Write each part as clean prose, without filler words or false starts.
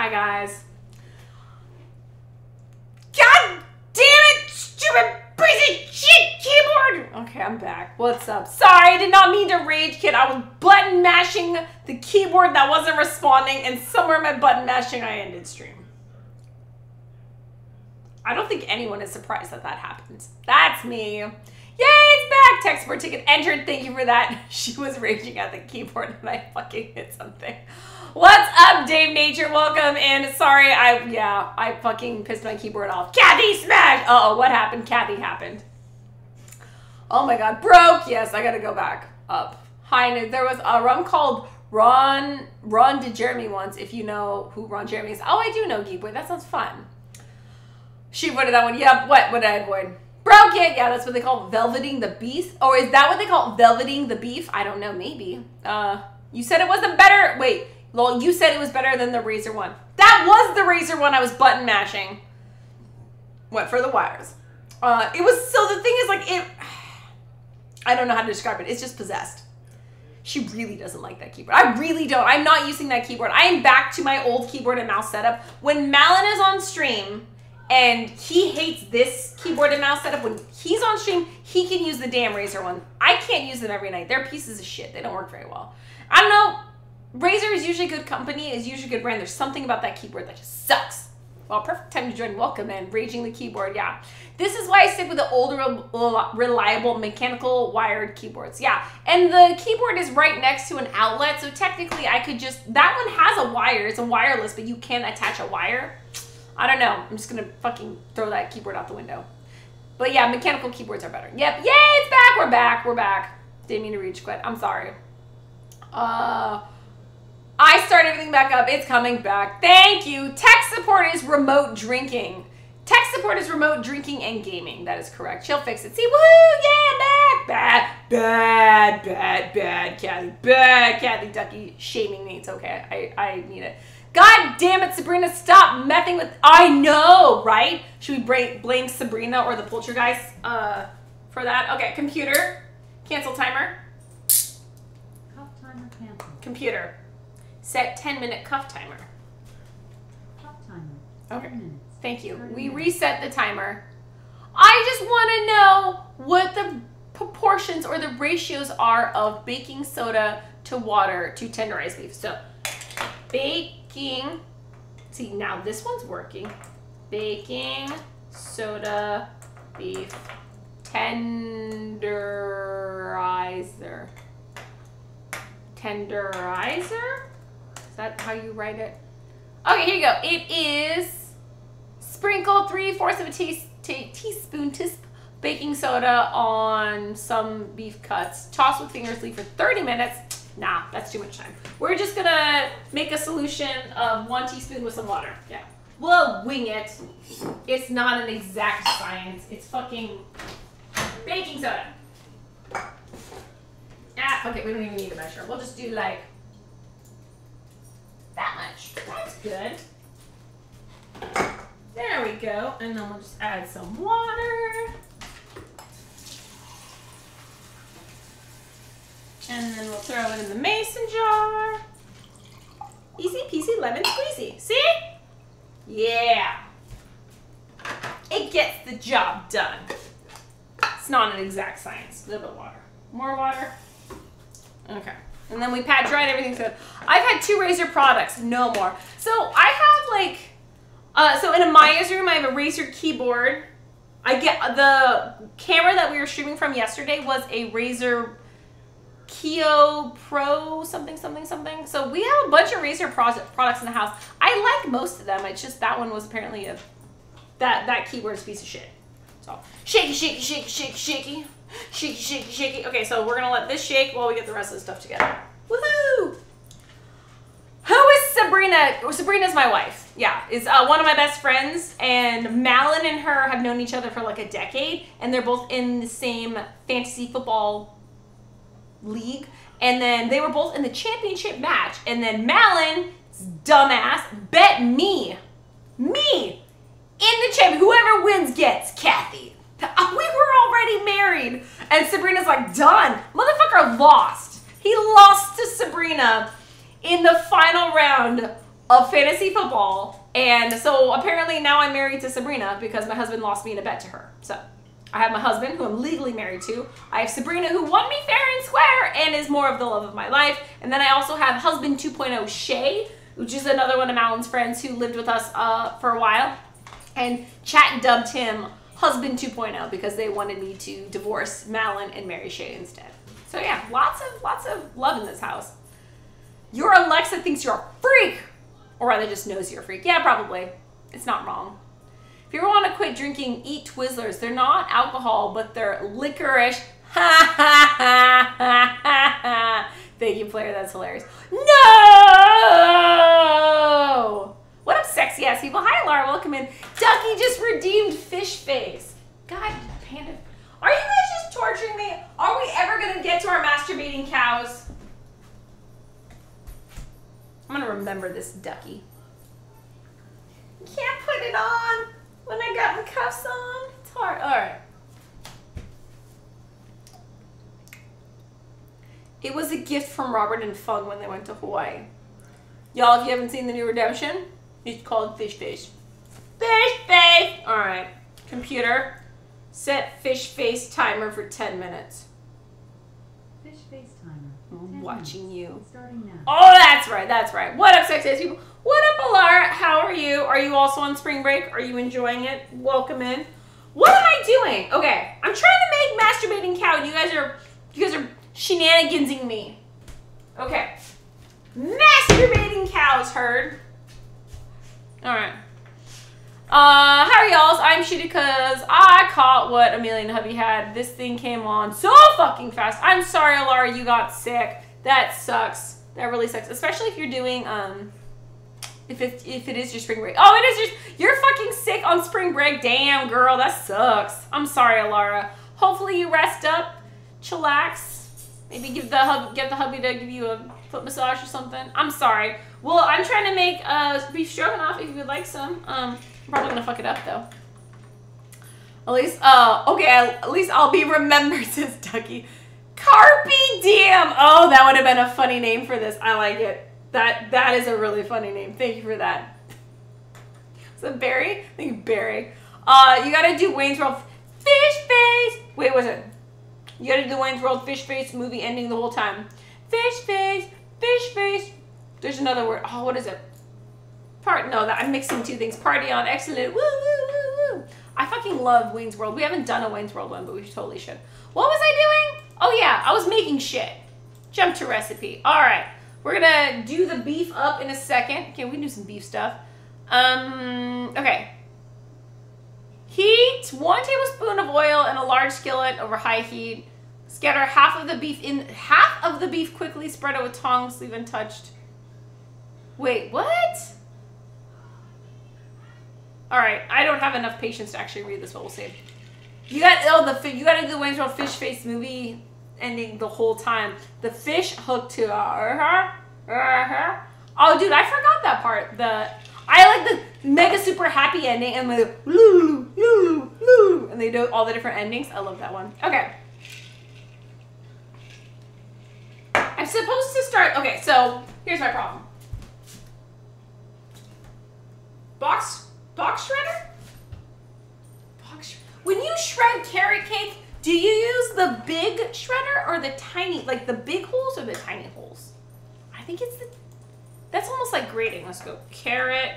Hi, guys. God damn it, stupid piece of shit keyboard! Okay, I'm back. What's up? Sorry, I did not mean to rage kid. I was button mashing the keyboard that wasn't responding, and somewhere in my button mashing, I ended stream. I don't think anyone is surprised that that happened. That's me. Yay, it's back! Tech support ticket entered. Thank you for that. She was raging at the keyboard and I fucking hit something. What's up, Dave Nature? Welcome. And sorry, I fucking pissed my keyboard off. Kathy smash! Uh-oh, what happened? Kathy happened. Oh my god, broke! Yes, I gotta go back up. Hi, there was a rum called Ron DeJeremy once, if you know who Ron Jeremy is. Oh, I do know Geekboy. That sounds fun. She avoided that one. Yep. What did I avoid? Broke it. Yeah, that's what they call velveting the beef. Or is that what they call velveting the beef? I don't know. Maybe. You said it wasn't better. Wait. Lol, you said it was better than the Razer one. That was the Razer one I was button mashing. What, for the wires? It was, so the thing is, like, I don't know how to describe it. It's just possessed. She really doesn't like that keyboard. I really don't. I'm not using that keyboard. I am back to my old keyboard and mouse setup. When Malin is on stream, and he hates this keyboard and mouse setup. When he's on stream, he can use the damn Razer one. I can't use them every night. They're pieces of shit. They don't work very well. I don't know. Razer is usually good company, is usually good brand. There's something about that keyboard that just sucks. Well, perfect time to join. Welcome, man. Raging the keyboard, yeah. This is why I stick with the older, reliable, mechanical wired keyboards. Yeah, and the keyboard is right next to an outlet, so technically I could just, that one has a wire. It's a wireless, but you can attach a wire. I don't know. I'm just going to fucking throw that keyboard out the window. But yeah, mechanical keyboards are better. Yep. Yay, it's back. We're back. We're back. Didn't mean to reach quit. I'm sorry. I start everything back up. It's coming back. Thank you. Tech support is remote drinking. Tech support is remote drinking and gaming. That is correct. She'll fix it. See, woohoo, yeah, back. Bad, Kathy. Bad, Kathy Ducky shaming me. It's okay. I need it. God damn it, Sabrina, stop messing with... I know, right? Should we blame Sabrina or the Poltergeist for that? Okay, computer. Cancel timer. Cuff timer cancel. Computer. Set 10-minute cuff timer. Cuff timer. Okay. 10 minutes. Thank you. 30 We minutes. reset the timer. I just want to know what the proportions or the ratios are of baking soda to water to tenderize beef. So, baking... See, now this one's working. Baking soda beef tenderizer. Tenderizer? Is that how you write it? Okay, here you go. It is sprinkle 3/4 of a teaspoon baking soda on some beef cuts. Toss with fingers, leave for 30 minutes. Nah, that's too much time. We're just gonna make a solution of 1 teaspoon with some water. Yeah. We'll wing it. It's not an exact science. It's fucking baking soda. Ah, okay, we don't even need to measure. We'll just do like that much. That's good. There we go. And then we'll just add some water. And then we'll throw it in the mason jar. Easy peasy lemon squeezy. See? Yeah. It gets the job done. It's not an exact science. A little bit of water. More water. Okay. And then we pat dry and everything's good. I've had 2 Razer products. No more. So I have like... so in Amaya's room, I have a Razer keyboard. I get the camera that we were streaming from yesterday was a Razer Keo Pro something. So we have a bunch of Razer products in the house. I like most of them. It's just that one was apparently that keyboard's a piece of shit. So shaky. Okay, so we're gonna let this shake while we get the rest of the stuff together. Woohoo! Who is Sabrina? Sabrina's my wife. Yeah, is one of my best friends, and Malin and her have known each other for like a decade, and they're both in the same fantasy football league, and then they were both in the championship match, and then Malin, dumbass, bet me in the champion. Whoever wins gets Kathy. We were already married, and Sabrina's like, done. Motherfucker lost. He lost to Sabrina in the final round of fantasy football. And so apparently now I'm married to Sabrina because my husband lost me in a bet to her. So I have my husband, who I'm legally married to. I have Sabrina, who won me fair and square and is more of the love of my life. And then I also have husband 2.0 Shay, which is another one of Malin's friends who lived with us for a while. And chat dubbed him husband 2.0 because they wanted me to divorce Malin and marry Shay instead. So yeah, lots of love in this house. Your Alexa thinks you're a freak. Or rather just knows you're a freak. Yeah, probably. It's not wrong. If you ever want to quit drinking, eat Twizzlers. They're not alcohol, but they're licorice. Ha ha ha ha ha ha. Thank you, player. That's hilarious. No! What up, sexy ass people? Hi, Laura. Welcome in. Ducky just redeemed fish face. God, panda. Are you guys just torturing me? Are we ever going to get to our masturbating cows? I'm going to remember this, Ducky. Can't put it on when I got my cuffs on. It's hard. All right. It was a gift from Robert and Fung when they went to Hawaii. Y'all, if you haven't seen the new Redemption, it's called Fish Face. Fish Face! All right. Computer, set Fish Face timer for 10 minutes. Fish face timer. I'm watching you. Starting now. Oh, that's right. That's right. What up, sexy ass people? What up, Alara? How are you? Are you also on spring break? Are you enjoying it? Welcome in. What am I doing? Okay, I'm trying to make masturbating cow. You guys are shenanigansing me. Okay, masturbating cows heard. All right. How are y'all? I'm shitty because I caught what Amelia and hubby had. This thing came on so fucking fast. I'm sorry, Alara, you got sick. That sucks. That really sucks. Especially if you're doing, if it is your spring break. Oh, it is you're fucking sick on spring break. Damn, girl, that sucks. I'm sorry, Alara. Hopefully you rest up, chillax. Maybe get the hubby to give you a foot massage or something. I'm sorry. Well, I'm trying to make beef stroganoff if you would like some. I'm probably gonna fuck it up though. At least, okay, at least I'll be remembered, says Ducky. Carpe diem. Oh, that would have been a funny name for this. I like it. That is a really funny name. Thank you for that. Is that Barry? I think Barry. You gotta do Wayne's World Fish Face. Wait, was it? You gotta do Wayne's World Fish Face movie ending the whole time. Fish face, fish face. There's another word. Oh, what is it? I'm mixing two things. Party on, excellent. Woo, woo, woo, woo. I fucking love Wayne's World. We haven't done a Wayne's World one, but we totally should. What was I doing? Oh yeah, I was making shit. Jump to recipe. All right, we're gonna do the beef up in a second. Okay, we can do some beef stuff. Okay. Heat 1 tablespoon of oil in a large skillet over high heat. Scatter half of the beef quickly, spread it with tongs, leave untouched. Wait, what? All right, I don't have enough patience to actually read this, but we'll see. You got you got to do the Wayne's World Fish Face movie ending the whole time. The fish hooked to Oh, dude, I forgot that part. I like the mega super happy ending and the loo loo loo, and they do all the different endings. I love that one. Okay. I'm supposed to start. Okay, so here's my problem. Box shredder? When you shred carrot cake, do you use the big shredder or the tiny, like the big holes or the tiny holes? I think it's that's almost like grating. Let's go. Carrot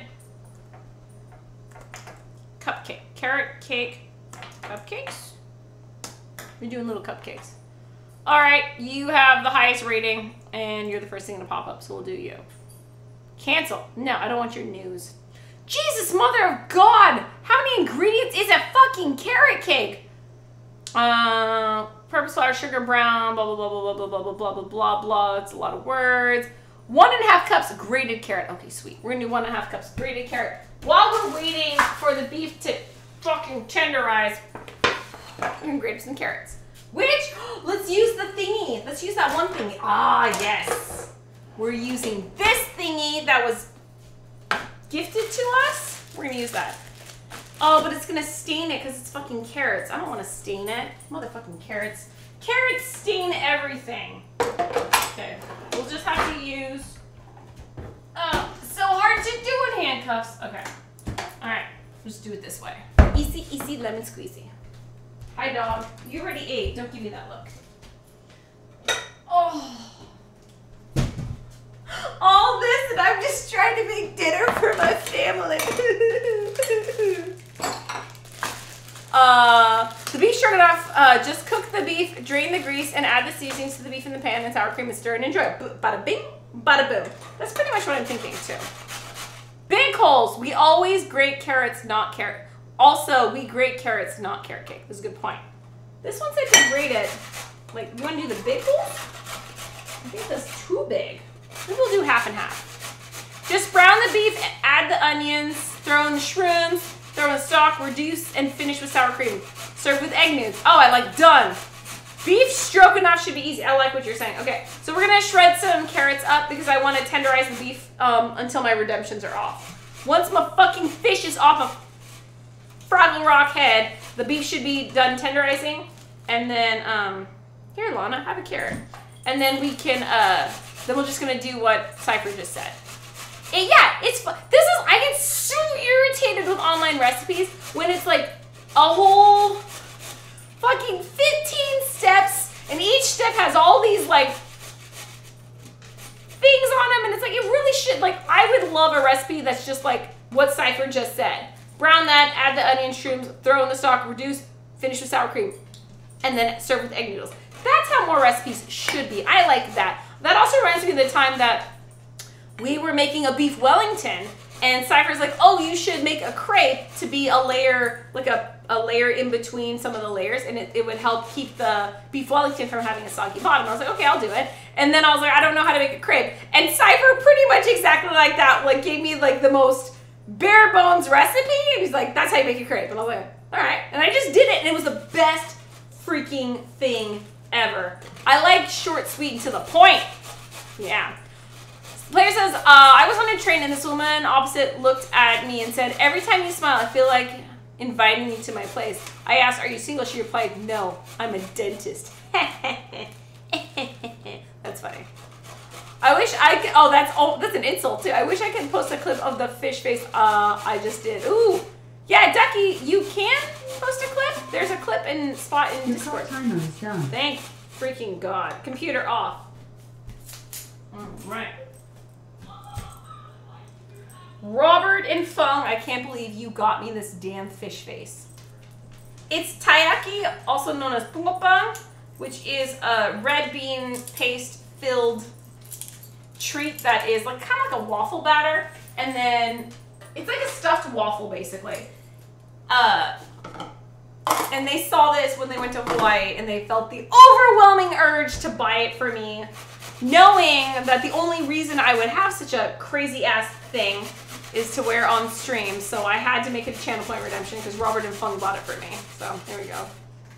cupcake. Carrot cake cupcakes? We're doing little cupcakes. All right, you have the highest rating and you're the first thing to pop up, so we'll do you. Cancel. No, I don't want your news. Jesus, mother of God! How many ingredients is a fucking carrot cake? Purple flour, sugar brown, blah, blah, blah, blah, blah, blah, blah, blah, blah, blah, blah. It's a lot of words. 1.5 cups grated carrot. Okay, sweet. We're gonna do 1.5 cups grated carrot. While we're waiting for the beef to fucking tenderize, we're gonna grate some carrots. Which, let's use the thingy. Let's use that one thingy. Ah, yes. We're using this thingy that was gifted to us. We're gonna use that. Oh, but it's gonna stain it because it's fucking carrots. I don't want to stain it. Motherfucking carrots. Carrots stain everything. Okay, we'll just have to use. Oh, so hard What's it doing, handcuffs? Okay. All right. Just do it this way. Easy, easy, lemon squeezy. Hi, dog. You already ate. Don't give me that look. Oh. All this, and I'm just trying to make dinner for my family. The beef stroganoff, just cook the beef, drain the grease, and add the seasonings to the beef in the pan and sour cream and stir and enjoy. Bada bing, bada boom. That's pretty much what I'm thinking too. Big holes. We always grate carrots, not carrot. Also, we grate carrots, not carrot cake. That's a good point. This one said to grate it. Like, you want to do the big holes? I think that's too big. Maybe we'll do half and half. Just brown the beef, add the onions, throw in the shrooms, throw in the stock, reduce, and finish with sour cream. Serve with egg noodles. Oh, I like done. Beef stroganoff should be easy. I like what you're saying. Okay, so we're gonna shred some carrots up because I want to tenderize the beef until my redemptions are off. Once my fucking fish is off of Froggle Rock head, the beef should be done tenderizing. And then, here, Lana, have a carrot. And then we can, then we're just gonna do what Cypher just said. And yeah, it's fun. I get so irritated with online recipes when it's like a whole fucking 15 steps, and each step has all these like things on them, and it's like, it really should, like, I would love a recipe that's just like what Cypher just said. Brown that, add the onion shrooms, throw in the stock, reduce, finish with sour cream, and then serve with egg noodles. That's how more recipes should be. I like that. That also reminds me of the time that we were making a beef Wellington, and Cypher's like, oh, you should make a crepe to be a layer, like a layer in between some of the layers, and it would help keep the beef Wellington from having a soggy bottom. I was like, okay, I'll do it. And then I was like, I don't know how to make a crepe. And Cypher pretty much exactly like that, like gave me like the most bare bones recipe, and he's like, that's how you make a crepe. And I was like, all right. And I just did it, and it was the best freaking thing ever. I like short, sweet, and to the point. Yeah. Player says, I was on a train and this woman opposite looked at me and said, every time you smile, I feel like inviting you to my place. I asked, are you single? She replied, no, I'm a dentist. That's funny. I wish I could, that's an insult too. I wish I could post a clip of the fish face I just did. Ooh. Yeah, Ducky, you can post a clip. There's a clip in spot in Discord. Timer is done. Thank freaking God. Computer off. All right. Robert and Fung, I can't believe you got me this damn fish face. It's taiyaki, also known as pungopang, which is a red bean paste filled treat that is like kind of like a waffle batter, and then it's like a stuffed waffle basically. And they saw this when they went to Hawaii, and they felt the overwhelming urge to buy it for me, knowing that the only reason I would have such a crazy ass thing is to wear on stream. So I had to make it a channel point redemption because Robert and Fung bought it for me. So there we go.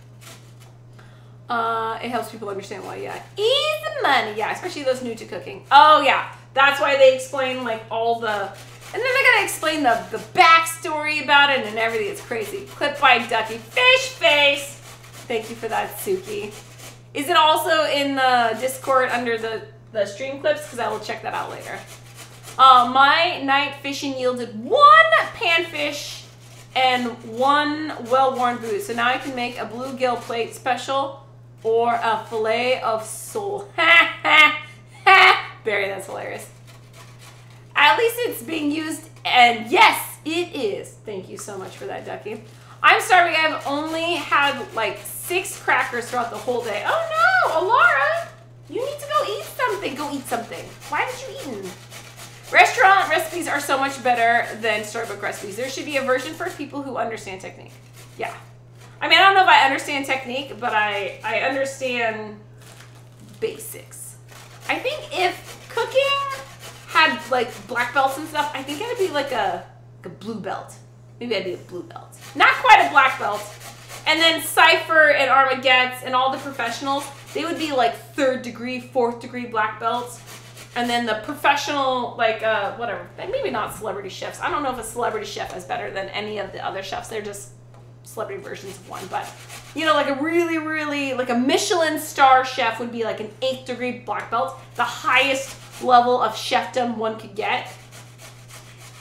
It helps people understand why, yeah. Easy money, yeah, especially those new to cooking. Oh yeah, that's why they explain like all the, and then they're gonna explain the backstory about it and everything. It's crazy. Clip by Ducky. Fish face. Thank you for that, Suki. Is it also in the Discord under the stream clips? Because I will check that out later. My night fishing yielded 1 panfish and 1 well-worn boot. So now I can make a bluegill plate special or a fillet of sole. Ha ha ha! Barry, that's hilarious. At least it's being used, and yes, it is. Thank you so much for that, Ducky. I'm starving. I've only had like 6 crackers throughout the whole day. Oh no, Alara! You need to go eat something. Go eat something. Why haven't you eaten? Restaurant recipes are so much better than storybook recipes. There should be a version for people who understand technique. Yeah. I mean, I don't know if I understand technique, but I understand basics. I think if cooking had like black belts and stuff, I think I'd be like a blue belt. Maybe I'd be a blue belt. Not quite a black belt. And then Cypher and Armageddon and all the professionals, they would be like 3rd degree, 4th degree black belts. And then the professional, like, whatever, maybe not celebrity chefs. I don't know if a celebrity chef is better than any of the other chefs. They're just celebrity versions of one. But, you know, like a really, really, like a Michelin star chef would be like an 8th degree black belt. The highest level of chefdom one could get.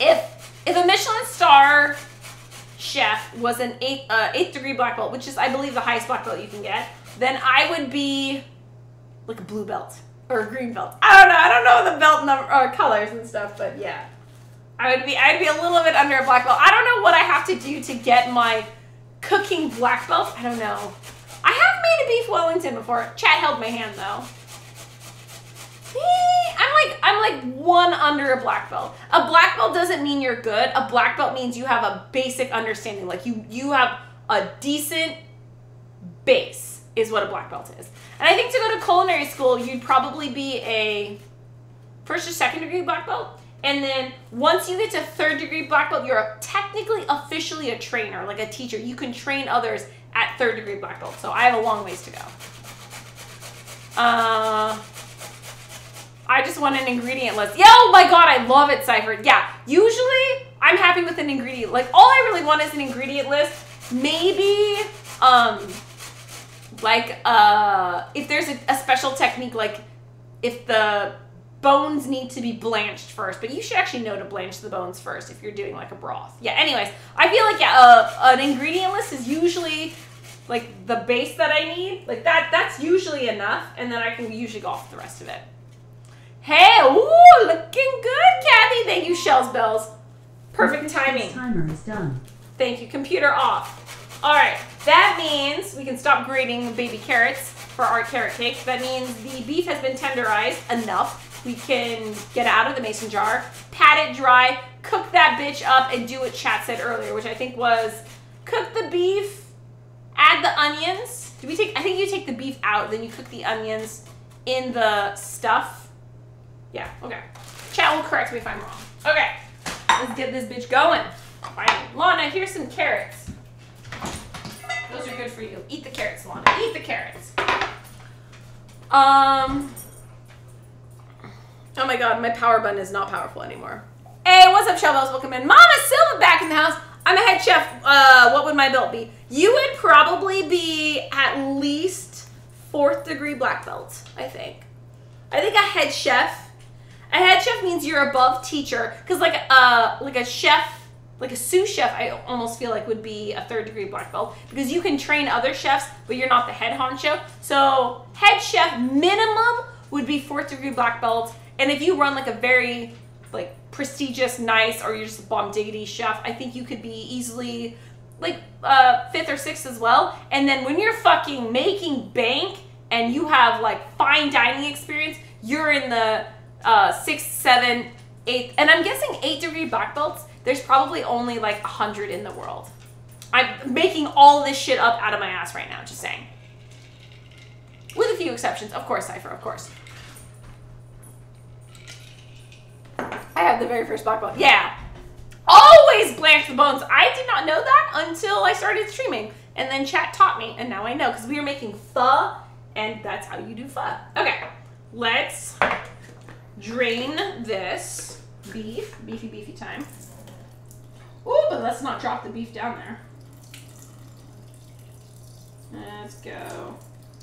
if a Michelin star chef was an eighth degree black belt, which is, I believe, the highest black belt you can get, then I would be like a blue belt or a green belt. I don't know the belt number colors and stuff, but yeah, I'd be a little bit under a black belt. I don't know what I have to do to get my cooking black belt. I don't know. I have made a beef Wellington before. Chad held my hand though. I'm like one under a black belt. A black belt doesn't mean you're good. A black belt means you have a basic understanding. Like you have a decent base is what a black belt is. And I think to go to culinary school, you'd probably be a first or second degree black belt. And then once you get to third degree black belt, you're technically officially a trainer, like a teacher. You can train others at third degree black belt. So I have a long ways to go. I just want an ingredient list. Yeah, oh my god, I love it, Cypher. Yeah, usually I'm happy with an ingredient. Like, all I really want is an ingredient list. Maybe, if there's a special technique, like if the bones need to be blanched first, but you should actually know to blanch the bones first if you're doing like a broth. Yeah, anyways, I feel like, yeah, an ingredient list is usually like the base that I need. Like that's usually enough, and then I can usually go off the rest of it. Hey, ooh, looking good, Kathy. Thank you, Shells Bells. Perfect timing. Timer is done. Thank you, computer off. All right, that means we can stop grating baby carrots for our carrot cake. That means the beef has been tenderized enough. We can get it out of the mason jar, pat it dry, cook that bitch up, and do what Chat said earlier, which I think was cook the beef, add the onions. I think you take the beef out, then you cook the onions in the stuff. Yeah, okay. Chat will correct me if I'm wrong. Okay, let's get this bitch going. Fine. Lana, here's some carrots. Those are good for you. Eat the carrots, Lana. Eat the carrots. Oh my god, my power button is not powerful anymore. Hey, what's up, Chef Bells? Welcome in. Mama Silva back in the house. I'm a head chef. What would my belt be? You would probably be at least 4th degree black belt, I think. I think a head chef. A head chef means you're above teacher, because like a chef, like a sous chef, I almost feel like would be a 3rd degree black belt, because you can train other chefs, but you're not the head honcho. So head chef minimum would be 4th degree black belt, and if you run like a very like prestigious, nice, or you're just a bomb diggity chef, I think you could be easily like 5th or 6th as well. And then when you're fucking making bank and you have like fine dining experience, you're in the 6th, 7th, 8th, and I'm guessing 8th degree black belts, there's probably only like 100 in the world. I'm making all this shit up out of my ass right now, just saying. With a few exceptions, of course, Cypher, of course. I have the very first black belt. Yeah. Always blanch the bones. I did not know that until I started streaming, and then Chat taught me, and now I know, because we were making pho, and that's how you do pho. Okay, let's drain this beef. Beefy time. Ooh, but let's not drop the beef down there. Let's go.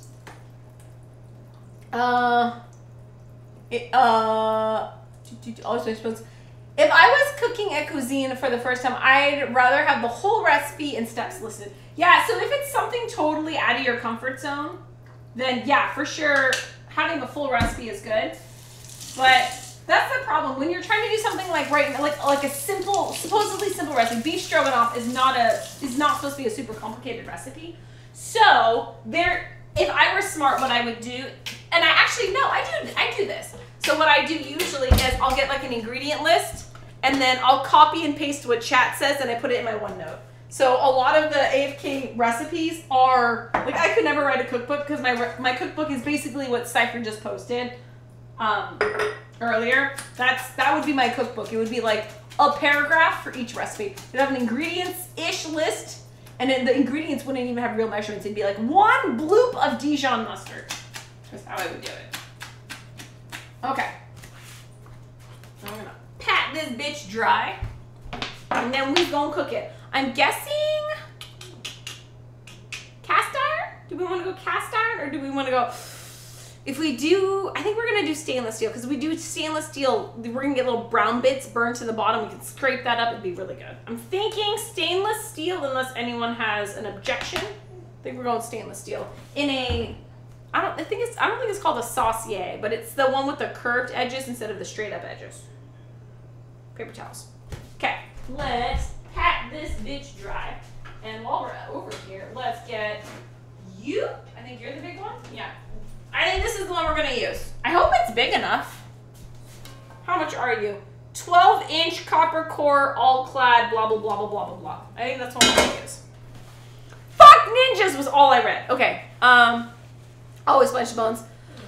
Also, I suppose if I was cooking at cuisine for the first time, I'd rather have the whole recipe and steps listed. Yeah, so if it's something totally out of your comfort zone, then yeah, for sure, having a full recipe is good. But that's the problem when you're trying to do something like like a simple, supposedly simple recipe. Beef stroganoff is not supposed to be a super complicated recipe. So if I were smart, what I would do, and I do this. So what I do usually is I'll get like an ingredient list, and then I'll copy and paste what Chat says, and I put it in my OneNote. So a lot of the AFK recipes are like, I could never write a cookbook because my cookbook is basically what Cypher just posted earlier. That would be my cookbook. It would be like a paragraph for each recipe. It'd have an ingredients-ish list, and then the ingredients wouldn't even have real measurements. It'd be like 1 bloop of Dijon mustard. That's how I would do it. Okay. I'm gonna pat this bitch dry, and then we're gonna cook it. I'm guessing cast iron? Do we want to go cast iron, or do we want to go... If we do, I think we're gonna do stainless steel, because we do stainless steel, we're gonna get little brown bits burned to the bottom. We can scrape that up, it'd be really good. I'm thinking stainless steel, unless anyone has an objection. I think we're going stainless steel. In a, I don't think it's called a saucier, but it's the one with the curved edges instead of the straight up edges. Paper towels. Okay, let's pat this bitch dry. And while we're over here, let's get you. I think you're the big one. Yeah. I think this is the one we're gonna use. I hope it's big enough. How much are you? 12-inch copper core, all clad, blah, blah, blah, blah, blah, blah, blah. I think that's what I'm gonna use. Fuck ninjas was all I read. Okay. Always flesh and bones.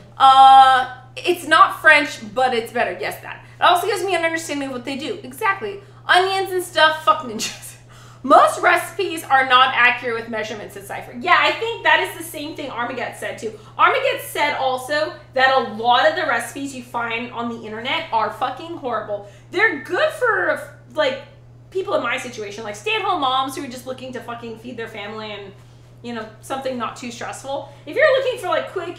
It's not French, but it's better. Yes, that. It also gives me an understanding of what they do. Exactly. Onions and stuff, fuck ninjas. Most recipes are not accurate with measurements at Cypher. Yeah, I think that is the same thing Armageddon said too. Armageddon said also that a lot of the recipes you find on the internet are fucking horrible. They're good for like people in my situation, like stay-at-home moms who are just looking to fucking feed their family and, you know, something not too stressful. If you're looking for like quick,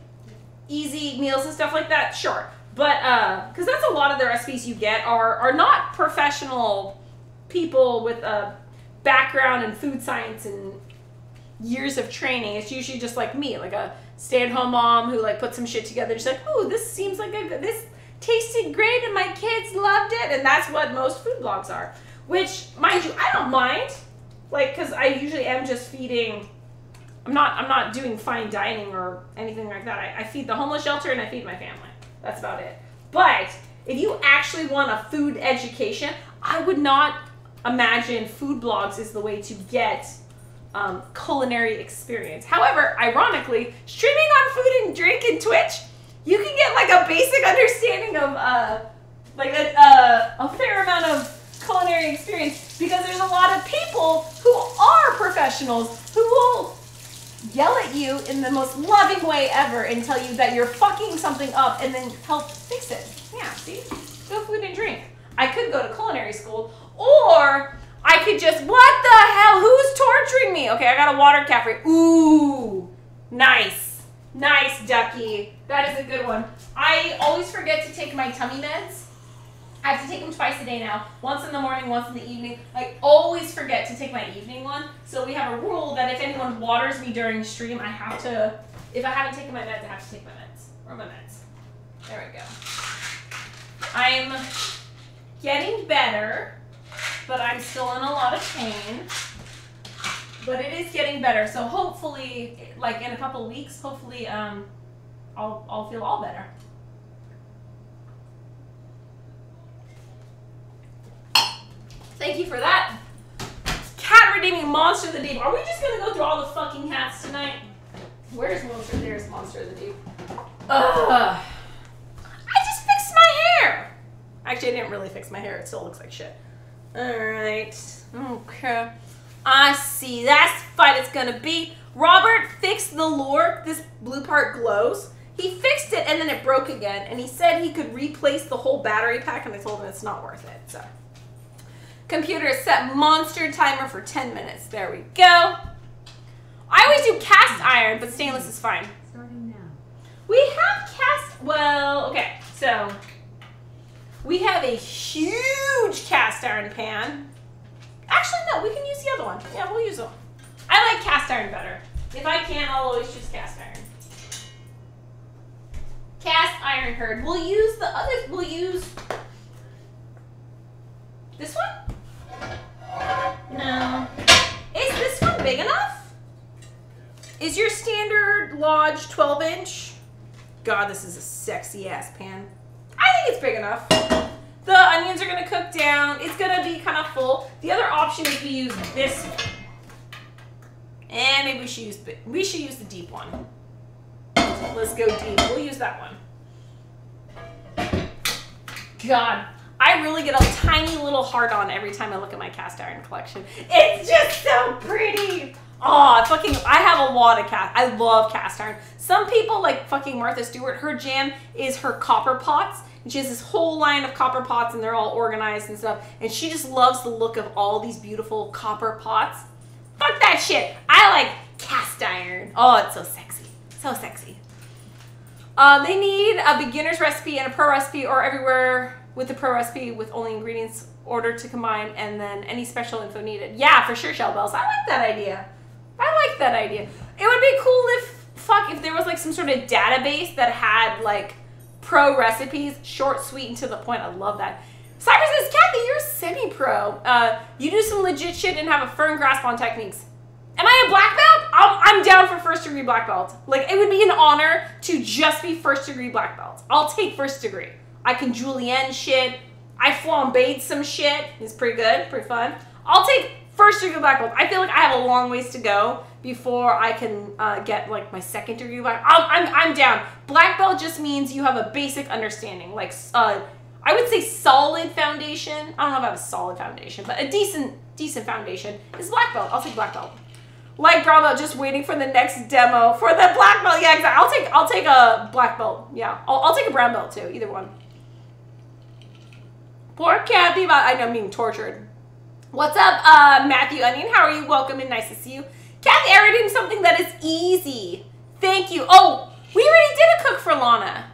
easy meals and stuff like that, sure. But because that's a lot of the recipes you get are not professional people with a background in food science and years of training. It's usually just like me, like a stay-at-home mom who like put some shit together. She's like, oh, this seems like this tasted great and my kids loved it. And that's what most food blogs are, which, mind you, I don't mind, like, because I usually am just feeding. I'm not doing fine dining or anything like that. I feed the homeless shelter and I feed my family. That's about it. But if you actually want a food education, I would not imagine food blogs is the way to get culinary experience. However, ironically, streaming on food and drink and Twitch, you can get like a basic understanding of like a fair amount of culinary experience, because there's a lot of people who are professionals who will yell at you in the most loving way ever and tell you that you're fucking something up and then help fix it. Yeah, see? Go food and drink. I could go to culinary school, or I could just, what the hell? Who's torturing me? Okay, I got a water cafe. Ooh, nice. Nice, ducky. That is a good one. I always forget to take my tummy meds. I have to take them twice a day now. Once in the morning, once in the evening. I always forget to take my evening one. So we have a rule that if anyone waters me during stream, I have to, if I haven't taken my meds, I have to take my meds. Where are my meds? There we go. I'm getting better, but I'm still in a lot of pain. But it is getting better. So hopefully, like in a couple of weeks, hopefully I'll feel all better. Thank you for that. Cat redeeming monster of the deep. Are we just gonna go through all the fucking hats tonight? Where's monster? There's monster of the deep. I just fixed my hair. Actually, I didn't really fix my hair. It still looks like shit. All right. Okay. I see. That's the fight it's gonna be. Robert fixed the lure. This blue part glows. He fixed it and then it broke again. And he said he could replace the whole battery pack, and I told him it's not worth it. So. Computer set monster timer for 10 minutes. There we go. I always do cast iron, but stainless is fine. Starting now. We have cast, well, okay, so we have a huge cast iron pan. Actually, no, we can use the other one. Yeah, we'll use it. I like cast iron better. If I can, I'll always choose cast iron. Cast iron herd. We'll use the other, we'll use this one? No. Is this one big enough? Is your standard Lodge 12-inch? God, this is a sexy ass pan. I think it's big enough. The onions are gonna cook down. It's gonna be kind of full. The other option is we use this one. And maybe we should use the deep one. Let's go deep. We'll use that one. God. I really get a tiny little heart on every time I look at my cast iron collection. It's just so pretty. Oh, I have a lot of I love cast iron. Some people, like fucking Martha Stewart, her jam is her copper pots. And she has this whole line of copper pots and they're all organized and stuff. And she just loves the look of all these beautiful copper pots. Fuck that shit. I like cast iron. Oh, it's so sexy. So sexy. They need a beginner's recipe and a pro recipe, or everywhere with the pro recipe with only ingredients ordered to combine, and then any special info needed. Yeah, for sure, Shell Bells. I like that idea. I like that idea. It would be cool if there was like some sort of database that had like pro recipes, short, sweet, and to the point. I love that. Cyber says, Kathy, you're semi-pro. You do some legit shit and have a firm grasp on techniques. Am I a black belt? I'm down for first degree black belt. Like, it would be an honor to just be first degree black belt. I'll take first degree. I can julienne shit. I flambéed some shit. It's pretty good, pretty fun. I'll take first degree black belt. I feel like I have a long ways to go before I can get like my second degree black. I'm down. Black belt just means you have a basic understanding. Like, I would say solid foundation. I don't know if I have a solid foundation, but a decent foundation is black belt. I'll take black belt. Like brown belt, just waiting for the next demo for the black belt. Yeah, exactly. I'll take a black belt. Yeah, I'll take a brown belt too. Either one. Poor Kathy. I know I'm being tortured. What's up, Matthew Onion? How are you? Welcome and nice to see you. Kathy, I already did something that is easy. Thank you. Oh, we already did a cook for Lana.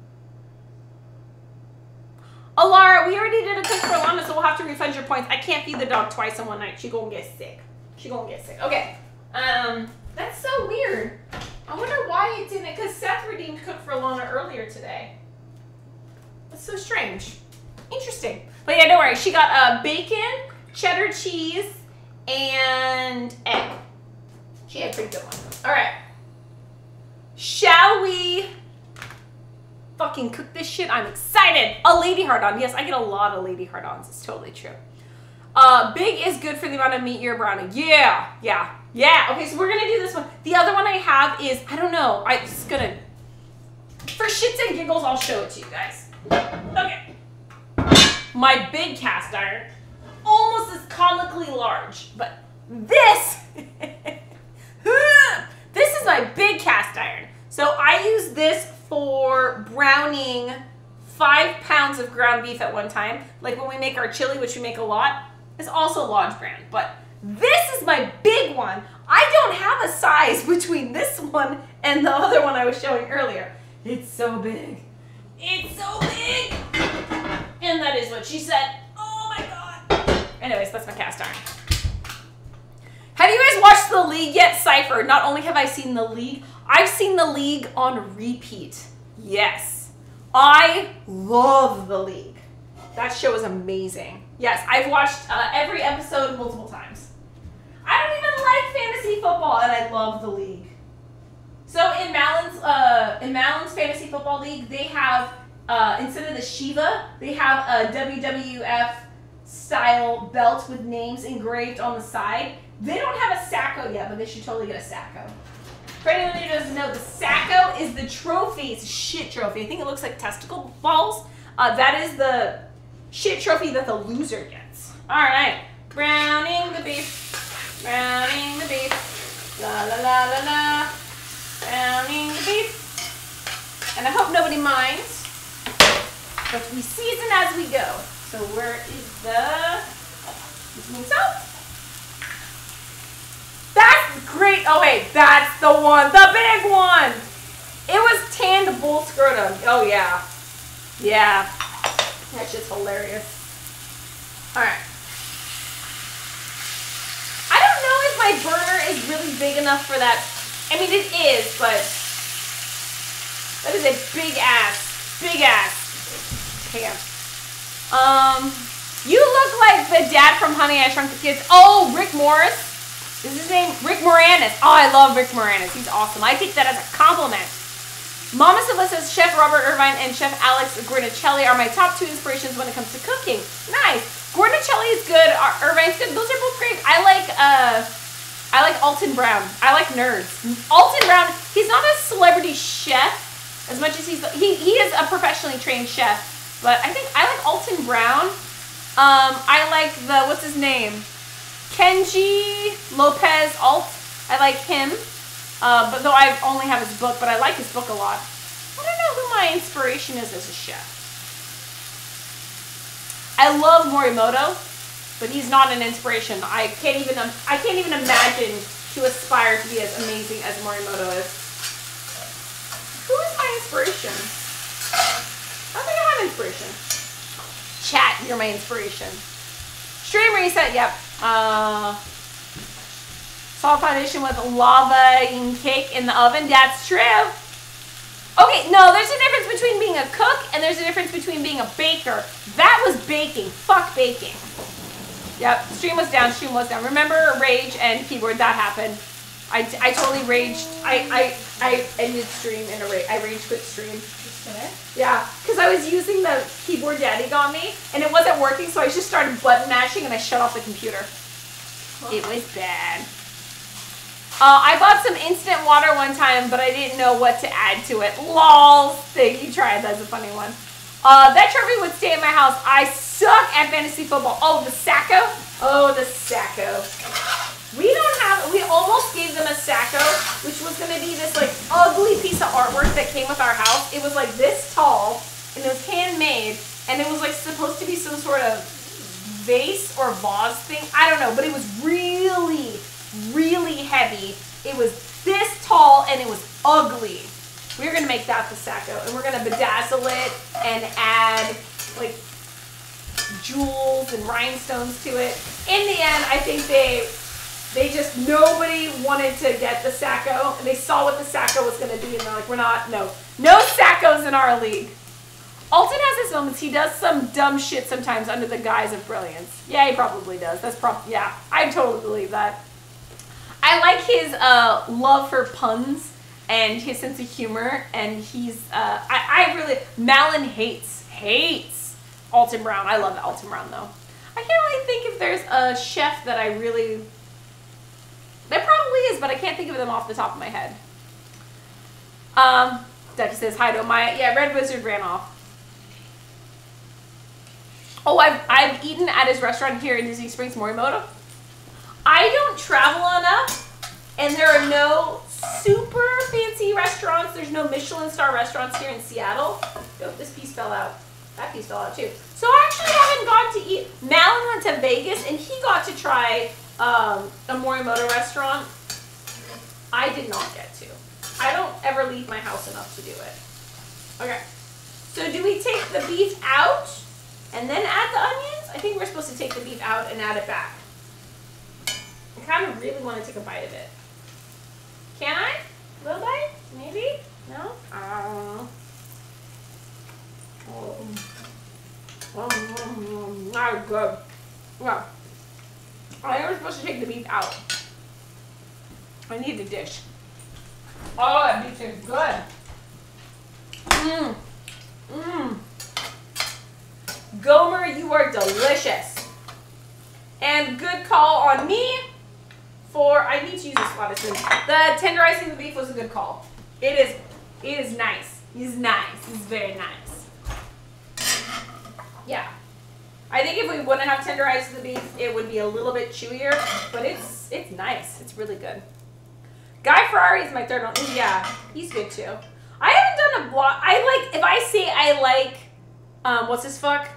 Alara, we already did a cook for Lana, so we'll have to refund your points. I can't feed the dog twice in one night. She gonna get sick. She gonna get sick. Okay. That's so weird. I wonder why it didn't, because Seth redeemed cook for Lana earlier today. That's so strange. Interesting. But yeah, don't worry. She got bacon, cheddar cheese, and egg. She had a pretty good one. All right. Shall we fucking cook this shit? I'm excited. A lady hard-on. Yes, I get a lot of lady hard-ons. It's totally true. Big is good for the amount of meat you're browning. Yeah. Okay, so we're gonna do this one. The other one I have is, I don't know. I'm just gonna, for shits and giggles, I'll show it to you guys. Okay. My big cast iron, almost as comically large, but this, this is my big cast iron. So I use this for browning 5 pounds of ground beef at one time. Like when we make our chili, which we make a lot, it's also Lodge brand. But this is my big one. I don't have a size between this one and the other one I was showing earlier. It's so big. It's so big. And that is what she said. Oh my God. Anyways, that's my cast iron. Have you guys watched The League yet, Cypher? Not only have I seen The League, I've seen The League on repeat. Yes. I love The League. That show is amazing. Yes, I've watched every episode multiple times. I don't even like fantasy football, and I love The League. So in Malin's fantasy football league, they have, instead of the Shiva, they have a WWF style belt with names engraved on the side. They don't have a Sacco yet, but they should totally get a Sacco. For anyone who doesn't know, the Sacco is the trophy. It's a shit trophy. I think it looks like testicle balls. That is the shit trophy that the loser gets. All right. Browning the beef. Browning the beef. La la la la la. Browning the beef. And I hope nobody minds. But we season as we go. So where is the seasoning salt? That's great. Oh wait, that's the one, the big one. It was tanned bull scrotum. Oh yeah. Yeah. That shit's hilarious. Alright. I don't know if my burner is really big enough for that. I mean, it is, but that is a big ass pan. You look like the dad from Honey, I Shrunk the Kids. Oh, Rick Morris. Is his name Rick Moranis? Oh, I love Rick Moranis. He's awesome. I take that as a compliment. Mama Sylla says Chef Robert Irvine and Chef Alex Guarnacelli are my top 2 inspirations when it comes to cooking. Nice. Guarnacelli is good. Irvine's good. Those are both great. I like Alton Brown. I like nerds. Alton Brown, he's not a celebrity chef as much as he is a professionally trained chef, but I think I like Alton Brown. I like what's his name? Kenji Lopez Alt. I like him. But though I only have his book, but I like his book a lot. I don't know who my inspiration is as a chef. I love Morimoto, but he's not an inspiration. I can't even imagine to aspire to be as amazing as Morimoto is. Who is my inspiration. I don't think I have inspiration. Chat, you're my inspiration. Stream reset, yep. Salt foundation with lava and cake in the oven. That's true. Okay, no, there's a difference between being a cook and there's a difference between being a baker. That was baking. Fuck baking. Yep, stream was down, Remember Rage and keyboard, that happened. I totally raged. I ended stream in a rage. I rage quit stream. Yeah, because I was using the keyboard Daddy got me and it wasn't working, so I just started button mashing and I shut off the computer. It was bad. I bought some instant water one time, but I didn't know what to add to it. Lol. Thing you tried. That's a funny one. That trophy would stay in my house. I suck at fantasy football. Oh, the Sacco? Oh, the Sacco. We almost gave them a Sacco, which was going to be this like ugly piece of artwork that came with our house. It was like this tall, and it was handmade, and it was like supposed to be some sort of vase or vase thing. I don't know, but it was really, really heavy. It was this tall, and it was ugly. We're going to make that the Sacco, and we're going to bedazzle it and add like jewels and rhinestones to it. In the end, I think nobody wanted to get the Sacco, and they saw what the Sacco was going to be, and they're like, no Saccos in our league. Alton has his moments. He does some dumb shit sometimes under the guise of brilliance. Yeah, he probably does. Yeah, I totally believe that. I like his love for puns and his sense of humor, and he's, Malin hates Alton Brown. I love Alton Brown, though. I can't really think if there's a chef that I really, there probably is, but I can't think of them off the top of my head. Ducky says, hi to Maya. Yeah, Red Wizard ran off. Oh, I've eaten at his restaurant here in Disney Springs, Morimoto. I don't travel enough, and there are no super fancy restaurants. There's no Michelin star restaurants here in Seattle. Oh, this piece fell out. That piece fell out too. So I actually haven't gone to eat. Malin went to Vegas, and he got to try a Morimoto restaurant. I did not get to. I don't ever leave my house enough to do it. Okay. So do we take the beef out and then add the onions? I think we're supposed to take the beef out and add it back. I kind of really want to take a bite of it. Can I? A little bite? Maybe? No? Not good. Yeah. I think we're supposed to take the beef out. I need the dish. Oh, that beef is good. Gomer, you are delicious. And good call on me for, I need to use this lot of spoon. The tenderizing the beef was a good call. It is nice. He's nice. He's very nice. Yeah. I think if we wouldn't have tenderized the beef, it would be a little bit chewier, but it's nice. It's really good. Guy Ferrari is my third one. Yeah, he's good too. I haven't done a vlog. If I say I like, what's his fuck?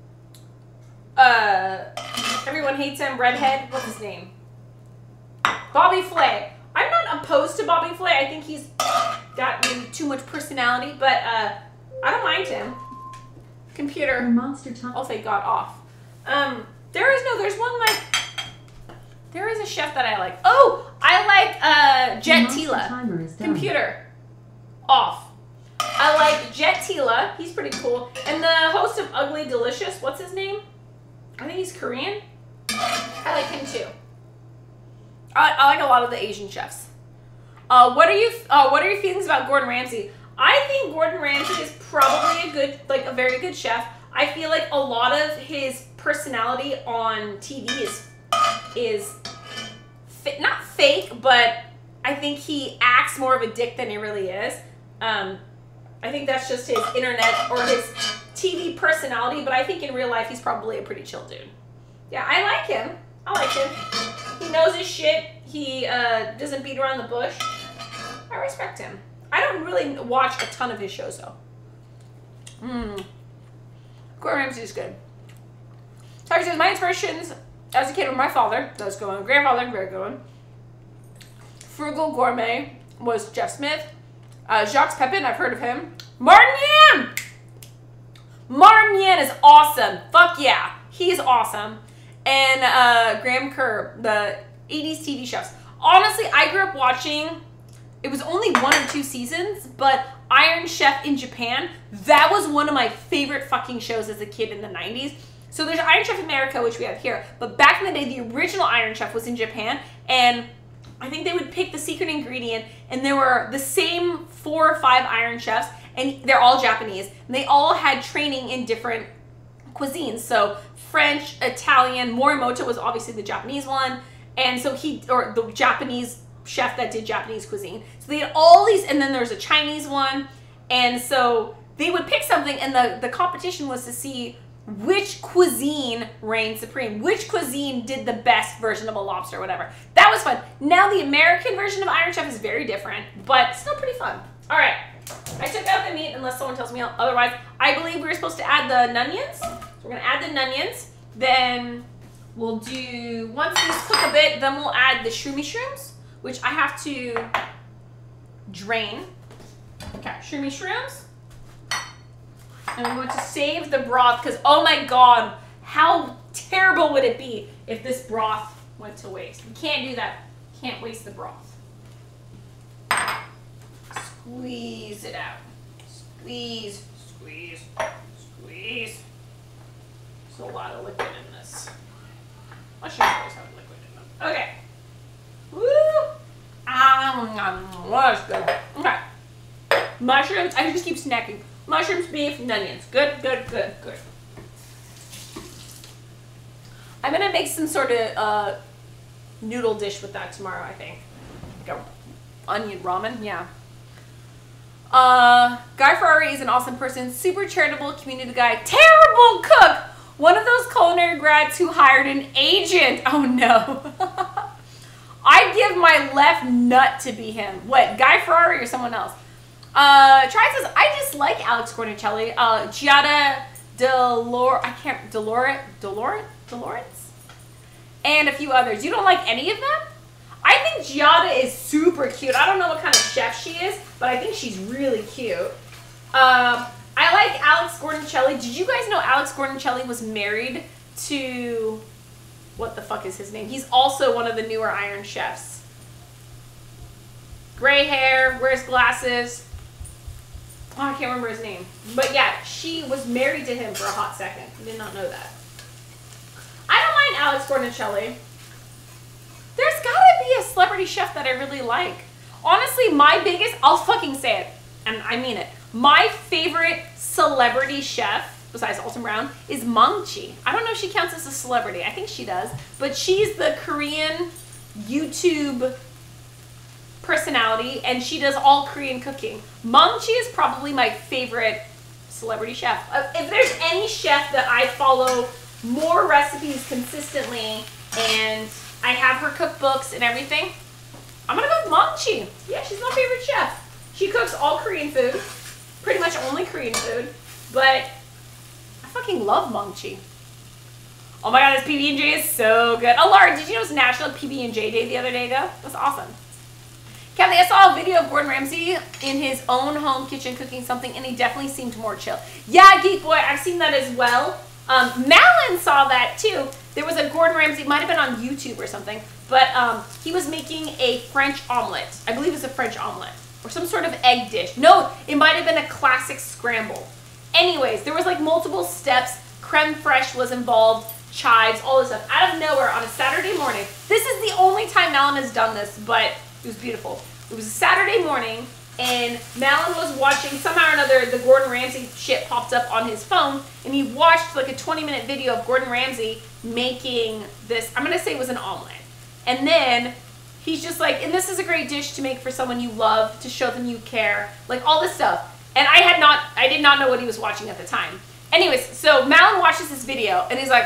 Everyone hates him, redhead. What's his name? Bobby Flay. I'm not opposed to Bobby Flay. I think he's got maybe too much personality, but I don't mind him. Computer. Monster time. Oh, thank God, off. There's one like, there is a chef that I like. Oh, I like Jet Tila. Computer. Off. I like Jet Tila. He's pretty cool. And the host of Ugly Delicious, what's his name? I think he's Korean. I like him too. I like a lot of the Asian chefs. What are your feelings about Gordon Ramsay? I think Gordon Ramsay is probably a very good chef. I feel like a lot of his personality on TV is not fake, but I think he acts more of a dick than he really is. I think that's just his internet or his TV personality, but I think in real life he's probably a pretty chill dude. Yeah, I like him. He knows his shit. He doesn't beat around the bush. I respect him. I don't really watch a ton of his shows though. Gordon Ramsay is good. Tiger says, my inspirations as a kid were my father. That's good one. Grandfather, very good one. Frugal Gourmet was Jeff Smith. Jacques Pepin, I've heard of him. Martin Yan! Martin Yan is awesome. Fuck yeah. He's awesome. And Graham Kerr, the 80s TV chefs. Honestly, I grew up watching, it was only 1 or 2 seasons, but Iron Chef in Japan, that was one of my favorite fucking shows as a kid in the 90s. So there's Iron Chef America, which we have here, but back in the day, the original Iron Chef was in Japan, and I think they would pick the secret ingredient, and there were the same 4 or 5 Iron Chefs, and they're all Japanese, and they all had training in different cuisines. So French, Italian, Morimoto was obviously the Japanese one, and so or the Japanese chef that did Japanese cuisine. So they had all these, and then there's a Chinese one, and so they would pick something, and the competition was to see which cuisine reigned supreme, which cuisine did the best version of a lobster or whatever. That was fun. Now the American version of Iron Chef is very different, but still pretty fun. All right, I took out the meat unless someone tells me otherwise. I believe we were supposed to add the Nunions. So we're gonna add the Nunions. Then we'll do, once these cook a bit, then we'll add the shrooms, which I have to drain. Okay, shrooms. And I'm going to save the broth because, oh my God, how terrible would it be if this broth went to waste? You can't do that. Can't waste the broth. Squeeze it out. Squeeze, squeeze, squeeze. There's a lot of liquid in this. Mushrooms always have liquid in them. Okay. Woo! That's good. Okay. Mushrooms, I just keep snacking. Mushrooms, beef, and onions. Good, good, good, good. I'm gonna make some sort of noodle dish with that tomorrow, I think. Like a onion ramen, yeah. Guy Ferrari is an awesome person, super charitable community guy, terrible cook! One of those culinary grads who hired an agent. Oh no. I'd give my left nut to be him. What, Guy Ferrari or someone else? Try says, I dislike Alex Guarnaschelli. Giada Dolores? And a few others. You don't like any of them? I think Giada is super cute. I don't know what kind of chef she is, but I think she's really cute. I like Alex Guarnaschelli. Did you guys know Alex Guarnaschelli was married to, what the fuck is his name? He's also one of the newer Iron Chefs. Gray hair, wears glasses. Oh, I can't remember his name. But yeah, she was married to him for a hot second. I did not know that. I don't mind Alex Guarnaschelli. There's gotta be a celebrity chef that I really like. Honestly, my biggest, I'll fucking say it, and I mean it. My favorite celebrity chef, besides Alton Brown, is Mang Chi. I don't know if she counts as a celebrity. I think she does. But she's the Korean YouTube personality, and she does all Korean cooking. Mang Chi is probably my favorite celebrity chef. If there's any chef that I follow more recipes consistently, and I have her cookbooks and everything, I'm gonna go with Mang Chi. Yeah, she's my favorite chef. She cooks all Korean food, pretty much only Korean food, but I fucking love Mang Chi. Oh my God, this PB&J is so good. Oh, Laura, did you know it's National PB&J Day the other day ago? That's awesome. Kathy, I saw a video of Gordon Ramsay in his own home kitchen cooking something, and he definitely seemed more chill. Yeah, Geek Boy, I've seen that as well. Malin saw that too. There was a Gordon Ramsay, it might have been on YouTube or something, but he was making a French omelet. I believe it was a French omelet. Or some sort of egg dish. No, it might have been a classic scramble. Anyways, there was like multiple steps. Creme fraiche was involved, chives, all this stuff. Out of nowhere on a Saturday morning. This is the only time Malin has done this, but it was beautiful. It was a Saturday morning, and Malin was watching, somehow or another, the Gordon Ramsay shit popped up on his phone, and he watched like a 20-minute video of Gordon Ramsay making this, I'm going to say it was an omelet. And then he's just like, and this is a great dish to make for someone you love, to show them you care, like all this stuff. And I did not know what he was watching at the time. Anyways, so Malin watches this video, and he's like,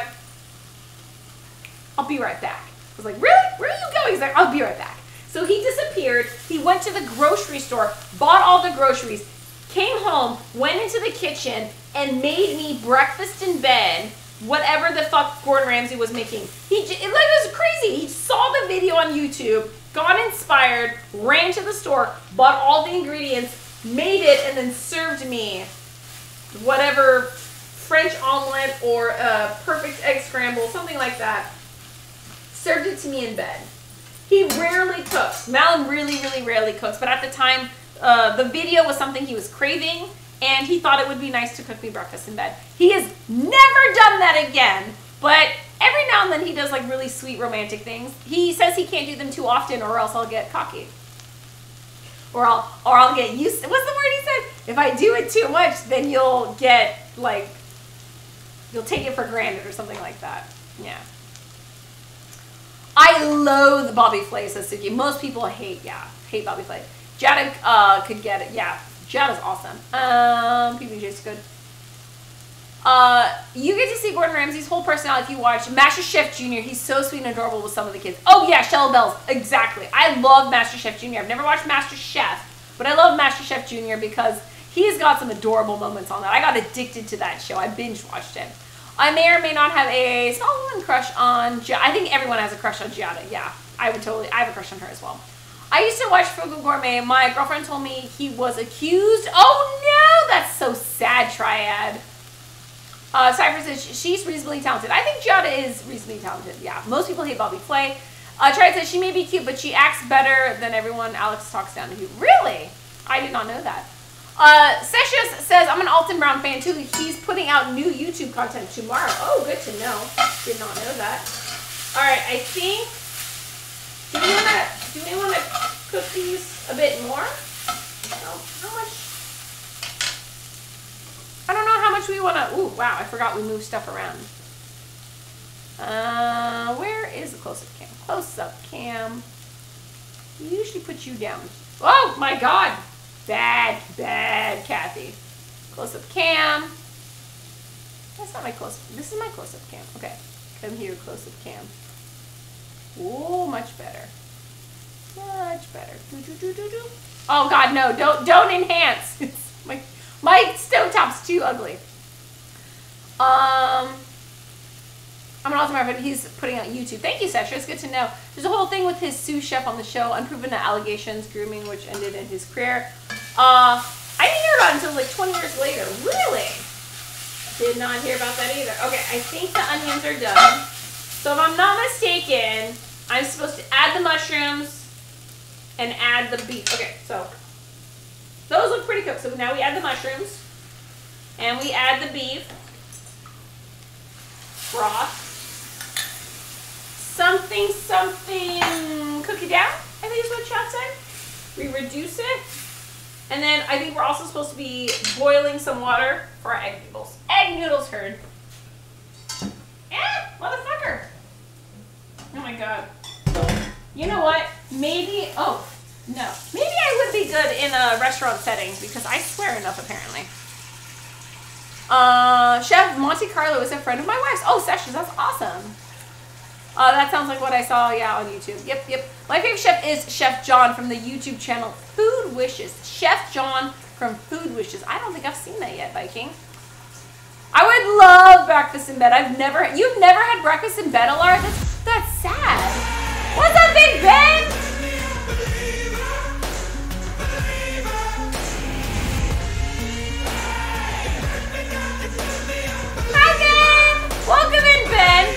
I'll be right back. I was like, really? Where are you going? He's like, I'll be right back. So he disappeared, he went to the grocery store, bought all the groceries, came home, went into the kitchen, and made me breakfast in bed, whatever the fuck Gordon Ramsay was making. It was crazy. He saw the video on YouTube, got inspired, ran to the store, bought all the ingredients, made it and then served me whatever French omelet or a perfect egg scramble, something like that. Served it to me in bed. He rarely cooks. Malin really, really rarely cooks, but at the time, the video was something he was craving, and he thought it would be nice to cook me breakfast in bed. He has never done that again, but every now and then he does like really sweet romantic things. He says he can't do them too often or else I'll get cocky. Or I'll get used to, what's the word he said? If I do it too much, then you'll get like, you'll take it for granted or something like that. Yeah. I loathe Bobby Flay, says Suki. Most people hate Bobby Flay. Jada could get it. Yeah, Jada's awesome. PBJ's good. You get to see Gordon Ramsay's whole personality if you watch Master Chef Junior. He's so sweet and adorable with some of the kids. Oh yeah, Shell Bells. Exactly. I love Master Chef Junior. I've never watched Master Chef, but I love Master Chef Junior because he's got some adorable moments on that. I got addicted to that show. I binge watched it. I may or may not have a small woman crush on Giada. I think everyone has a crush on Giada. Yeah, I have a crush on her as well. I used to watch Fugu Gourmet. My girlfriend told me he was accused. Oh no, that's so sad, Triad. Cypher says she's reasonably talented. I think Giada is reasonably talented. Yeah, most people hate Bobby Flay. Triad says she may be cute, but she acts better than everyone Alex talks down to. Really? I did not know that. Sessions says, I'm an Alton Brown fan too. He's putting out new YouTube content tomorrow. Oh, good to know. Did not know that. Alright, I think, do we want to cook these a bit more? How much? I don't know how much we want to, ooh, wow, I forgot we moved stuff around. Where is the close-up cam? Close-up cam. We usually put you down. Oh my God. Bad, Kathy. Close-up cam. That's not my close-up. This is my close-up cam. Okay. Come here, close-up cam. Oh, much better. Much better. Oh God, no! Don't enhance. It's my stovetop's too ugly. I'm an awesome friend. He's putting out YouTube. Thank you, Sasha. It's good to know. There's a whole thing with his sous chef on the show, unproven allegations, grooming, which ended in his career. I didn't hear about it until like 20 years later. Really? Did not hear about that either. Okay, I think the onions are done. So if I'm not mistaken, I'm supposed to add the mushrooms and add the beef. Okay, so those look pretty cooked. So now we add the mushrooms and we add the beef broth. Something, cook it down, I think is what Chad said. We reduce it. And then I think we're also supposed to be boiling some water for our egg noodles. Egg noodles, heard. Motherfucker. Oh my God. You know what? Maybe, oh, no. Maybe I would be good in a restaurant setting because I swear enough apparently. Chef Monte Carlo is a friend of my wife's. Oh, Sessions, that's awesome. That sounds like what I saw, yeah, on YouTube. Yep. My favorite chef is Chef John from the YouTube channel Food Wishes. Chef John from Food Wishes. I don't think I've seen that yet, Viking. I would love breakfast in bed. You've never had breakfast in bed, Alara? That's sad. What's up, Big Ben? Hi, Ben. Welcome in, Ben.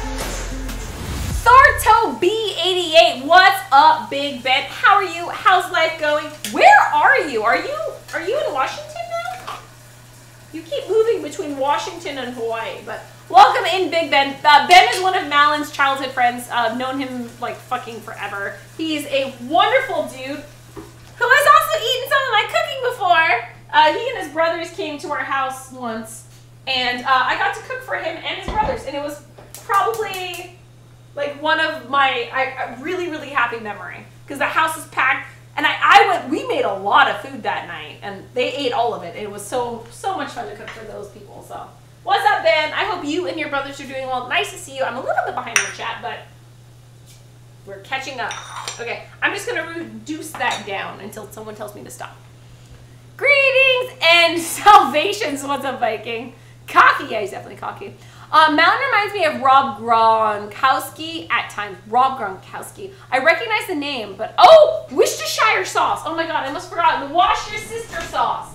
Thorto B88, what's up, Big Ben? How are you? How's life going? Where are you? Are you in Washington now? You keep moving between Washington and Hawaii, but welcome in, Big Ben. Ben is one of Malin's childhood friends. I've known him like fucking forever. He's a wonderful dude who has also eaten some of my cooking before. He and his brothers came to our house once, and I got to cook for him and his brothers, and it was probably like one of my really, really happy memory because the house was packed and we made a lot of food that night and they ate all of it. It was so much fun to cook for those people. So what's up, Ben? I hope you and your brothers are doing well. Nice to see you. I'm a little bit behind in the chat, but we're catching up. Okay, I'm just gonna reduce that down until someone tells me to stop. Greetings and salvations. What's up, Viking? Cocky, yeah, he's definitely cocky. Mountain reminds me of Rob Gronkowski at times. Rob Gronkowski. I recognize the name, but oh, Worcestershire sauce. Oh my god, I almost forgot the Wash Your Sister sauce.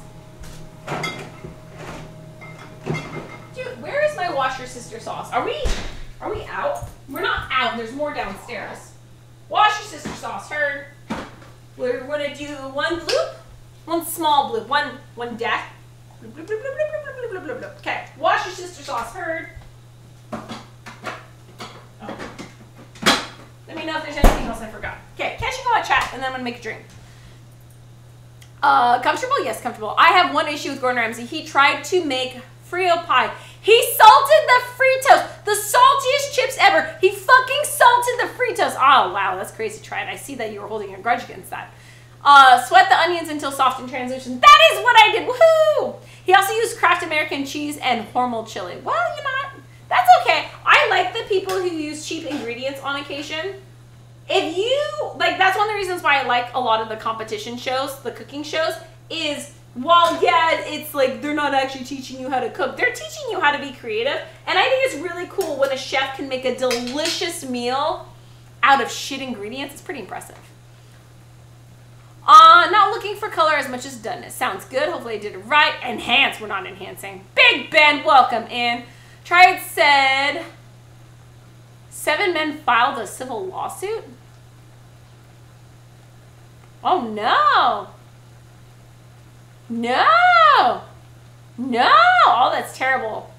Dude, where is my Wash Your Sister sauce? Are we out? We're not out. There's more downstairs. Wash Your Sister sauce. Heard. We're gonna do one bloop, one small bloop, one dash. Bloop, bloop, bloop, bloop, bloop, bloop, bloop, bloop. Okay. Wash Your Sister sauce. Heard. Oh. Let me know if there's anything else I forgot. Okay, catching on chat, and then I'm gonna make a drink. Comfortable? Yes, comfortable. I have one issue with Gordon Ramsay. He tried to make Frio pie. He salted the Fritos, the saltiest chips ever. He fucking salted the Fritos. Oh wow, that's crazy. Try it. I see that you were holding a grudge against that. Sweat the onions until soft and translucent. That is what I did. Woohoo! He also used Kraft American cheese and Hormel chili. Well, you know what? That's okay. I like the people who use cheap ingredients on occasion. If you, like, that's one of the reasons why I like a lot of the competition shows, the cooking shows, is while, yeah, it's like they're not actually teaching you how to cook. They're teaching you how to be creative. And I think it's really cool when a chef can make a delicious meal out of shit ingredients. It's pretty impressive. Not looking for color as much as doneness. Sounds good. Hopefully I did it right. Enhance. We're not enhancing. Big Ben, welcome in. Triad said 7 men filed a civil lawsuit. Oh no. No. No. Oh, that's terrible.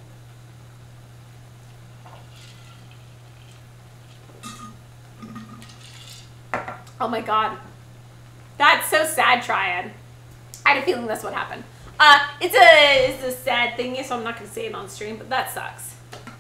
Oh my god. That's so sad, Triad. I had a feeling that's what happened. It's a sad thingy, so I'm not gonna say it on stream, but that sucks.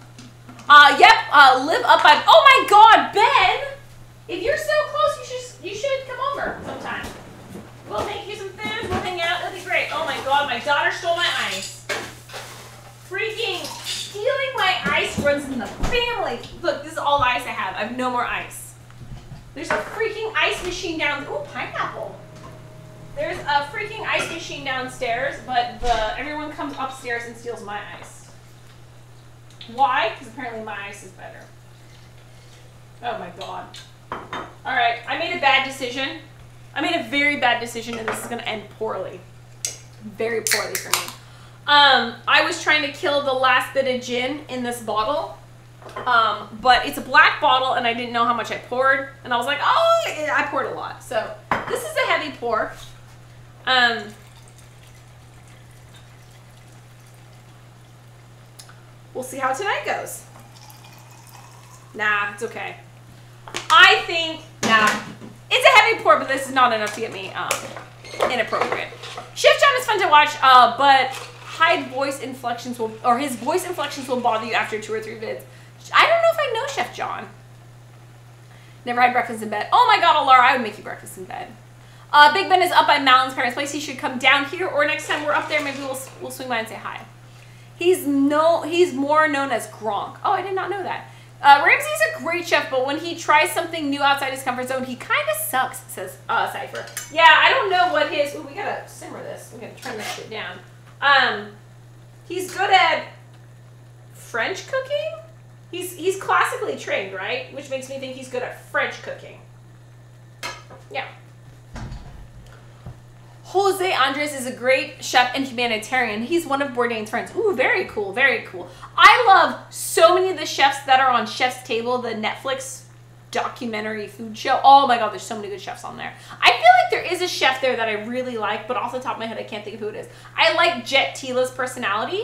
Live up by. Oh my God, Ben! If you're so close, you should come over sometime. We'll make you some food. We'll hang out. It'll be great. Oh my God, my daughter stole my ice. Freaking stealing my ice runs in the family. Look, this is all ice I have. I have no more ice. There's a freaking ice machine down. Oh, pineapple. There's a freaking ice machine downstairs, but everyone comes upstairs and steals my ice. Why? Because apparently my ice is better. Oh my God. All right, I made a bad decision. I made a very bad decision, and this is going to end poorly. Very poorly for me. I was trying to kill the last bit of gin in this bottle. But it's a black bottle and I didn't know how much I poured, and I was like, oh, I poured a lot. So this is a heavy pour. We'll see how tonight goes. Nah, it's okay. I think, nah, it's a heavy pour, but this is not enough to get me inappropriate. Chef John is fun to watch, but his voice inflections will bother you after 2 or 3 vids. I don't know if I know Chef John. Never had breakfast in bed. Oh my God, Alara, I would make you breakfast in bed. Big Ben is up by Malin's parents' place. He should come down here, or next time we're up there, maybe we'll swing by and say hi. He's more known as Gronk. Oh, I did not know that. Ramsay's a great chef, but when he tries something new outside his comfort zone, he kind of sucks, says Cypher. Yeah, I don't know what his... Ooh, we gotta simmer this. We gotta turn this shit down. He's good at French cooking? He's classically trained, right? Which makes me think he's good at French cooking. Yeah. Jose Andres is a great chef and humanitarian. He's one of Bourdain's friends. Ooh, very cool, very cool. I love so many of the chefs that are on Chef's Table, the Netflix documentary food show. Oh my God, there's so many good chefs on there. I feel like there is a chef there that I really like, but off the top of my head, I can't think of who it is. I like Jet Tila's personality.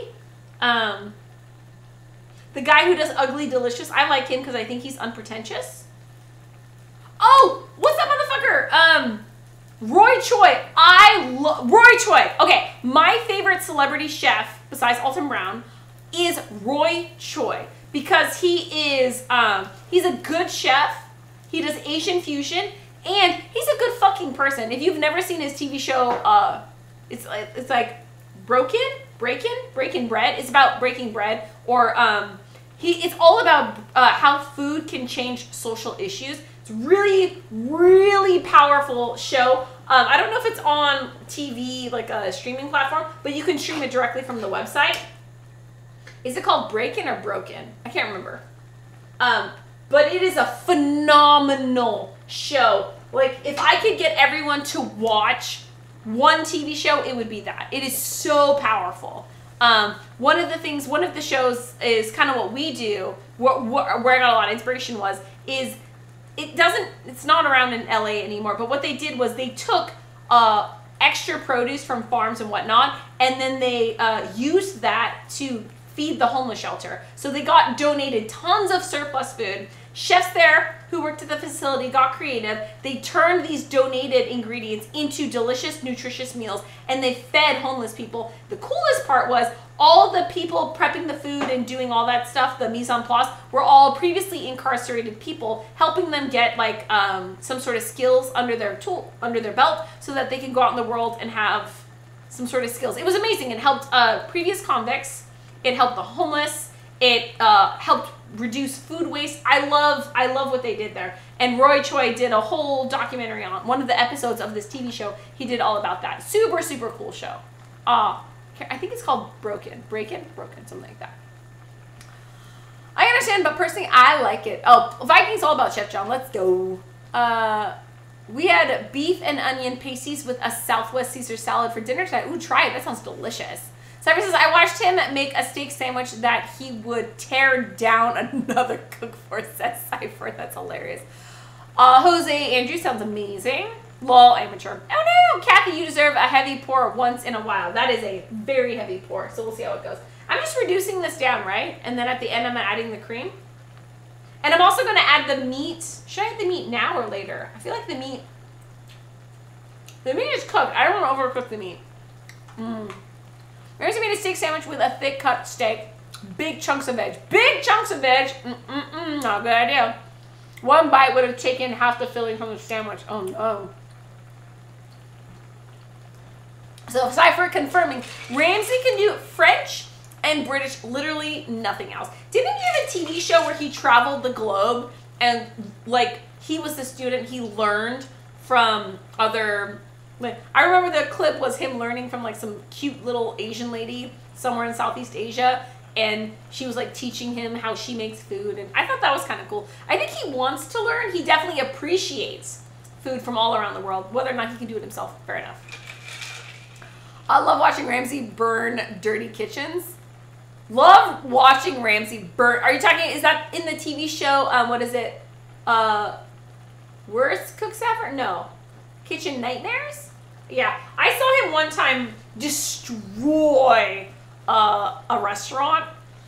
The guy who does Ugly Delicious, I like him because I think he's unpretentious. Oh, what's up, motherfucker? Roy Choi. Roy Choi. Okay, my favorite celebrity chef, besides Alton Brown, is Roy Choi. Because he is, he's a good chef. He does Asian fusion. And he's a good fucking person. If you've never seen his TV show, it's like Breaking Bread. It's about breaking bread. Or, it's all about how food can change social issues. It's really, really powerful show. I don't know if it's on TV, like a streaming platform, but you can stream it directly from the website. Is it called Breakin' or Broken? I can't remember. But it is a phenomenal show. Like, if I could get everyone to watch one TV show, it would be that. It is so powerful. One of the shows is kind of what we do, where I got a lot of inspiration is it's not around in LA anymore, but what they did was they took extra produce from farms and whatnot, and then they used that to feed the homeless shelter. So they got donated tons of surplus food. Chefs there who worked at the facility got creative. They turned these donated ingredients into delicious, nutritious meals, and they fed homeless people. The coolest part was all the people prepping the food and doing all that stuff, the mise en place, were all previously incarcerated people, helping them get like some sort of skills under their belt so that they can go out in the world and have some sort of skills. It was amazing. It helped previous convicts. It helped the homeless. It helped reduce food waste. I love what they did there. And Roy Choi did a whole documentary on one of the episodes of this TV show. He did all about that. Super, super cool show. I think it's called Broken, something like that. I understand, but personally, I like it. Oh, Vikings all about Chef John. Let's go. We had beef and onion pasties with a Southwest Caesar salad for dinner tonight. Ooh, try it. That sounds delicious. Cypher says, I watched him make a steak sandwich that he would tear down another cook for, says Cypher. That's hilarious. Jose Andrew sounds amazing. Lol, amateur. Oh no, Kathy, you deserve a heavy pour once in a while. That is a very heavy pour, so we'll see how it goes. I'm just reducing this down, right? And then at the end, I'm adding the cream. And I'm also going to add the meat. Should I add the meat now or later? I feel like the meat is cooked. I don't want to overcook the meat. Marissa made a steak sandwich with a thick cut steak. Big chunks of veg. Big chunks of veg. Not a good idea. One bite would have taken half the filling from the sandwich. Oh no. So Cypher confirming, Ramsay can do French and British, literally nothing else. Didn't he have a TV show where he traveled the globe and like he was the student, he learned from other, like, I remember the clip was him learning from like some cute little Asian lady somewhere in Southeast Asia, and she was like teaching him how she makes food, and I thought that was kind of cool. I think he wants to learn. He definitely appreciates food from all around the world. Whether or not he can do it himself, fair enough. I love watching Ramsay burn dirty kitchens. Love watching Ramsay burn. Are you talking, is that in the TV show, what is it? Worst Cook Sapper? No. Kitchen Nightmares? Yeah. I saw him one time destroy a restaurant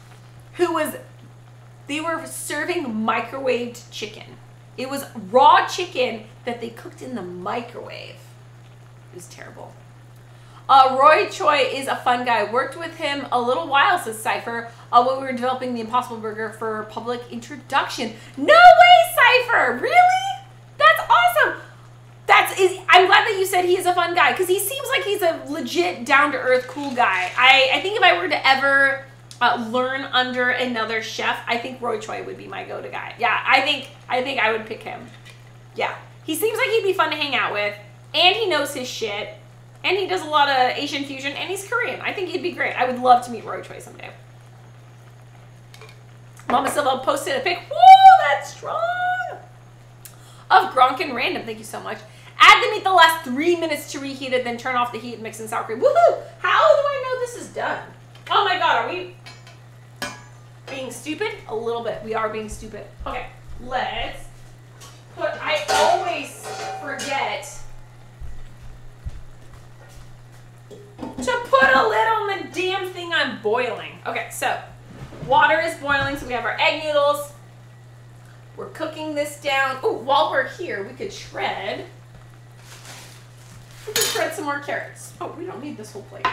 they were serving microwaved chicken. It was raw chicken that they cooked in the microwave. It was terrible. Roy Choi is a fun guy. Worked with him a little while, says Cypher, when we were developing the Impossible Burger for public introduction. No way, Cypher! Really? That's awesome! I'm glad that you said he is a fun guy, because he seems like he's a legit, down-to-earth, cool guy. I think if I were to ever learn under another chef, I think Roy Choi would be my go-to guy. Yeah, I think I would pick him. Yeah. He seems like he'd be fun to hang out with, and he knows his shit. And he does a lot of Asian fusion, and he's Korean. I think he'd be great. I would love to meet Roy Choi someday. Mama Silva posted a pic. Whoa, that's strong! Of Gronk and Random. Thank you so much. Add the meat the last 3 minutes to reheat it, then turn off the heat and mix in sour cream. Woohoo! How do I know this is done? Oh my god, are we being stupid? A little bit. We are being stupid. Okay, let's put, I always forget to put a lid on the damn thing I'm boiling. Okay, so water is boiling, so we have our egg noodles. We're cooking this down. Oh, while we're here, we could shred. We could shred some more carrots. Oh, we don't need this whole plate.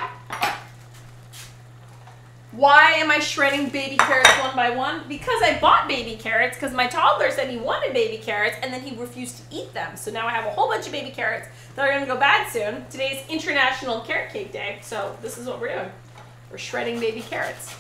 Why am I shredding baby carrots one by one? Because I bought baby carrots because my toddler said he wanted baby carrots and then he refused to eat them. So now I have a whole bunch of baby carrots that are going to go bad soon. Today's International Carrot Cake Day, so this is what we're doing. We're shredding baby carrots.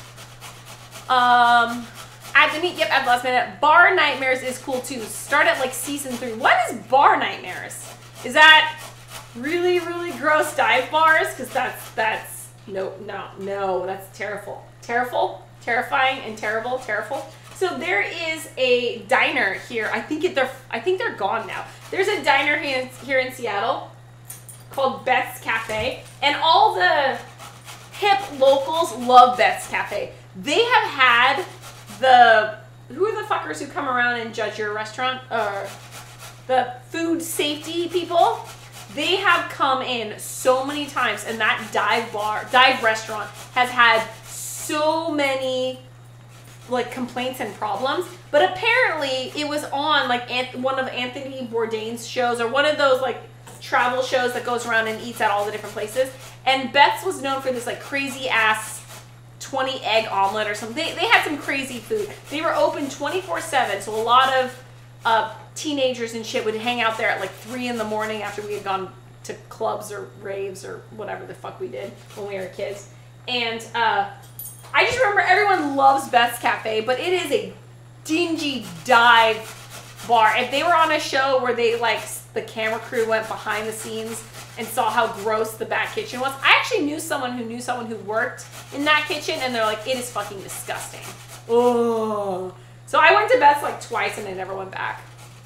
Add the meat, yep, at the last minute. Bar Nightmares is cool too. Start at like season 3. What is Bar Nightmares? Is that really, really gross dive bars? Because that's, no, that's terrible. terrifying, and terrible. So there is a diner here. I think they're gone now. There's a diner here in Seattle called Beth's Cafe, and all the hip locals love Beth's Cafe. They have had who are the fuckers who come around and judge your restaurant? The food safety people. They have come in so many times, and that dive restaurant has had so many like complaints and problems. But apparently it was on like one of Anthony Bourdain's shows, or one of those like travel shows that goes around and eats at all the different places. And Beth's was known for this like crazy ass 20 egg omelet or something. They had some crazy food. They were open 24/7, so a lot of teenagers and shit would hang out there at like 3 in the morning after we had gone to clubs or raves or whatever the fuck we did when we were kids. And I just remember everyone loves Beth's Cafe, but it is a dingy dive bar. If they were on a show where they like the camera crew went behind the scenes and saw how gross the back kitchen was, I actually knew someone who worked in that kitchen, and they're like, it is fucking disgusting. Oh. So I went to Beth's like twice and I never went back.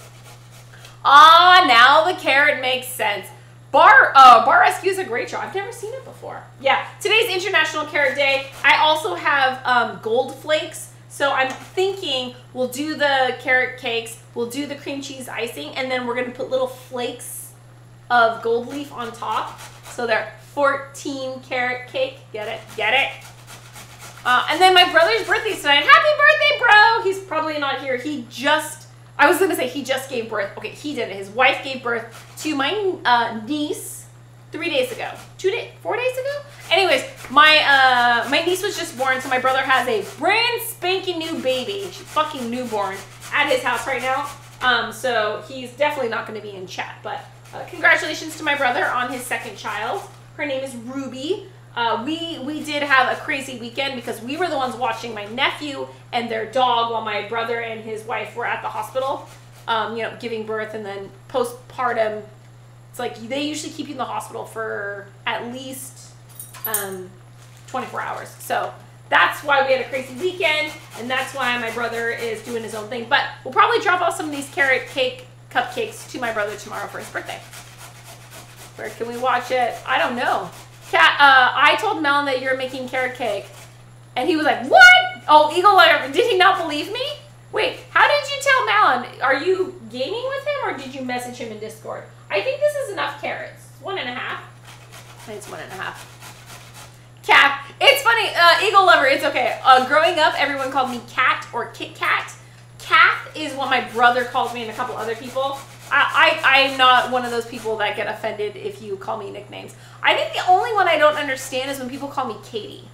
Ah, now the carrot makes sense. Bar Rescue is a great show. I've never seen it before. Yeah, today's International Carrot Day. I also have gold flakes. So I'm thinking we'll do the carrot cakes, we'll do the cream cheese icing, and then we're gonna put little flakes of gold leaf on top. So they're 14 carrot cake. Get it? Get it? And then my brother's birthday tonight. Happy birthday, bro! He's probably not here. He just gave birth. Okay, he did it. His wife gave birth to my niece 3 days ago. 4 days ago? Anyways, my niece was just born, so my brother has a brand spanking new baby. She's fucking newborn at his house right now. So he's definitely not going to be in chat. But congratulations to my brother on his second child. Her name is Ruby. We did have a crazy weekend because we were the ones watching my nephew and their dog while my brother and his wife were at the hospital, giving birth, and then postpartum. It's like they usually keep you in the hospital for at least 24 hours. So that's why we had a crazy weekend, and that's why my brother is doing his own thing. But we'll probably drop off some of these carrot cake cupcakes to my brother tomorrow for his birthday. Where can we watch it? I don't know. Kat, I told Melon that you're making carrot cake, and he was like, what? Oh, Eagle Lover, did he not believe me? Wait, how did you tell Melon? Are you gaming with him, or did you message him in Discord? I think this is enough carrots. 1.5. I think it's 1.5. Cat. It's funny, Eagle Lover, it's okay. Growing up, everyone called me Cat or Kit Kat. Kath is what my brother calls me and a couple other people. I'm not one of those people that get offended if you call me nicknames. I think the only one I don't understand is when people call me Katie.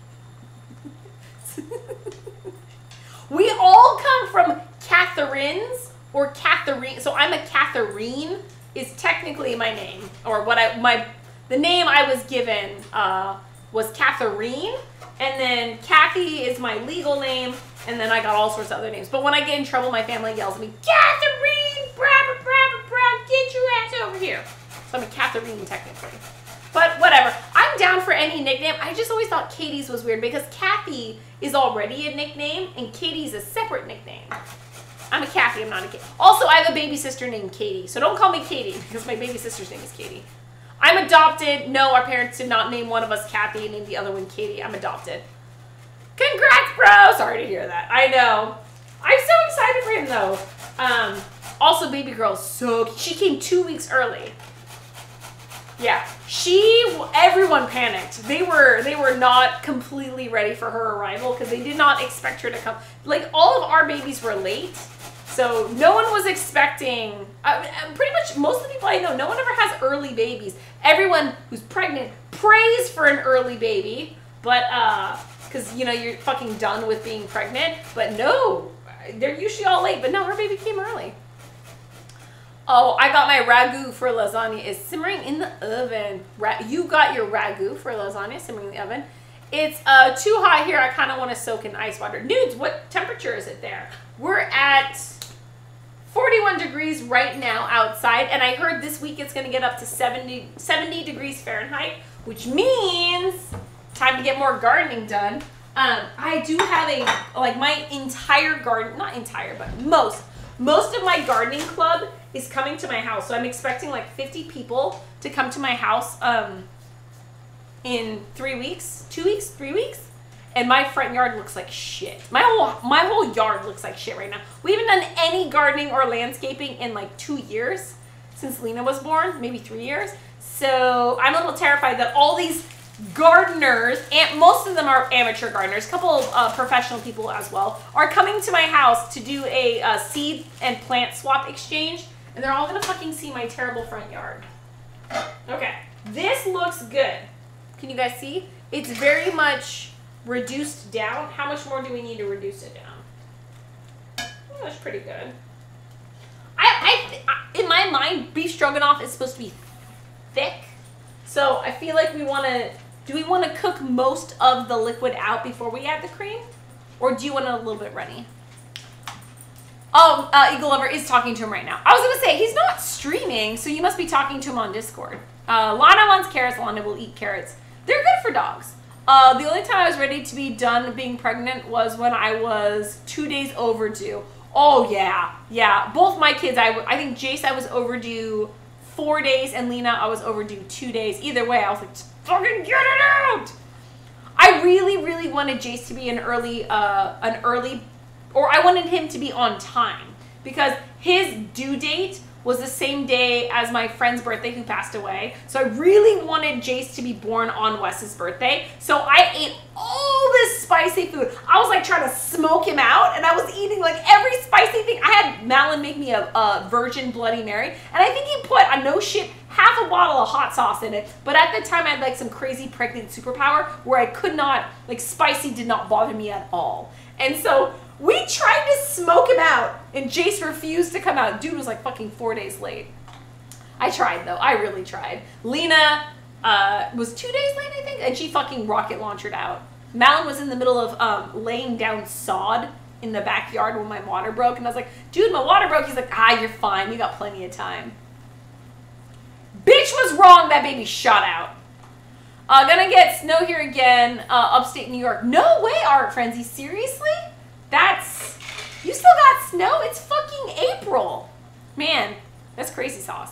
We all come from Catherines or Catherine. So I'm a Catherine is technically my name, or the name I was given was Catherine, and then Kathy is my legal name, and then I got all sorts of other names. But when I get in trouble, my family yells at me, Catherine, get your ass over here. So I'm a Catherine technically. But whatever. I'm down for any nickname. I just always thought Katie's was weird because Kathy is already a nickname and Katie's a separate nickname. I'm a Kathy, I'm not a Katie. Also, I have a baby sister named Katie. So don't call me Katie because my baby sister's name is Katie. I'm adopted. No, our parents did not name one of us Kathy and name the other one Katie. I'm adopted. Congrats, bro. Sorry to hear that. I know. I'm so excited for him though. Also, baby girl, she came 2 weeks early. Yeah, everyone panicked. They were not completely ready for her arrival because they did not expect her to come. Like, all of our babies were late, so no one was expecting, pretty much most of the people I know, no one ever has early babies. Everyone who's pregnant prays for an early baby, but, because, you're fucking done with being pregnant, but no, they're usually all late, but no, her baby came early. Oh, I got my ragu for lasagna is simmering in the oven. You got your ragu for lasagna simmering in the oven. It's too hot here. I kind of want to soak in ice water. Nudes, what temperature is it there? We're at 41 degrees right now outside, and I heard this week it's going to get up to 70 degrees Fahrenheit, which means time to get more gardening done. I do have like my entire garden, not entire, but most of my gardening club is coming to my house. So I'm expecting like 50 people to come to my house in 3 weeks, 2 weeks, 3 weeks. And my front yard looks like shit. My whole yard looks like shit right now. We haven't done any gardening or landscaping in like 2 years since Lena was born, maybe 3 years. So I'm a little terrified that all these gardeners, and most of them are amateur gardeners, a couple of professional people as well, are coming to my house to do a seed and plant swap exchange. And they're all gonna fucking see my terrible front yard. Okay, this looks good. Can you guys see? It's very much reduced down. How much more do we need to reduce it down? Oh, that's pretty good. In my mind, beef stroganoff is supposed to be thick. So I feel like we want to, do we want to cook most of the liquid out before we add the cream? Or do you want it a little bit runny? Oh, Eagle Lover is talking to him right now. I was going to say, he's not streaming, so you must be talking to him on Discord. Lana wants carrots. Lana will eat carrots. They're good for dogs. The only time I was ready to be done being pregnant was when I was 2 days overdue. Oh, yeah. Yeah. Both my kids, I think Jace, I was overdue 4 days, and Lena, I was overdue 2 days. Either way, I was like, just fucking get it out! I really, really wanted Jace to be an early, or I wanted him to be on time, because his due date was the same day as my friend's birthday who passed away. So I really wanted Jace to be born on Wes's birthday. So I ate all this spicy food. I was like trying to smoke him out, and I was eating like every spicy thing. I had Malin make me a virgin Bloody Mary, and I think he put, no shit, half a bottle of hot sauce in it. But at the time I had like some crazy pregnant superpower where I could not, like spicy did not bother me at all. And so we tried to smoke him out, and Jace refused to come out. Dude was like fucking 4 days late. I tried, though. I really tried. Lena was 2 days late, I think, and she fucking rocket launchered out. Malin was in the middle of laying down sod in the backyard when my water broke, and I was like, dude, my water broke. He's like, you're fine. You got plenty of time. Bitch was wrong. That baby shot out. Gonna get snow here again, upstate New York. No way, Art Frenzy. Seriously? You still got snow? It's fucking April. Man, that's crazy sauce.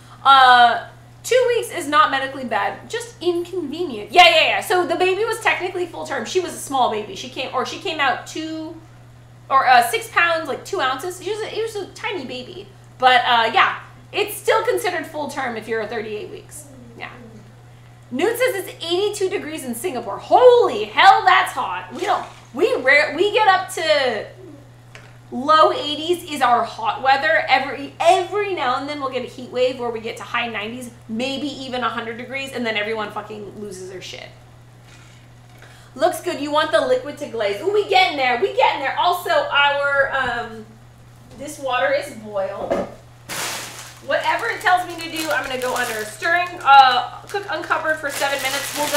2 weeks is not medically bad, just inconvenient. Yeah. So the baby was technically full term. She was a small baby. She came out 6 pounds, like 2 ounces. It was a tiny baby. But yeah, it's still considered full term if you're 38 weeks. Yeah. Newt says it's 82 degrees in Singapore. Holy hell, that's hot. We get up to low 80s is our hot weather. Every now and then we'll get a heat wave where we get to high 90s, maybe even 100 degrees, and then everyone fucking loses their shit. Looks good. You want the liquid to glaze. Ooh, we getting there. Also, our this water is boiled. Whatever it tells me to do, I'm gonna go under. Stirring, cook uncovered for 7 minutes. We'll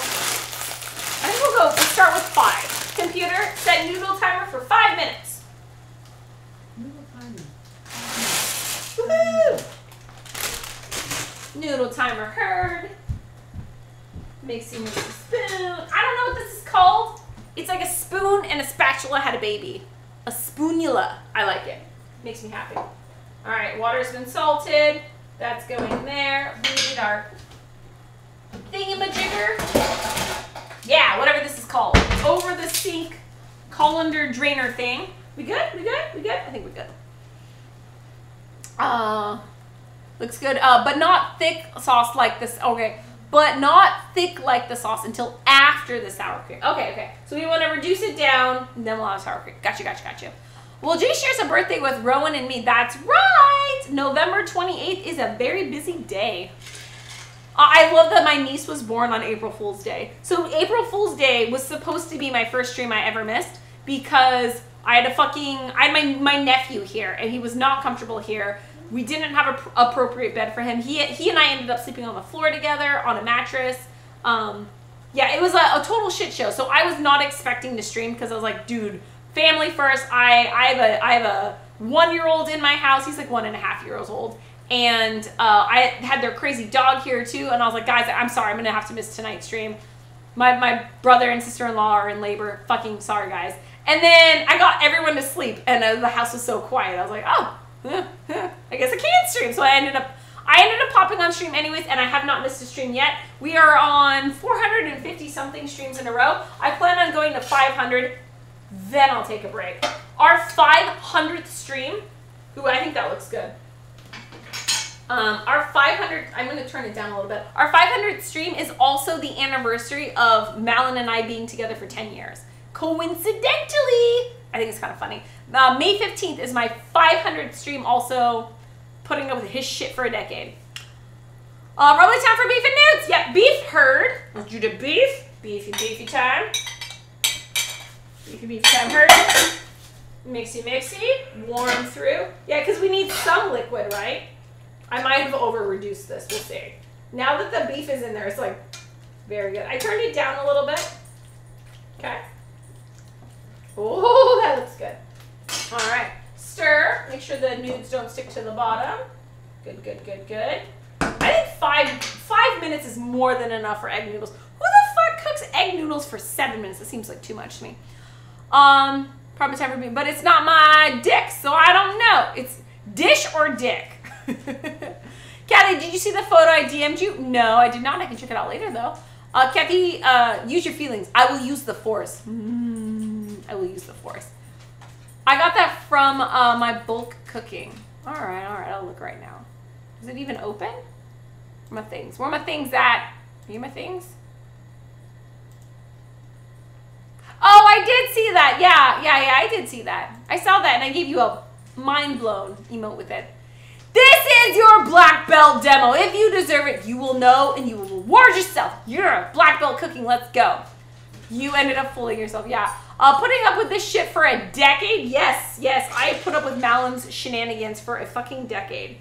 start with 5. Computer, set noodle timer for 5 minutes. Noodle timer. Woohoo! Noodle timer heard. Mixing with a spoon. I don't know what this is called. It's like a spoon and a spatula had a baby. A spoonula. I like it. Makes me happy. All right, water's been salted. That's going there. We need our thingamajigger. Yeah, whatever this is called. Over the sink colander drainer thing. We good? I think we're good. Looks good. But not thick sauce like this. Okay. But not thick like the sauce until after the sour cream. Okay. So we want to reduce it down, and then we'll have sour cream. Gotcha. Well, Jay shares a birthday with Rowan and me. That's right! November 28th is a very busy day. I love that my niece was born on April Fool's Day. So April Fool's Day was supposed to be my first stream I ever missed because I had my nephew here, and he was not comfortable here. We didn't have an appropriate bed for him. He and I ended up sleeping on the floor together on a mattress. Yeah, it was a total shit show. So I was not expecting to stream because I was like, dude, family first. I have a 1-year-old in my house. He's like 1.5 years old. And I had their crazy dog here too. And I was like, guys, I'm sorry. I'm going to have to miss tonight's stream. My brother and sister-in-law are in labor. Fucking sorry, guys. And then I got everyone to sleep, and the house was so quiet. I was like, oh, I guess I can stream. So I ended up popping on stream anyways, and I have not missed a stream yet. We are on 450-something streams in a row. I plan on going to 500, then I'll take a break. Our 500th stream, ooh, I think that looks good. Our 500, I'm going to turn it down a little bit. Our 500th stream is also the anniversary of Malin and I being together for 10 years. Coincidentally, I think it's kind of funny. May 15th is my 500th stream, also putting up with his shit for a decade. Probably time for beef and nudes. Yep, beef heard. Let's do the beef. Beefy time. Beefy time heard. Mixy. Warm through. Yeah, because we need some liquid, right? I might have over-reduced this. We'll see. Now that the beef is in there, it's like very good. I turned it down a little bit. Okay. Oh, that looks good. All right. Stir. Make sure the nudes don't stick to the bottom. Good. I think five minutes is more than enough for egg noodles. Who the fuck cooks egg noodles for 7 minutes? That seems like too much to me. Probably time for me, but it's not my dick, so I don't know. It's dish or dick. Kathy, did you see the photo I DM'd you? No, I did not. I can check it out later, though. Kathy, use your feelings. I will use the force. I will use the force. I got that from my bulk cooking. All right. I'll look right now. Is it even open? Where are my things? Where are my things at? Are you my things? Oh, I did see that. Yeah, I did see that. I saw that, and I gave you a mind-blown emote with it. This is your black belt demo. If you deserve it, you will know, and you will reward yourself. You're a black belt cooking. Let's go. You ended up fooling yourself. Yeah. Putting up with this shit for a decade? Yes. I put up with Malin's shenanigans for a fucking decade.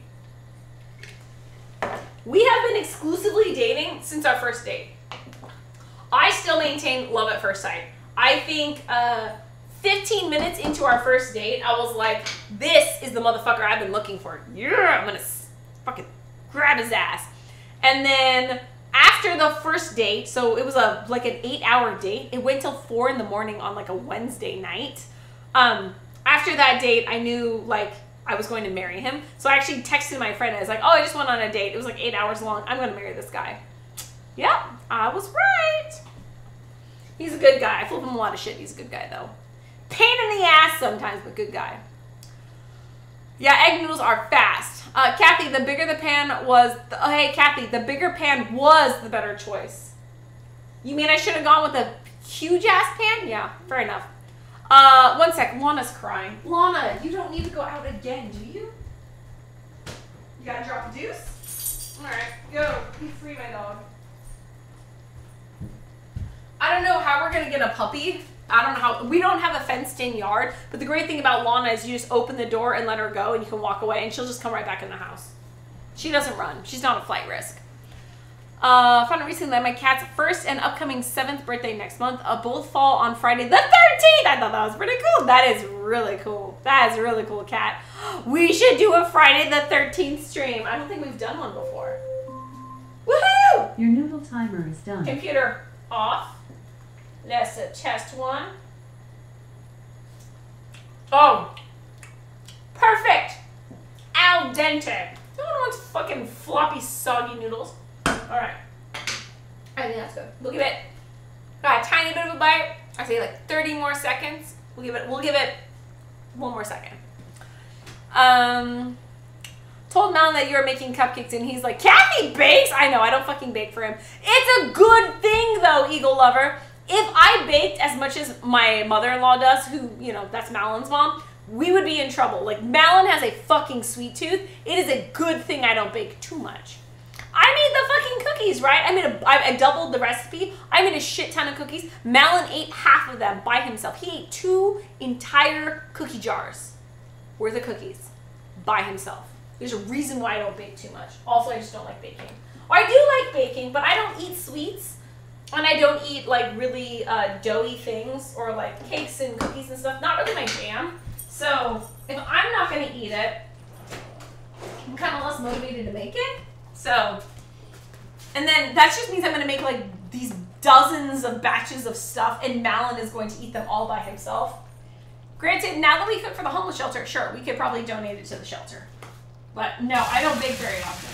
We have been exclusively dating since our first date. I still maintain love at first sight. I think 15 minutes into our first date, I was like, this is the motherfucker I've been looking for. Yeah, I'm gonna fucking grab his ass. And then after the first date, so it was like an 8-hour date. It went till 4 in the morning on like a Wednesday night. After that date, I knew like I was going to marry him. So I actually texted my friend. I was like, oh, I just went on a date. It was like 8 hours long. I'm going to marry this guy. Yep, I was right. He's a good guy. I flip him a lot of shit. He's a good guy, though. Pain in the ass sometimes, but good guy. Yeah, egg noodles are fast. Kathy, the bigger the pan was... hey, Kathy, the bigger pan was the better choice. You mean I should have gone with a huge-ass pan? Yeah, fair enough. 1 sec. Lana's crying. Lana, you don't need to go out again, do you? You gotta drop a deuce? Alright, go. Be free, my dog. I don't know how we're gonna get a puppy. I don't know how. We don't have a fenced-in yard, but the great thing about Lana is you just open the door and let her go, and you can walk away, and she'll just come right back in the house. She doesn't run. She's not a flight risk. Found out recently that my cat's first and upcoming 7th birthday next month both fall on Friday the 13th. I thought that was pretty cool. That is really cool. That is a really cool, cat. We should do a Friday the 13th stream. I don't think we've done one before. Woohoo! Your noodle timer is done. Computer off. Let's test one. Oh, perfect. Al dente. No one wants fucking floppy, soggy noodles. All right. I think that's good. We'll give it a tiny bit of a bite. I say like 30 more seconds. We'll give it 1 more second. Told Malin that you were making cupcakes, and he's like, Kathy bakes? I know, I don't fucking bake for him. It's a good thing, though, Eagle Lover. If I baked as much as my mother-in-law does, who, you know, that's Malin's mom, we would be in trouble. Like, Malin has a fucking sweet tooth. It is a good thing I don't bake too much. I made the fucking cookies, right? I doubled the recipe. I made a shit ton of cookies. Malin ate half of them by himself. He ate 2 entire cookie jars worth of cookies by himself. There's a reason why I don't bake too much. Also, I just don't like baking. Or I do like baking, but I don't eat sweets. And I don't eat, like, really doughy things or, like, cakes and cookies and stuff. Not really my jam. So, if I'm not going to eat it, I'm kind of less motivated to make it. So, and then that just means I'm going to make, like, these dozens of batches of stuff, and Malin is going to eat them all by himself. Granted, now that we cook for the homeless shelter, sure, we could probably donate it to the shelter. But no, I don't bake very often.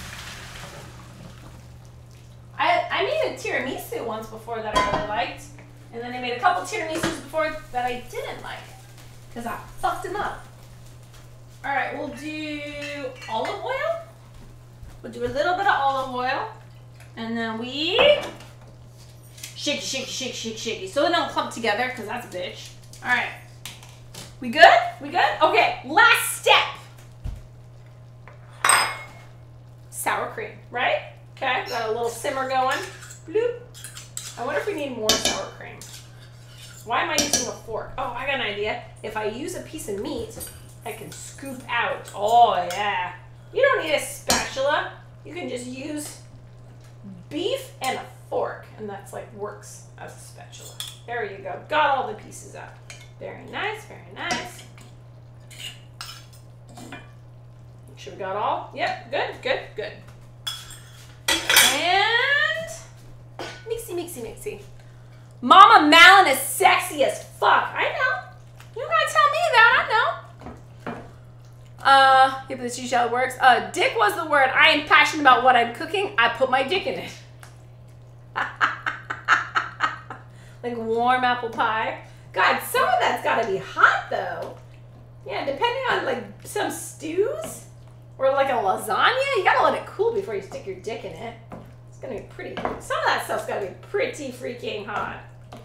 I made a tiramisu once before that I really liked. And then I made a couple tiramisus before that I didn't like. Because I fucked them up. Alright, we'll do olive oil. We'll do a little bit of olive oil. And then we shake, shake, shake, shake, shake. So they don't clump together, because that's a bitch. Alright. We good? We good? Okay, last step. Sour cream, right? Okay, got a little simmer going. Bloop. I wonder if we need more sour cream. Why am I using a fork? Oh, I got an idea. If I use a piece of meat, I can scoop out. Oh, yeah. You don't need a spatula. You can just use beef and a fork, and that's like works as a spatula. There you go. Got all the pieces out. Very nice, very nice. Make sure we got all. Yep, good, good, good. And mixy, mixy, mixy. Mama Malin is sexy as fuck. I know. You gotta tell me that. I know. Yeah, but this usually how it works. Dick was the word. I am passionate about what I'm cooking. I put my dick in it. Like warm apple pie. God, some of that's gotta be hot though. Yeah, depending on like some stews or like a lasagna, you gotta let it cool before you stick your dick in it. It's gonna be pretty. Some of that stuff's gotta be pretty freaking hot.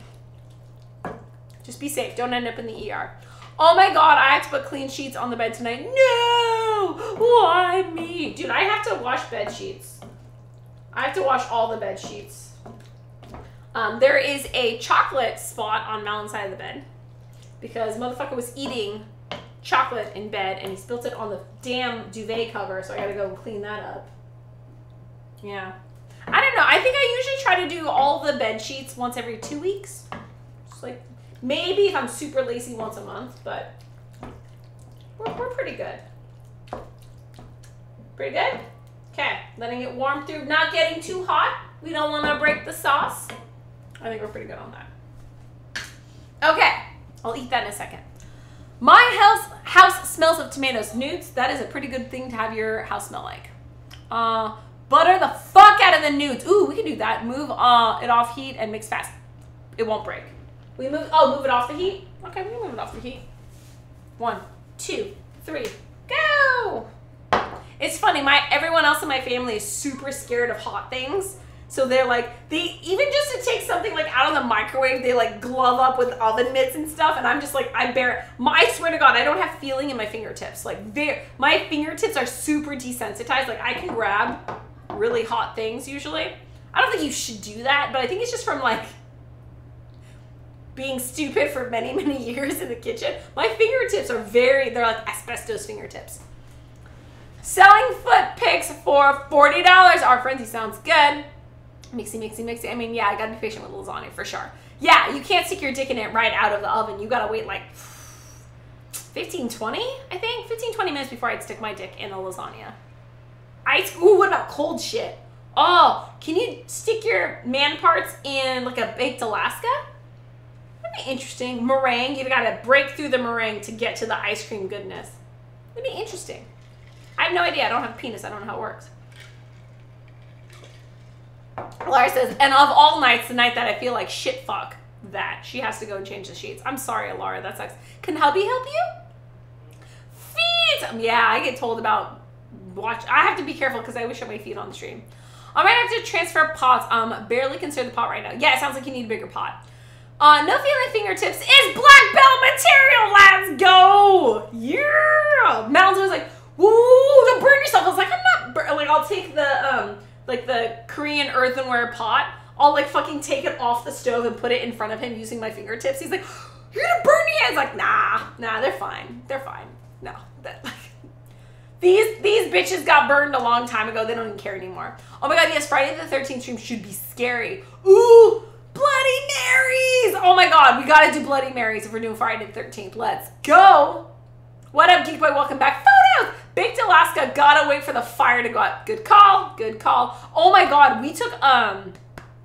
Just be safe. Don't end up in the ER. Oh my God, I have to put clean sheets on the bed tonight. No! Why me? Dude, I have to wash bed sheets. I have to wash all the bed sheets. There is a chocolate spot on Malin's side of the bed because motherfucker was eating chocolate in bed and he spilled it on the damn duvet cover, so I gotta go and clean that up. Yeah. I don't know. I think I usually try to do all the bed sheets once every 2 weeks. Just like, maybe if I'm super lazy once a month, but we're pretty good. Pretty good? Okay, letting it warm through, not getting too hot. We don't want to break the sauce. I think we're pretty good on that. Okay, I'll eat that in a second. My house smells of tomatoes. Newts, that is a pretty good thing to have your house smell like. Butter the fuck out of the newts. Ooh, we can do that. Move it off heat and mix fast. It won't break. We move, move it off the heat? Okay, we can move it off the heat. 1, 2, 3, go! It's funny, everyone else in my family is super scared of hot things. So they're like, even just to take something like out of the microwave, they like glove up with oven mitts and stuff. And I'm just like, I swear to God, I don't have feeling in my fingertips. Like my fingertips are super desensitized. Like I can grab really hot things usually. I don't think you should do that, but I think it's just from like being stupid for many, many years in the kitchen. My fingertips are they're like asbestos fingertips. Selling foot picks for $40. Our frenzy sounds good. Mixy, mixy, mixy. I mean, yeah, I gotta be patient with lasagna for sure. Yeah, you can't stick your dick in it right out of the oven. You gotta wait like 15, 20, I think. 15, 20 minutes before I'd stick my dick in a lasagna. Ooh, what about cold shit? Oh, can you stick your man parts in like a baked Alaska? That'd be interesting. Meringue, you gotta break through the meringue to get to the ice cream goodness. That'd be interesting. I have no idea. I don't have a penis. I don't know how it works. Laura says, and of all nights, the night that I feel like shit fuck, that she has to go and change the sheets. I'm sorry, Laura, that sucks. Can hubby help you? Feet! Yeah, I get told about I have to be careful because I wish I had my feet on the stream. I might have to transfer pots. Barely consider the pot right now. Yeah, it sounds like you need a bigger pot. No feeling fingertips is black belt material. Let's go! Yeah! Mounds was like, woo, don't burn yourself. I was like, I'm not like, I'll take the like the Korean earthenware pot. I'll like fucking take it off the stove and put it in front of him using my fingertips. He's like, you're gonna burn your hands. Like, nah, they're fine. They're fine. No, that like these bitches got burned a long time ago. They don't even care anymore. Oh my God, yes, Friday the 13th stream should be scary. Ooh, Bloody Marys. Oh my God, we gotta do Bloody Marys if we're doing Friday the 13th. Let's go. What up, Geek Boy? Welcome back. Photos. Baked Alaska. Gotta wait for the fire to go out. Good call. Good call. Oh my God, we took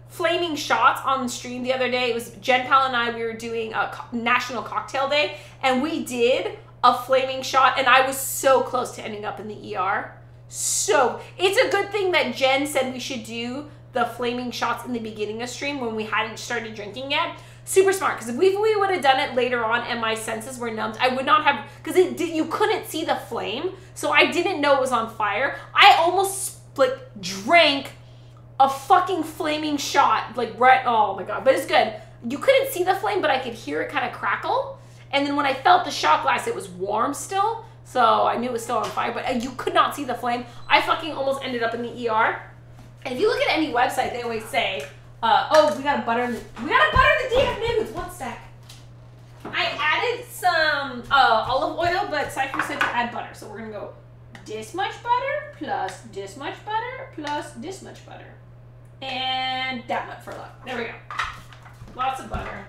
flaming shots on the stream the other day. It was Jen Pal and I, we were doing a National Cocktail Day, and we did a flaming shot, and I was so close to ending up in the ER. So, it's a good thing that Jen said we should do the flaming shots in the beginning of stream when we hadn't started drinking yet. Super smart, because if we would have done it later on and my senses were numbed, I would not have, because you couldn't see the flame, so I didn't know it was on fire. I almost, like, drank a fucking flaming shot, like, right, oh my god, but it's good. You couldn't see the flame, but I could hear it kind of crackle, and then when I felt the shot glass, it was warm still, so I knew it was still on fire, but you could not see the flame. I fucking almost ended up in the ER, and if you look at any website, they always say, oh, we gotta butter the damn nudes. One sec. I added some olive oil, but Cypher said to add butter. So we're gonna go this much butter plus this much butter plus this much butter. And that much for luck. There we go. Lots of butter.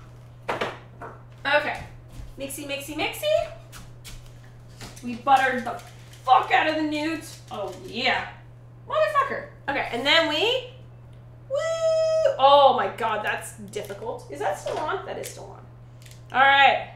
Okay. Mixy, mixy, mixy. We buttered the fuck out of the nudes. Oh, yeah. Motherfucker. Okay, and then we... Woo! Oh my god, that's difficult. Is that still on? That is still on. All right.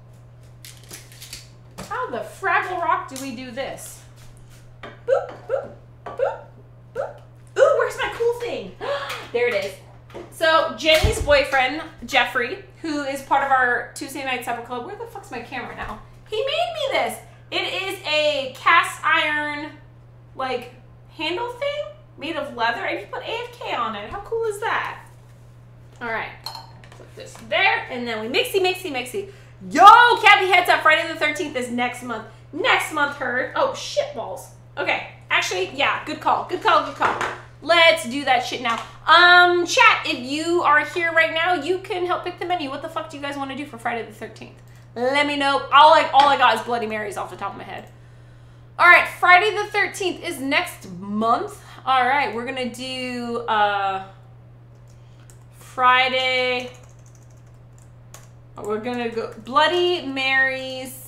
How the Fraggle Rock do we do this? Boop, boop, boop, boop. Ooh, where's my cool thing? There it is. So Jenny's boyfriend, Jeffrey, who is part of our Tuesday Night Supper Club. Where the fuck's my camera now? He made me this. It is a cast iron, like, handle thing. Made of leather. I just put AFK on it. How cool is that? All right. Put this there, and then we mixy, mixy, mixy. Yo, Cabby heads up. Friday the 13th is next month. Next month, Herd. Oh, shit balls. Okay. Actually, yeah, good call. Good call, good call. Let's do that shit now. Chat, if you are here right now, you can help pick the menu. What the fuck do you guys want to do for Friday the 13th? Let me know. All I got is Bloody Marys off the top of my head. All right, Friday the 13th is next month. All right, we're gonna do Friday. We're gonna go Bloody Marys,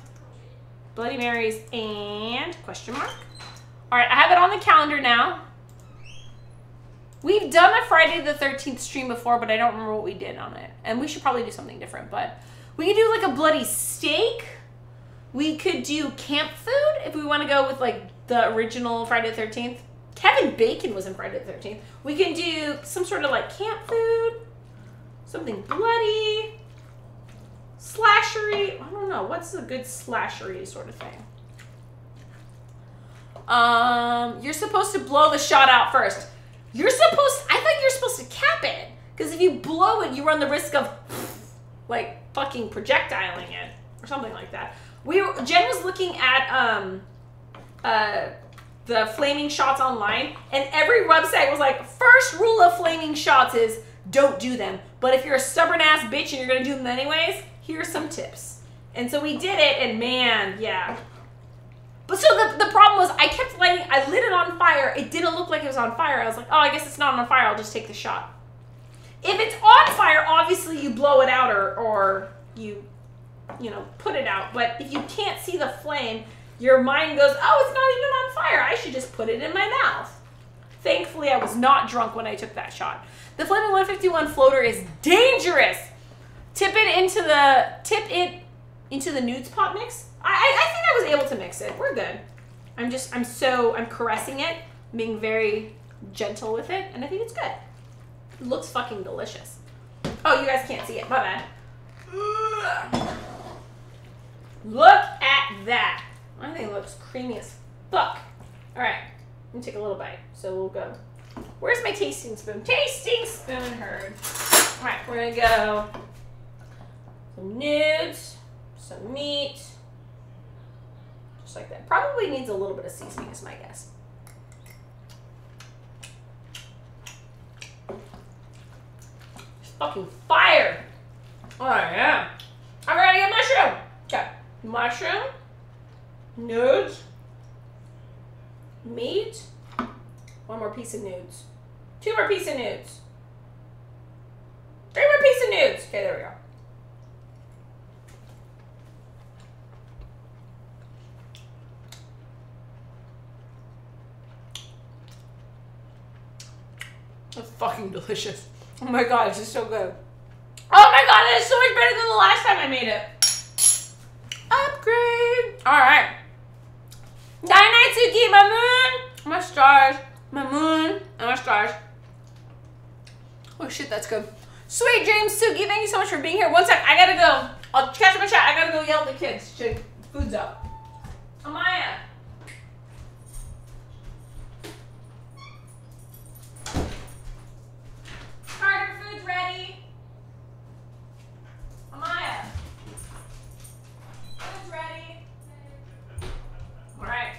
and question mark. All right, I have it on the calendar now. We've done a Friday the 13th stream before, but I don't remember what we did on it. And we should probably do something different, but we could do like a bloody steak. We could do camp food if we want to go with like the original Friday the 13th. Kevin Bacon was in Friday the 13th. We can do some sort of like camp food, something bloody, slashery. I don't know. What's a good slashery sort of thing? You're supposed to blow the shot out first. I thought you're supposed to cap it. Because if you blow it, you run the risk of like fucking projectiling it or something like that. Jen was looking at the flaming shots online, and every website was like, first rule of flaming shots is don't do them. But if you're a stubborn ass bitch and you're gonna do them anyways, here's some tips. And so we did it, and man, yeah. But so the problem was I lit it on fire. It didn't look like it was on fire. I was like, oh, I guess it's not on fire. I'll just take the shot. If it's on fire, obviously you blow it out or you put it out. But if you can't see the flame, your mind goes, oh, it's not even on fire. I should just put it in my mouth. Thankfully, I was not drunk when I took that shot. The Flaming 151 floater is dangerous. Tip it into the nudes pot mix. I think I was able to mix it. We're good. I'm caressing it, being very gentle with it, and I think it's good. It looks fucking delicious. Oh, you guys can't see it. My bad. Look at that. I think it looks creamy as fuck. All right, let me take a little bite. So we'll go. Where's my tasting spoon? Tasting spoon, Herd. All right, we're gonna go some nudes, some meat, just like that. Probably needs a little bit of seasoning, is my guess. It's fucking fire. Oh yeah. I'm gonna get mushroom. Okay, mushroom. Nudes, meat, one more piece of nudes, two more pieces of nudes, three more pieces of nudes. Okay, there we go. It's fucking delicious. Oh my god, this is so good. Oh my god, it is so much better than the last time I made it. Upgrade. Alright. Night-night, Suki, my moon. My stars. My moon and my stars. Oh shit, that's good. Sweet dreams, Suki. Thank you so much for being here. One sec, I gotta go. I'll catch up my chat. I gotta go yell at the kids. Shit, food's up. Amaya. Carter, food's ready. Amaya. Food's ready. Alright.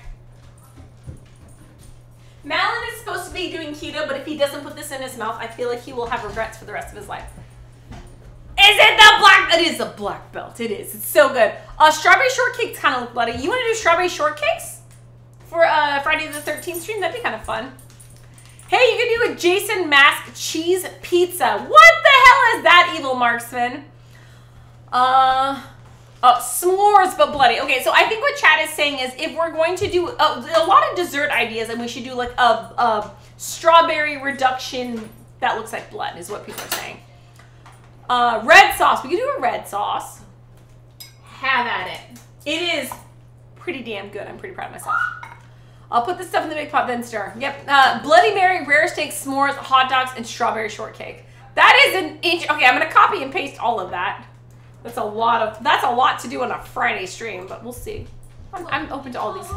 Malin is supposed to be doing keto, but if he doesn't put this in his mouth, I feel like he will have regrets for the rest of his life. Is it the black? It is a black belt. It is. It's so good. Strawberry shortcakes kind of look bloody. You want to do strawberry shortcakes for Friday the 13th stream? That'd be kind of fun. Hey, you can do a Jason Mask cheese pizza. What the hell is that, evil marksman? Oh, s'mores but bloody. Okay, so I think what chat is saying is if we're going to do a lot of dessert ideas, and we should do like a strawberry reduction that looks like blood is what people are saying. Red sauce. We can do a red sauce. Have at it. It is pretty damn good. I'm pretty proud of myself. I'll put this stuff in the big pot, then stir. Yep. Bloody Mary, rare steak, s'mores, hot dogs, and strawberry shortcake. That is an inch. Okay, I'm gonna copy and paste all of that. That's a lot to do on a Friday stream, but we'll see. I'm open to all these.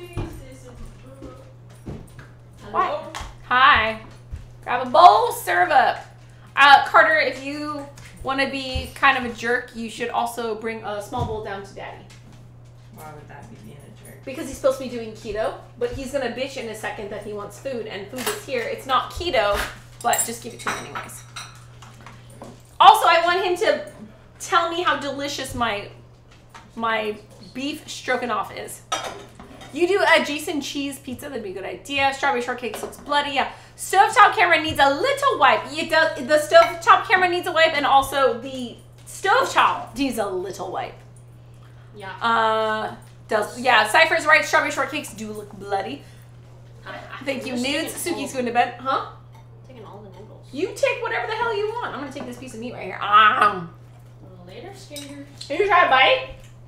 What? Hi. Grab a bowl, serve up. Carter, if you want to be kind of a jerk, you should also bring a small bowl down to Daddy. Why would that be being a jerk? Because he's supposed to be doing keto, but he's going to bitch in a second that he wants food, and food is here. It's not keto, but just give it to him anyways. Also, I want him to tell me how delicious my beef stroganoff is. You do a Jason cheese pizza, that'd be a good idea. Strawberry shortcake looks bloody, yeah. Stovetop camera needs a little wipe. It does, the stovetop camera needs a wipe, and also the stovetop needs a little wipe. Yeah. Yeah, Cypher's right. Strawberry shortcakes do look bloody. Thank you, Nudes. Suki's going to bed. Huh? Taking all the noodles. You take whatever the hell you want. I'm going to take this piece of meat right here. Later, skaters. Did you try a bite?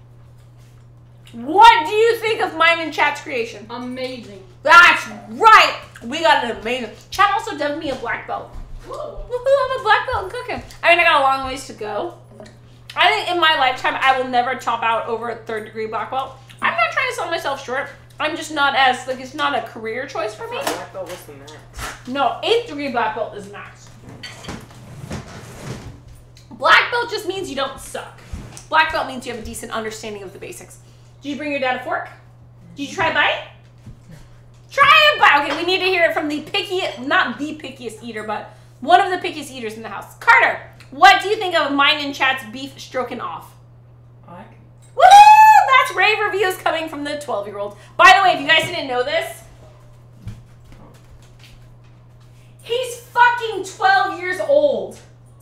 What do you think of mine and chat's creation? Amazing. That's right. We got an amazing. Chat also dubbed me a black belt. Whoa. Woohoo, I'm a black belt in cooking. I mean, I got a long ways to go. I think in my lifetime, I will never top out over a 3rd degree black belt. I'm not trying to sell myself short. I'm just not as, like, it's not a career choice for me. Black belt was the max. No, 8th degree black belt is max. Black belt just means you don't suck. Black belt means you have a decent understanding of the basics. Did you bring your dad a fork? Did you try a bite? Try a bite. Okay, we need to hear it from the not the pickiest eater, but one of the pickiest eaters in the house. Carter, what do you think of mine and chat's beef off? I like it. Woo! That's rave reviews coming from the 12-year-old. By the way, if you guys didn't know this, he's fucking 12 years old.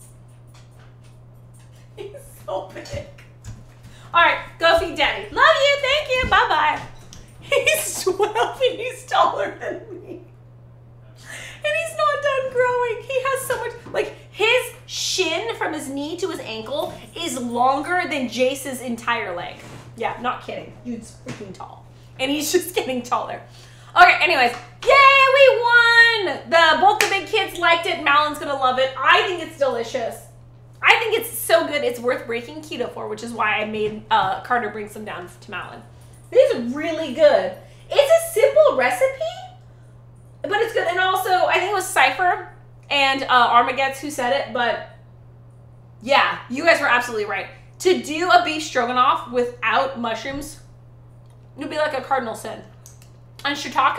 He's so big. All right, go feed Daddy. Love you, thank you, bye-bye. He's 12 and he's taller than me. And he's not done growing. He has so much, like, his shin from his knee to his ankle is longer than Jace's entire leg. Yeah, not kidding. Dude's freaking tall. And he's just getting taller. Okay, anyways. Yay, we won! Both the big kids liked it. Malin's gonna love it. I think it's delicious. I think it's so good, it's worth breaking keto for, which is why I made Carter bring some down to Malin. It is really good. It's a simple recipe, but it's good. And also, I think it was Cypher and Armageddon who said it, but yeah, you guys were absolutely right. To do a beef stroganoff without mushrooms would be like a cardinal sin. And shiitake,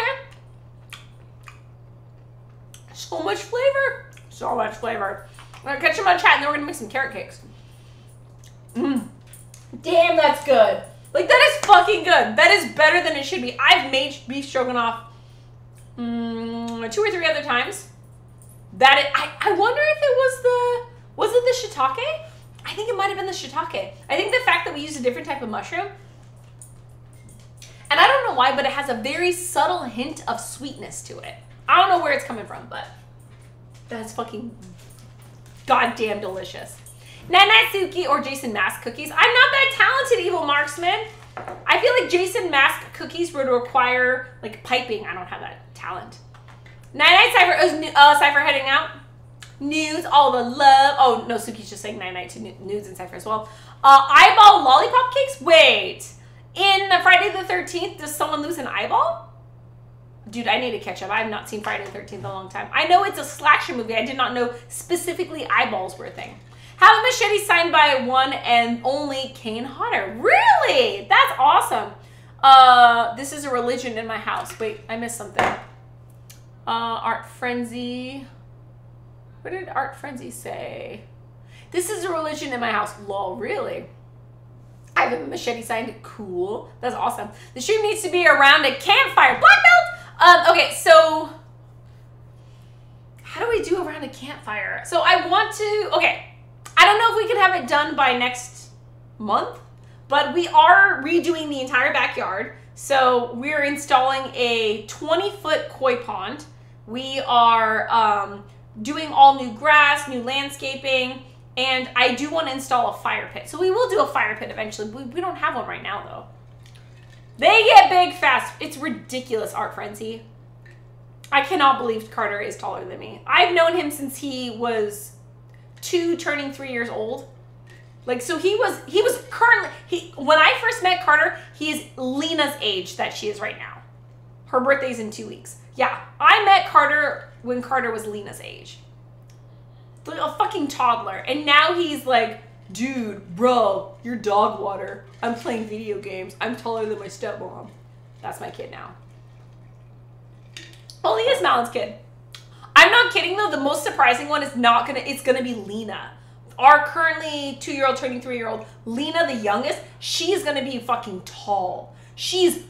so much flavor. So much flavor. I'm gonna catch them on chat and then we're gonna make some carrot cakes. Damn, that's good. Like, that is fucking good. That is better than it should be. I've made beef stroganoff 2 or 3 other times. I wonder if it was it the shiitake? I think it might have been the shiitake. I think the fact that we used a different type of mushroom, and I don't know why, but it has a very subtle hint of sweetness to it. I don't know where it's coming from, but That's fucking goddamn delicious. Nanatsuki or Jason Mask cookies. I'm not that talented, Evil Marksman. I feel like Jason Mask cookies would require like piping. I don't have that talent. Night Cypher. Cypher heading out. Nudes, all the love. Oh no, Suki's just saying night to nudes and Cypher as well. Eyeball lollipop cakes. Wait, in Friday the 13th, does someone lose an eyeball? Dude, I need to catch up. I have not seen Friday the 13th in a long time. I know it's a slasher movie. I did not know specifically eyeballs were a thing. Have a machete signed by one and only Kane Hodder. Really? That's awesome. This is a religion in my house. Wait, I missed something. Art Frenzy. What did Art Frenzy say? This is a religion in my house. Lol, really? I have a machete signed. Cool. That's awesome. The stream needs to be around a campfire. Black belt? Okay, so how do we do around a campfire? So I want to, okay. I don't know if we can have it done by next month, but we are redoing the entire backyard. So we're installing a 20-foot koi pond. We are doing all new grass, new landscaping, and I do want to install a fire pit. So we will do a fire pit eventually. We don't have one right now, though. They get big fast. It's ridiculous, Art Frenzy. I cannot believe Carter is taller than me. I've known him since he was 2 turning 3 years old. Like, so he was currently, when I first met Carter, he is Lena's age that she is right now. Her birthday's in 2 weeks. Yeah, I met Carter when Carter was Lena's age. Like a fucking toddler. And now he's like, dude, bro, you're dog water. I'm playing video games. I'm taller than my stepmom. That's my kid now. Well, he is Malin's kid. I'm not kidding though. The most surprising one is it's gonna be Lena. Our currently 2-year-old turning 3-year-old, Lena, the youngest, she's gonna be fucking tall. She's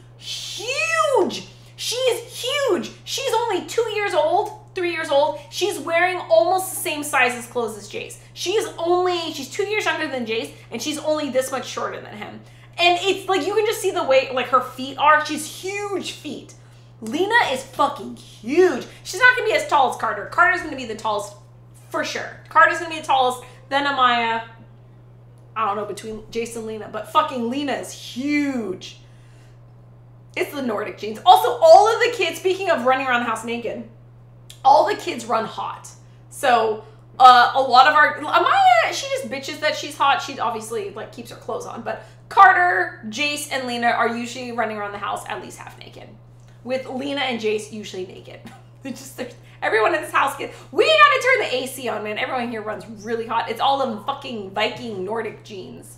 huge. She's huge. She's only 2 years old, 3 years old. She's wearing almost the same size as clothes as Jace. She's 2 years younger than Jace, and she's only this much shorter than him. And it's like, you can just see the way like her feet are. She's huge feet. Lena is fucking huge. She's not gonna be as tall as Carter. Carter's gonna be the tallest for sure. Carter's gonna be the tallest, then Amaya. I don't know, between Jace and Lena, but fucking Lena is huge. It's the Nordic genes. Also, all of the kids, speaking of running around the house naked, all the kids run hot. So a lot of our, Amaya, she just bitches that she's hot. She obviously like keeps her clothes on, but Carter, Jace, and Lena are usually running around the house at least half naked. With Lena and Jace usually naked. Everyone in this house we gotta turn the AC on, man. Everyone here runs really hot. It's all them fucking Viking Nordic genes.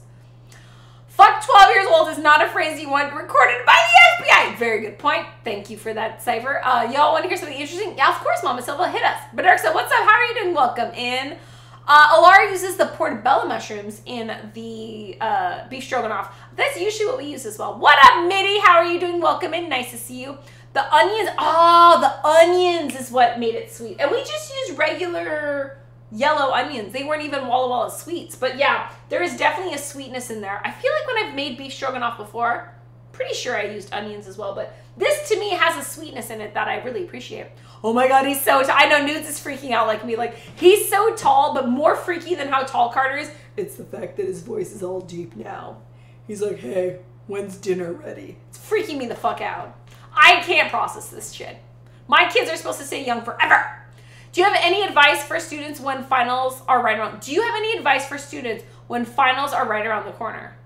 Fuck 12 years old is not a phrase you want recorded by the FBI. Very good point. Thank you for that, Cypher. Y'all want to hear something interesting? Yeah, of course, Mama Silva, hit us. But Dark, so what's up? How are you doing? Welcome in. Alara uses the portobello mushrooms in the beef stroganoff. That's usually what we use as well. What up, Mitty? How are you doing? Welcome in. Nice to see you. The onions. Oh, the onions is what made it sweet. And we just used regular yellow onions. They weren't even Walla Walla sweets. But yeah, there is definitely a sweetness in there. I feel like when I've made beef stroganoff before, pretty sure I used onions as well. But this to me has a sweetness in it that I really appreciate. Oh my God, he's so tall. I know Nudes is freaking out like me. Like, he's so tall, but more freaky than how tall Carter is. It's the fact that his voice is all deep now. He's like, hey, when's dinner ready? It's freaking me the fuck out. I can't process this shit. My kids are supposed to stay young forever. Do you have any advice for students when finals are right around? Do you have any advice for students when finals are right around the corner?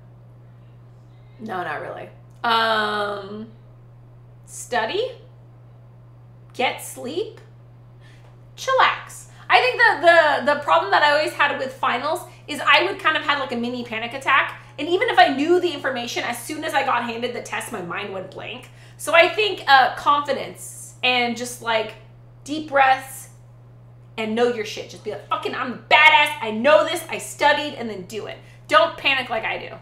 No, not really. Study? Get sleep? Chillax. I think the problem that I always had with finals is I would kind of have like a mini panic attack. And even if I knew the information, as soon as I got handed the test, my mind went blank. So I think confidence and just like deep breaths and know your shit. Just be like, fucking, I'm a badass. I know this. I studied, and then do it. Don't panic like I do.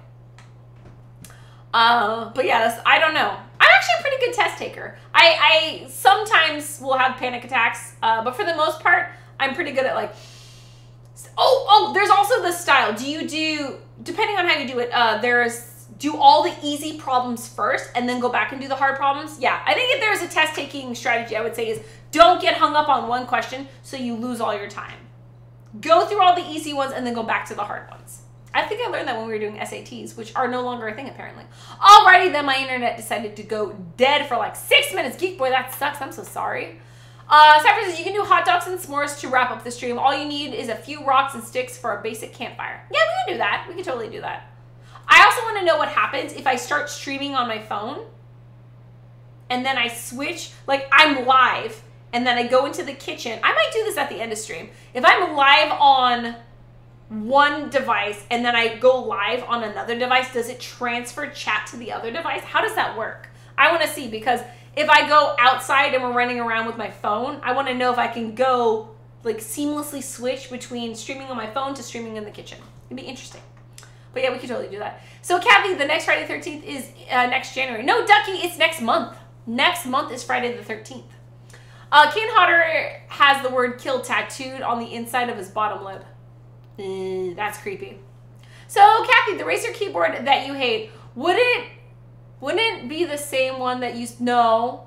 But yeah, I don't know. I'm actually a pretty good test taker. I sometimes will have panic attacks, but for the most part, I'm pretty good at like, there's also the style. Do you do, depending on how you do it, there's do all the easy problems first and then go back and do the hard problems? Yeah, I think if there's a test taking strategy, I would say is don't get hung up on one question so you lose all your time. Go through all the easy ones and then go back to the hard ones. I think I learned that when we were doing SATs, which are no longer a thing apparently. Alrighty, then my internet decided to go dead for like 6 minutes. Geek boy, that sucks. I'm so sorry. Cypher says you can do hot dogs and s'mores to wrap up the stream. All you need is a few rocks and sticks for a basic campfire. Yeah, we can do that. We can totally do that. I also want to know what happens if I start streaming on my phone and then I switch, like I'm live and then I go into the kitchen. I might do this at the end of stream. If I'm live on one device and then I go live on another device, does it transfer chat to the other device? How does that work? I want to see, because if I go outside and we're running around with my phone, I want to know if I can go like seamlessly switch between streaming on my phone to streaming in the kitchen. It'd be interesting. But yeah, we could totally do that. So Kathy, the next Friday the 13th is next January. No, Ducky, it's next month. Next month is Friday the 13th. Ken Hodder has the word kill tattooed on the inside of his bottom lip. That's creepy. So Kathy, the Razer keyboard that you hate, wouldn't it be the same one that you... No,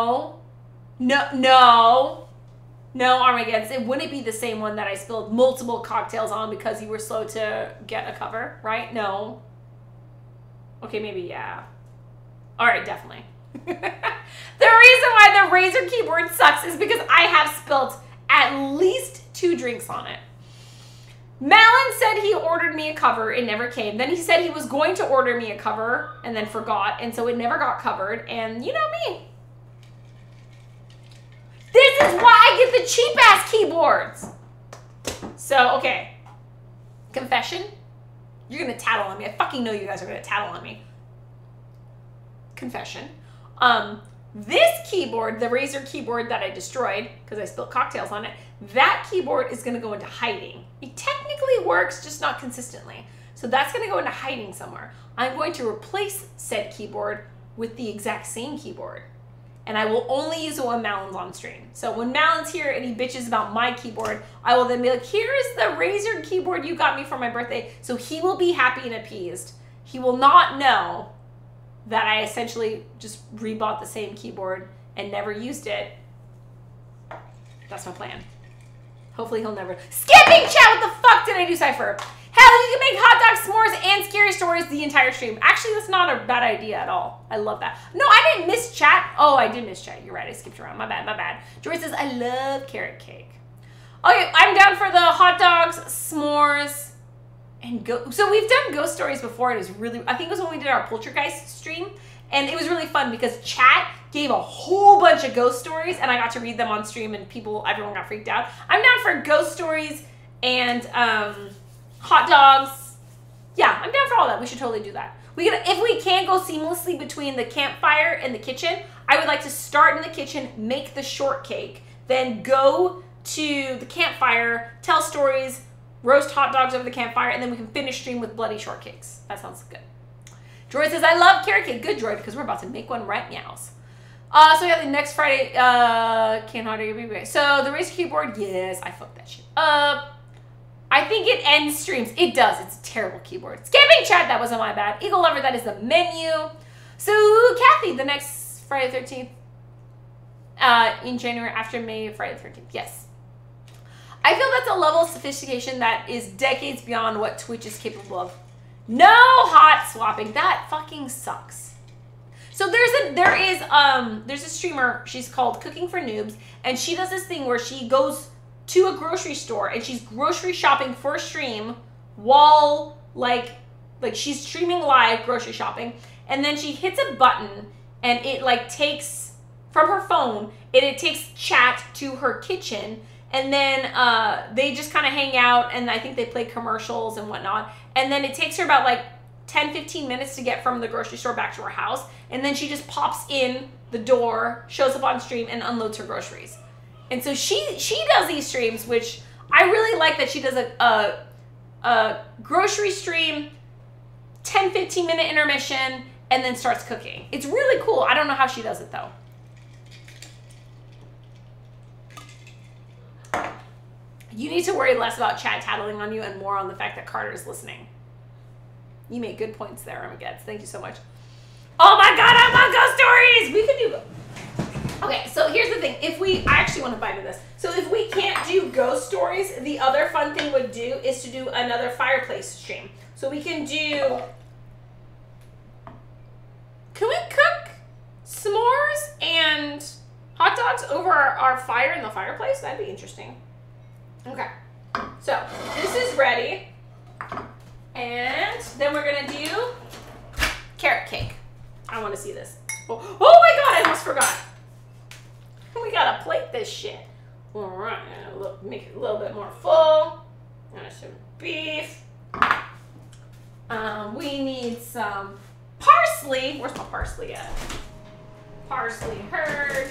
Armageddon. It wouldn't be the same one that I spilled multiple cocktails on because you were slow to get a cover, right? No. Okay, maybe, yeah. All right, definitely. The reason why the Razer keyboard sucks is because I have spilled at least 2 drinks on it. Malin said he ordered me a cover. It never came. Then he said he was going to order me a cover and then forgot. And so it never got covered. And you know me. This is why I get the cheap-ass keyboards. So, okay. Confession. You're going to tattle on me. I fucking know you guys are going to tattle on me. Confession. This keyboard, the Razer keyboard that I destroyed because I spilled cocktails on it, that keyboard is going to go into hiding. It technically works, just not consistently. So that's going to go into hiding somewhere. I'm going to replace said keyboard with the exact same keyboard. And I will only use it when Malin's on stream. So when Malin's here and he bitches about my keyboard, I will then be like, here is the Razer keyboard you got me for my birthday. So he will be happy and appeased. He will not know that I essentially just rebought the same keyboard and never used it. That's my plan. Hopefully he'll never... Skipping chat! What the fuck did I do, Cypher? Hell, you can make hot dog s'mores and scary stories the entire stream. Actually, that's not a bad idea at all. I love that. No, I didn't miss chat. Oh, I did miss chat. You're right. I skipped around. My bad, my bad. Joy says, I love carrot cake. Okay, I'm down for the hot dogs, s'mores, and go. So we've done ghost stories before. It was really, I think it was when we did our Poltergeist stream. And it was really fun because chat gave a whole bunch of ghost stories and I got to read them on stream and everyone got freaked out. I'm down for ghost stories and hot dogs. Yeah, I'm down for all that. We should totally do that. If we can go seamlessly between the campfire and the kitchen, I would like to start in the kitchen, make the shortcake, then go to the campfire, tell stories, roast hot dogs over the campfire, and then we can finish stream with bloody shortcakes. That sounds good. Droid says, I love carrot cake. Good, Droid, because we're about to make one right meows. So yeah, the next Friday, can't order your baby. So the Razer keyboard, yes, I fucked that shit up. I think it ends streams. It does. It's a terrible keyboard. Skipping chat, that wasn't my bad. Eagle Lover, that is the menu. So Kathy, the next Friday the 13th, in January after May, Friday the 13th. Yes. I feel that's a level of sophistication that is decades beyond what Twitch is capable of. No hot swapping. That fucking sucks. So there's a streamer, she's called Cooking for Noobs, and she does this thing where she goes to a grocery store and she's grocery shopping for stream while like she's streaming live grocery shopping, and then she hits a button and it like takes from her phone it takes chat to her kitchen, and then they just kind of hang out and I think they play commercials and whatnot, and then it takes her about like 10-15 minutes to get from the grocery store back to her house, and then she just pops in the door, shows up on stream, and unloads her groceries. And so she does these streams, which I really like that she does a grocery stream, 10-15 minute intermission, and then starts cooking. It's really cool. I don't know how she does it though. You need to worry less about chat tattling on you and more on the fact that Carter is listening. You made good points there, Armageddon. Thank you so much. Oh my god, I love ghost stories! We could do... Okay, so here's the thing. I actually want to buy into this. So if we can't do ghost stories, the other fun thing would do is to do another fireplace stream. So we can do... Can we cook s'mores and hot dogs over our fire in the fireplace? That'd be interesting. Okay, so this is ready. And then we're gonna do carrot cake. I wanna see this. Oh my god, I almost forgot. We gotta plate this shit. All right, make it a little bit more full. Some beef. We need some parsley. Where's my parsley at? Parsley heard.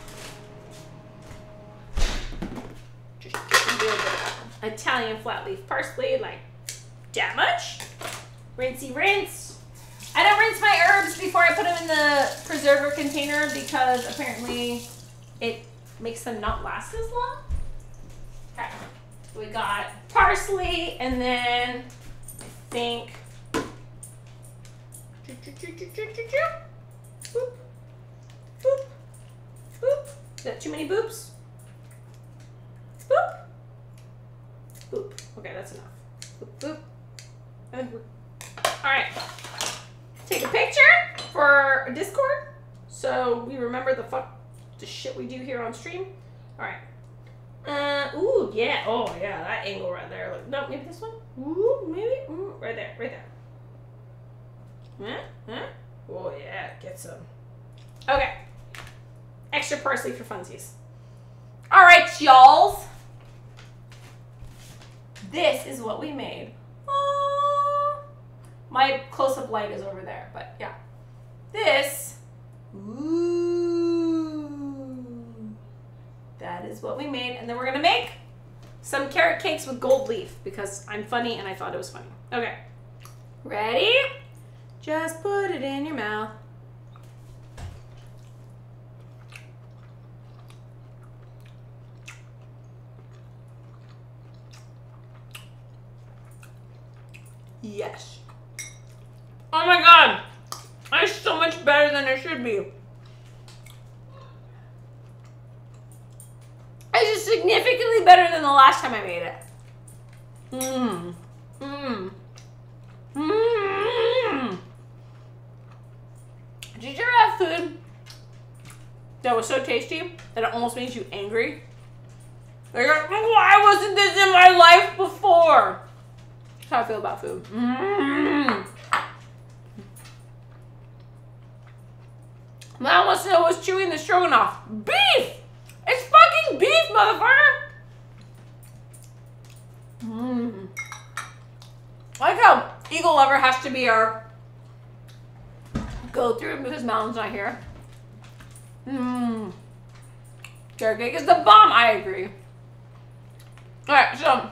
Just a little bit of Italian flat leaf parsley, like that much. Rinsey rinse. I don't rinse my herbs before I put them in the preserver container because apparently it makes them not last as long. Okay, we got parsley, and then I think boop, boop, boop. Is that too many boops? Boop, boop. Okay, that's enough. Boop, boop. I think we're all right. Take a picture for Discord so we remember the shit we do here on stream. All right. Ooh, yeah. Oh, yeah, that angle right there. Look, no, maybe this one. Ooh, maybe. Ooh, right there, right there. Huh? Oh, yeah, get some. Okay. Extra parsley for funsies. All right, y'all. This is what we made. My close-up light is over there, but yeah. This, ooh, that is what we made. And then we're gonna make some carrot cakes with gold leaf because I'm funny and I thought it was funny. Okay, ready? Just put it in your mouth. Yes. Oh my god! It's so much better than it should be. It's just significantly better than the last time I made it. Did you ever have food that was so tasty that it almost made you angry? Like, why wasn't this in my life before? That's how I feel about food. Mom wants to know what's chewing the stroganoff. Beef! It's fucking beef, motherfucker! I like how Eagle Lover has to be our go-through because Malon's not here. Carrot cake is the bomb, I agree. Alright, so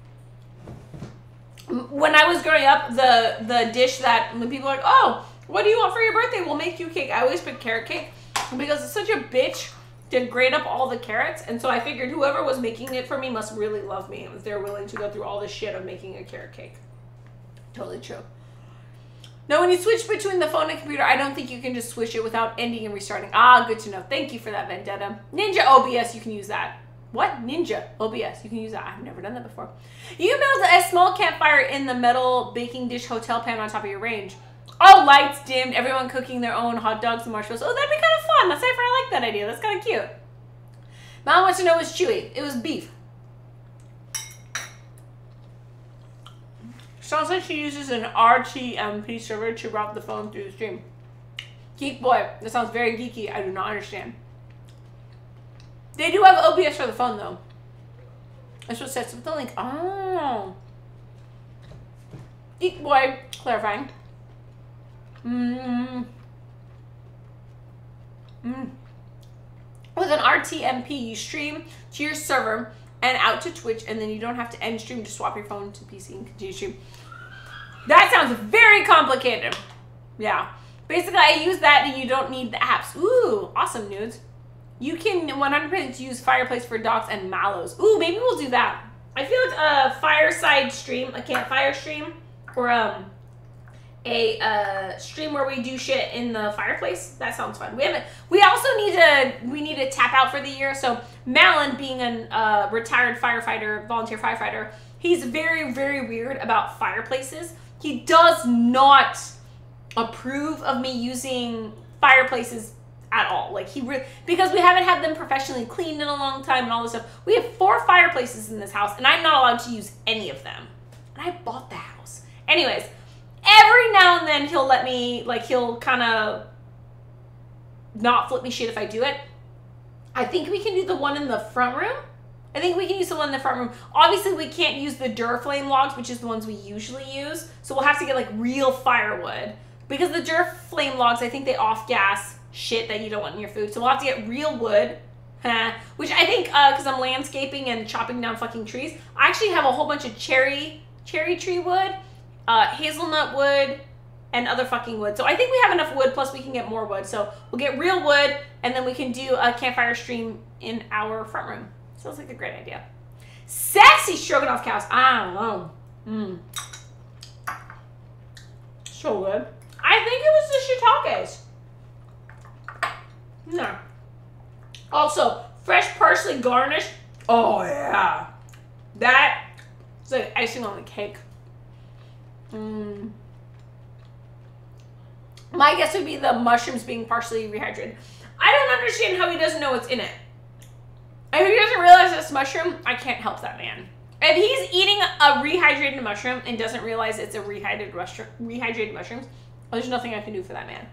when I was growing up, the dish that when people are like, oh, what do you want for your birthday? We'll make you cake. I always pick carrot cake because it's such a bitch to grate up all the carrots. And so I figured whoever was making it for me must really love me if they're willing to go through all this shit of making a carrot cake. Totally true. Now, when you switch between the phone and computer, I don't think you can just switch it without ending and restarting. Ah, good to know. Thank you for that, Vendetta. Ninja OBS, you can use that. What? Ninja OBS, you can use that. I've never done that before. You can build a small campfire in the metal baking dish hotel pan on top of your range. Oh, lights dimmed, everyone cooking their own hot dogs and marshmallows. Oh, that'd be kind of fun. That's safer. I like that idea. That's kind of cute. Mom wants to know what's chewy. It was beef. Sounds like she uses an RTMP server to route the phone through the stream. Geek boy. That sounds very geeky. I do not understand. They do have OBS for the phone, though. That's what sets up the link. Oh. Geek boy. Clarifying. With an RTMP, you stream to your server and out to Twitch, and then you don't have to end stream to swap your phone to PC and continue stream. That sounds very complicated. Yeah. Basically, I use that and you don't need the apps. Ooh, awesome, nudes. You can 100% use Fireplace for docks and mallows. Ooh, maybe we'll do that. I feel like a fireside stream, a campfire stream, or a stream where we do shit in the fireplace. That sounds fun. We also need to tap out for the year. So Malin, being a retired firefighter, volunteer firefighter, he's very, very weird about fireplaces. He does not approve of me using fireplaces at all. Like because we haven't had them professionally cleaned in a long time and all this stuff. We have 4 fireplaces in this house and I'm not allowed to use any of them. And I bought the house. Anyways, every now and then he'll let me, like, he'll kind of not flip me shit if I do it. I think we can do the one in the front room. I think we can use the one in the front room. Obviously, we can't use the Duraflame logs, which is the ones we usually use. So we'll have to get, like, real firewood. Because the Duraflame logs, I think they off-gas shit that you don't want in your food. So we'll have to get real wood. Which I think, because I'm landscaping and chopping down fucking trees, I actually have a whole bunch of cherry tree wood, hazelnut wood, and other fucking wood. So I think we have enough wood, plus we can get more wood. So we'll get real wood, and then we can do a campfire stream in our front room. Sounds like a great idea. Sexy stroganoff cows. I don't know. So good. I think it was the shiitakes. No. Also, fresh parsley garnish. Oh, yeah. That is like icing on the cake. My guess would be the mushrooms being partially rehydrated. I don't understand how he doesn't know what's in it. If he doesn't realize it's mushroom, I can't help that man. If he's eating a rehydrated mushroom and doesn't realize it's a rehydrated mushrooms, there's nothing I can do for that man.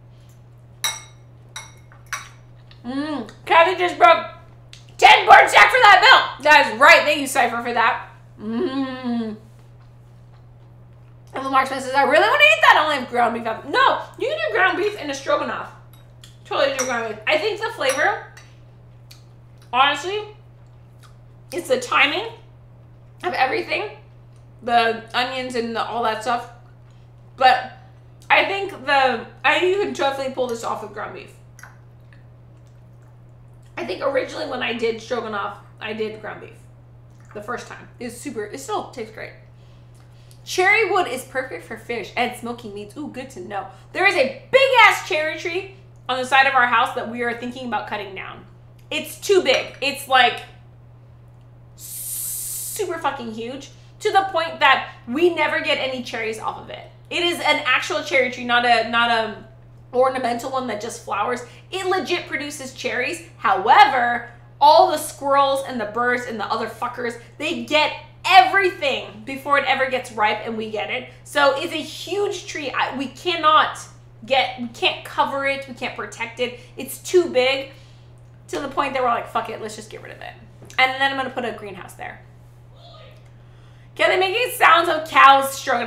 Kathy just broke 10 board sack for that bill. That is right. Thank you, Cypher, for that. And Lamar Smith says, I really want to eat that. I only have ground beef. No, you can do ground beef in a stroganoff. Totally do ground beef. I think the flavor, honestly, it's the timing of everything. The onions and all that stuff. But I think you can definitely pull this off with ground beef. I think originally when I did stroganoff, I did ground beef. The first time. It still tastes great. Cherry wood is perfect for fish and smoking meats. Ooh, good to know. There is a big-ass cherry tree on the side of our house that we are thinking about cutting down. It's too big. It's like super fucking huge to the point that we never get any cherries off of it. It is an actual cherry tree, not a ornamental one that just flowers. It legit produces cherries. However, all the squirrels and the birds and the other fuckers, they get everything before it ever gets ripe and we get it. So it's a huge tree. We can't cover it. We can't protect it. It's too big to the point that we're like, fuck it, let's just get rid of it. And then I'm gonna put a greenhouse there. Okay, they making sounds of cows struggling.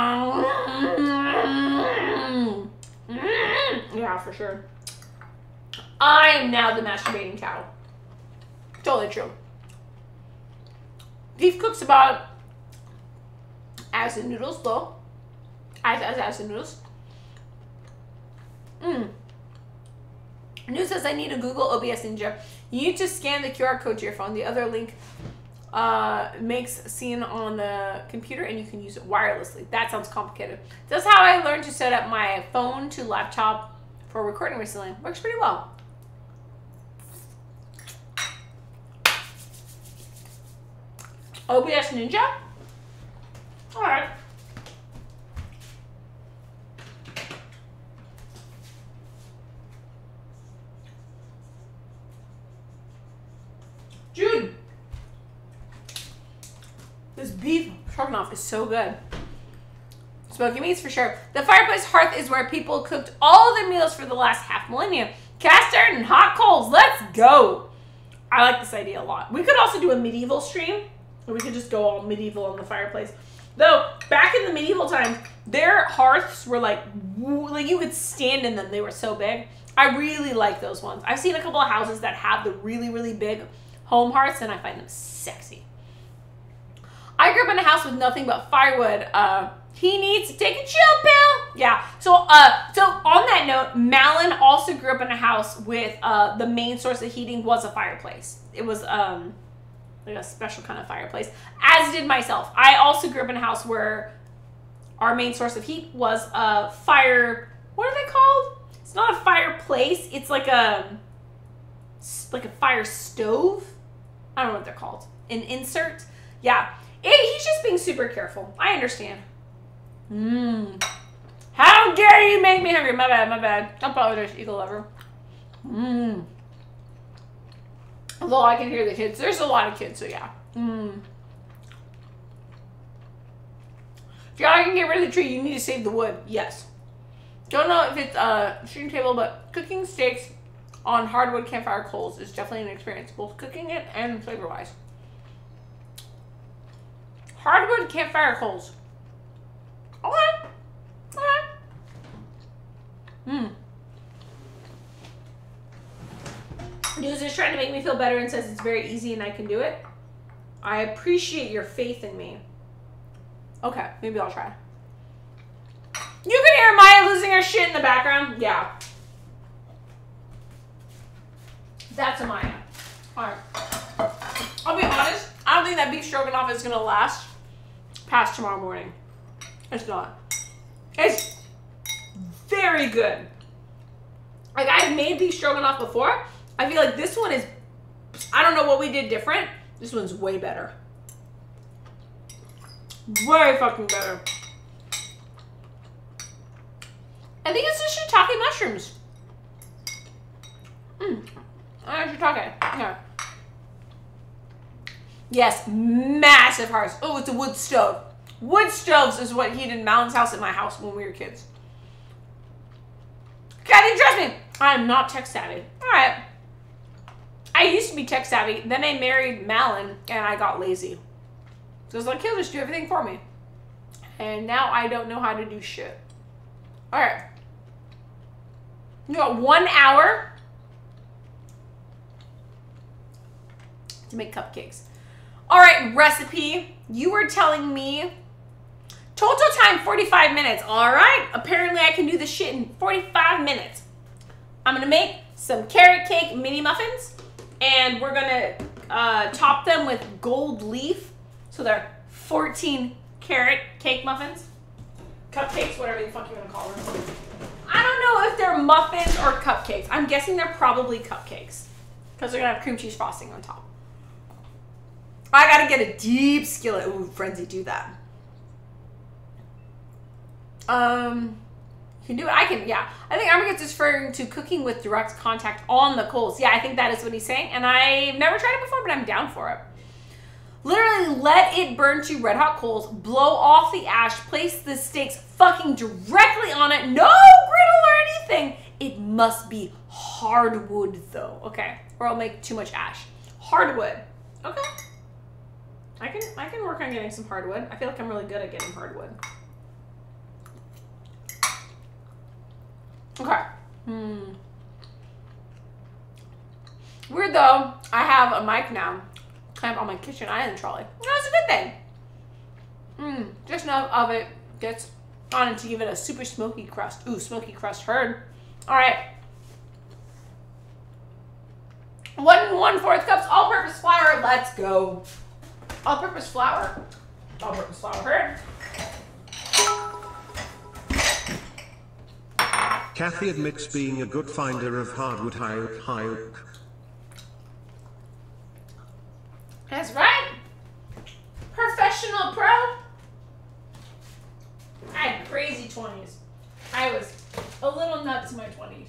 Yeah, for sure. I am now the masturbating cow. Totally true. Beef cooks about as in noodles though. As in noodles. News says I need to Google OBS Ninja. You need to scan the QR code to your phone. The other link makes scene on the computer and you can use it wirelessly. That sounds complicated. That's how I learned to set up my phone to laptop for recording recently. Works pretty well. OBS Ninja? Alright. Dude! This beef stroganoff is so good. Smoky meats for sure. The fireplace hearth is where people cooked all their meals for the last half millennium. Cast iron and hot coals. Let's go. I like this idea a lot. We could also do a medieval stream. Or we could just go all medieval on the fireplace. Though, back in the medieval times, their hearths were like you could stand in them. They were so big. I really like those ones. I've seen a couple of houses that have the really, really big home hearths, and I find them sexy. I grew up in a house with nothing but firewood. He needs to take a chill pill. Yeah. So on that note, Malin also grew up in a house with the main source of heating was a fireplace. It was like a special kind of fireplace, as did myself. I also grew up in a house where our main source of heat was a fire. What are they called? It's not a fireplace. It's like a fire stove. I don't know what they're called. An insert. Yeah. He's just being super careful. I understand. How dare you make me hungry? My bad, my bad. I apologize, eagle lover. Although I can hear the kids. There's a lot of kids, so yeah. If y'all can get rid of the tree, you need to save the wood. Yes. Don't know if it's a stream table, but cooking steaks on hardwood campfire coals is definitely an experience, both cooking it and flavor-wise. Hardwood campfire coals. Okay. News is trying to make me feel better and says it's very easy and I can do it. I appreciate your faith in me. Okay, maybe I'll try. You can hear Maya losing her shit in the background. Yeah. That's a Maya. Alright. I'll be honest, I don't think that beef stroganoff is going to last past tomorrow morning. It's not. It's very good. Like, I've made beef stroganoff before. I feel like this one is, I don't know what we did different. This one's way better. Way fucking better. I think it's the shiitake mushrooms. Shiitake. Yeah. Yes, massive hearts. Oh, it's a wood stove. Wood stoves is what heated Mountain's house at my house when we were kids. Kathy, trust me, I am not tech savvy. All right. I used to be tech savvy. Then I married Malin and I got lazy. So it's like, he'll just do everything for me. And now I don't know how to do shit. All right. You got 1 hour to make cupcakes. All right, recipe. You were telling me total time 45 minutes. All right. Apparently I can do this shit in 45 minutes. I'm going to make some carrot cake mini muffins. And we're going to top them with gold leaf. So they're 14 carrot cake muffins. Cupcakes, whatever the fuck you want to call them. I don't know if they're muffins or cupcakes. I'm guessing they're probably cupcakes. Because they're going to have cream cheese frosting on top. I got to get a deep skillet. Ooh, Frenzy, do that. You can do it. I can, yeah. I think Armageddon's referring to cooking with direct contact on the coals. Yeah, I think that is what he's saying. And I've never tried it before, but I'm down for it. Literally let it burn to red hot coals, blow off the ash, place the steaks fucking directly on it. No griddle or anything. It must be hardwood though. Okay. Or I'll make too much ash. Hardwood. Okay. I can work on getting some hardwood. I feel like I'm really good at getting hardwood. Okay. Weird though, I have a mic now. Clamp on my kitchen island trolley. That's a good thing. Just enough of it gets on it to give it a super smoky crust. Ooh, smoky crust heard. All right. 1 1/4 cups all-purpose flour. Let's go. All-purpose flour. All-purpose flour heard. Kathy admits being a good finder of hardwood high oak. That's right. Professional pro. I had crazy 20s. I was a little nuts in my 20s.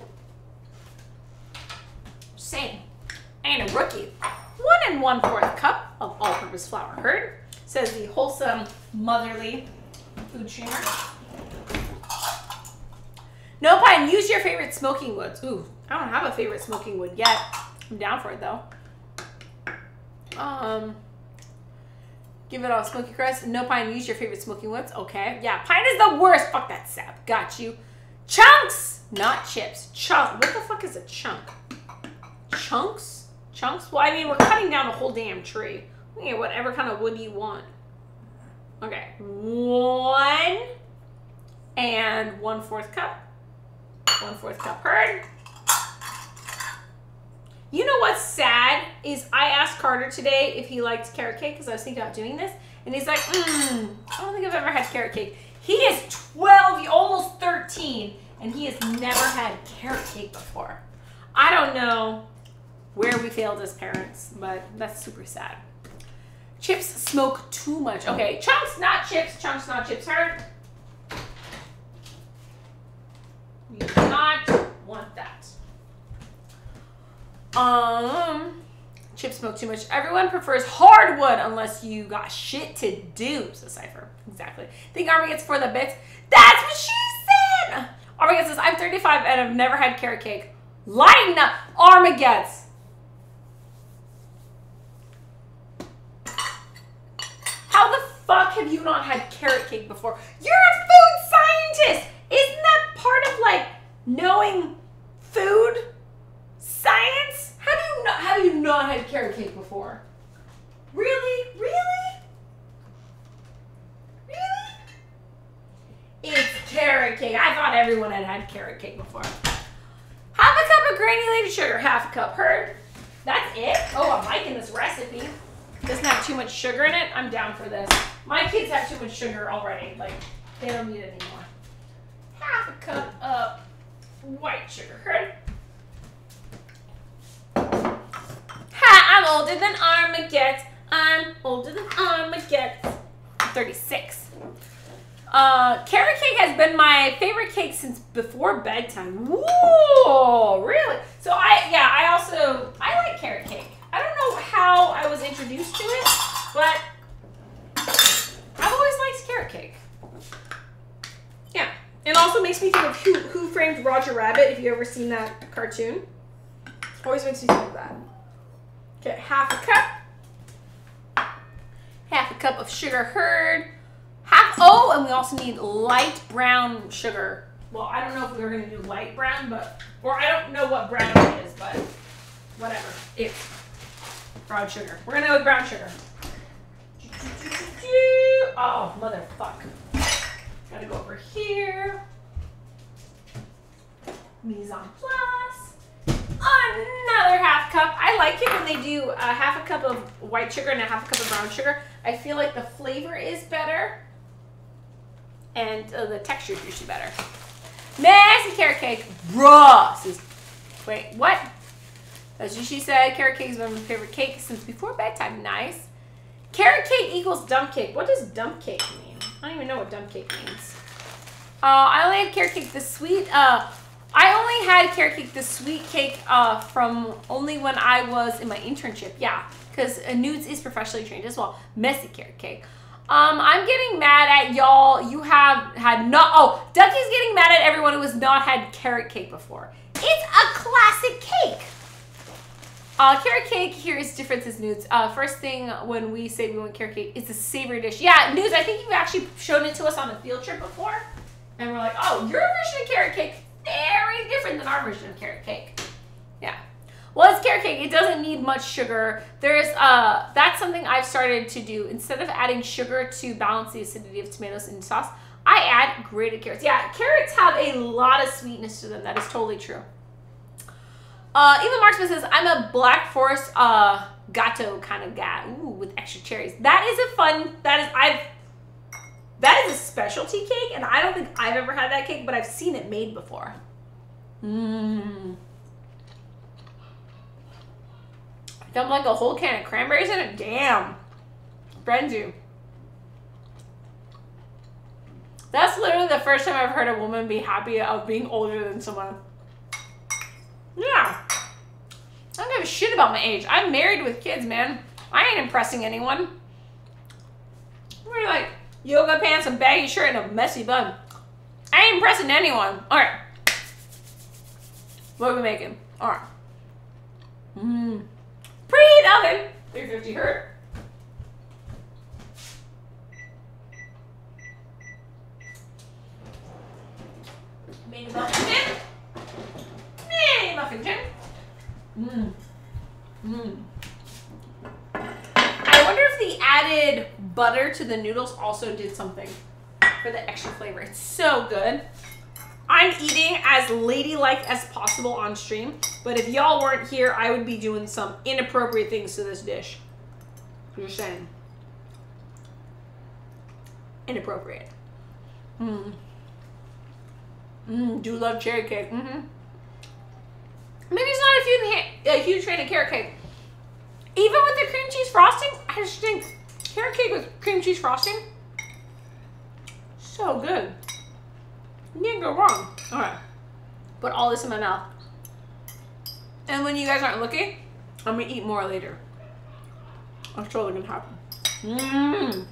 Same. I ain't a rookie. 1 1/4 cup of all-purpose flour heard, says the wholesome, motherly food streamer. No pine, use your favorite smoking woods. Ooh, I don't have a favorite smoking wood yet. I'm down for it though. Give it all smoky crust. No pine, use your favorite smoking woods. Okay. Yeah, pine is the worst. Fuck that sap. Got you. Chunks, not chips. Chunk. What the fuck is a chunk? Chunks? Chunks? Well, I mean, we're cutting down a whole damn tree. Yeah, whatever kind of wood you want. Okay. 1 1/4 cup. 1/4 cup heard. You know what's sad is I asked Carter today if he liked carrot cake because I was thinking about doing this. And he's like, I don't think I've ever had carrot cake. He is 12, almost 13, and he has never had carrot cake before. I don't know where we failed as parents, but that's super sad. Chips smoke too much. Okay, chunks, not chips. Chunks, not chips. Heard? We do not want that. Chips smoke too much. Everyone prefers hardwood unless you got shit to do, says Cypher. Exactly. Think Armageddon's for the bits? That's what she said! Armageddon says, I'm 35 and I've never had carrot cake. Lighten up, Armageddon. How the fuck have you not had carrot cake before? You're a food scientist! Isn't that part of like knowing food science? How do you not had carrot cake before? Really? Really? Really? It's carrot cake. I thought everyone had had carrot cake before. Half a cup of granulated sugar, half a cup. Heard? That's it? Oh, I'm liking this recipe. Doesn't have too much sugar in it. I'm down for this. My kids have too much sugar already. Like, they don't need it anymore. Half a cup of white sugar. Heard? Ha! I'm older than Armageddon. I'm older than Armageddon. I'm 36. Carrot cake has been my favorite cake since before bedtime. Whoa, really? So I like carrot cake. I don't know how I was introduced to it, but I've always liked carrot cake. Yeah. It also makes me think of Who Framed Roger Rabbit, if you've ever seen that cartoon. Always makes me think of that. Okay, half a cup of sugar. Heard. And we also need light brown sugar. Well, I don't know if we were going to do light brown, or I don't know what brown it is, but whatever. It's brown sugar. We're going to go with brown sugar. Oh, motherfuck. Gotta go over here. Mise en place. Another half cup. I like it when they do a half a cup of white sugar and a half a cup of brown sugar. I feel like the flavor is better. And the texture is usually better. Messy carrot cake. Bruh. Wait, what? As she said, carrot cake is one of my favorite cakes since before bedtime. Nice. Carrot cake equals dump cake. What does dump cake mean? I don't even know what dump cake means. I only had carrot cake the sweet. I only had carrot cake the sweet cake from only when I was in my internship. Yeah, because Nudes is professionally trained as well. Messy carrot cake. I'm getting mad at y'all. You have had Ducky's getting mad at everyone who has not had carrot cake before. It's a classic cake. Carrot cake here is different as Nudes. First thing when we say we want carrot cake, it's a savory dish. Yeah, Nudes, I think you've actually shown it to us on a field trip before. And we're like, oh, your version of carrot cake, very different than our version of carrot cake. Yeah. Well, it's carrot cake. It doesn't need much sugar. That's something I've started to do. Instead of adding sugar to balance the acidity of tomatoes in sauce, I add grated carrots. Yeah, carrots have a lot of sweetness to them. That is totally true. Eva Marksman says, I'm a Black Forest gato kind of guy. Ooh, with extra cherries. That is a specialty cake, and I don't think I've ever had that cake, but I've seen it made before. Dump like a whole can of cranberries in it? Damn. Friends you. That's literally the first time I've heard a woman be happy of being older than someone. Yeah. I don't give a shit about my age. I'm married with kids, man. I ain't impressing anyone. We're like yoga pants, a baggy shirt, and a messy bun. I ain't impressing anyone. All right. What are we making? All right. Preheat oven. 350 Hz. Mini muffin tin. Mini muffin tin. I wonder if the added butter to the noodles also did something for the extra flavor. It's so good. I'm eating as ladylike as possible on stream, but if y'all weren't here, I would be doing some inappropriate things to this dish. Just saying. Inappropriate. Do love cherry cake. Maybe it's not a huge fan of carrot cake. Even with the cream cheese frosting, I just think carrot cake with cream cheese frosting, so good. You can't go wrong. All right, put all this in my mouth. And when you guys aren't looking, I'm gonna eat more later. That's totally gonna happen.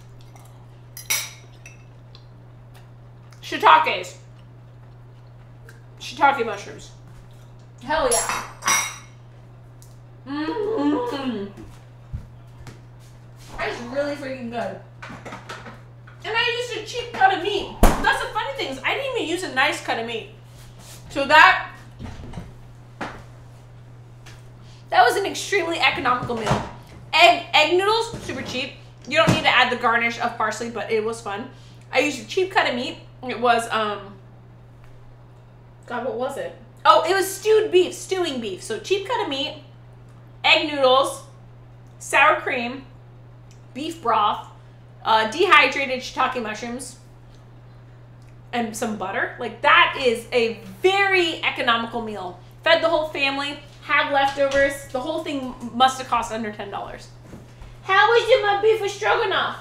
Shiitakes. Shiitake mushrooms. Hell yeah. That's really freaking good. And I used a cheap cut of meat. That's the funny thing is I didn't even use a nice cut of meat. So that was an extremely economical meal. Egg noodles, super cheap. You don't need to add the garnish of parsley, but it was fun. I used a cheap cut of meat. It was, God, what was it? Oh, it was stewing beef. So cheap cut of meat, egg noodles, sour cream, beef broth, dehydrated shiitake mushrooms, and some butter. Like, that is a very economical meal. Fed the whole family, had leftovers. The whole thing must have cost under $10. How was it my beef with stroganoff?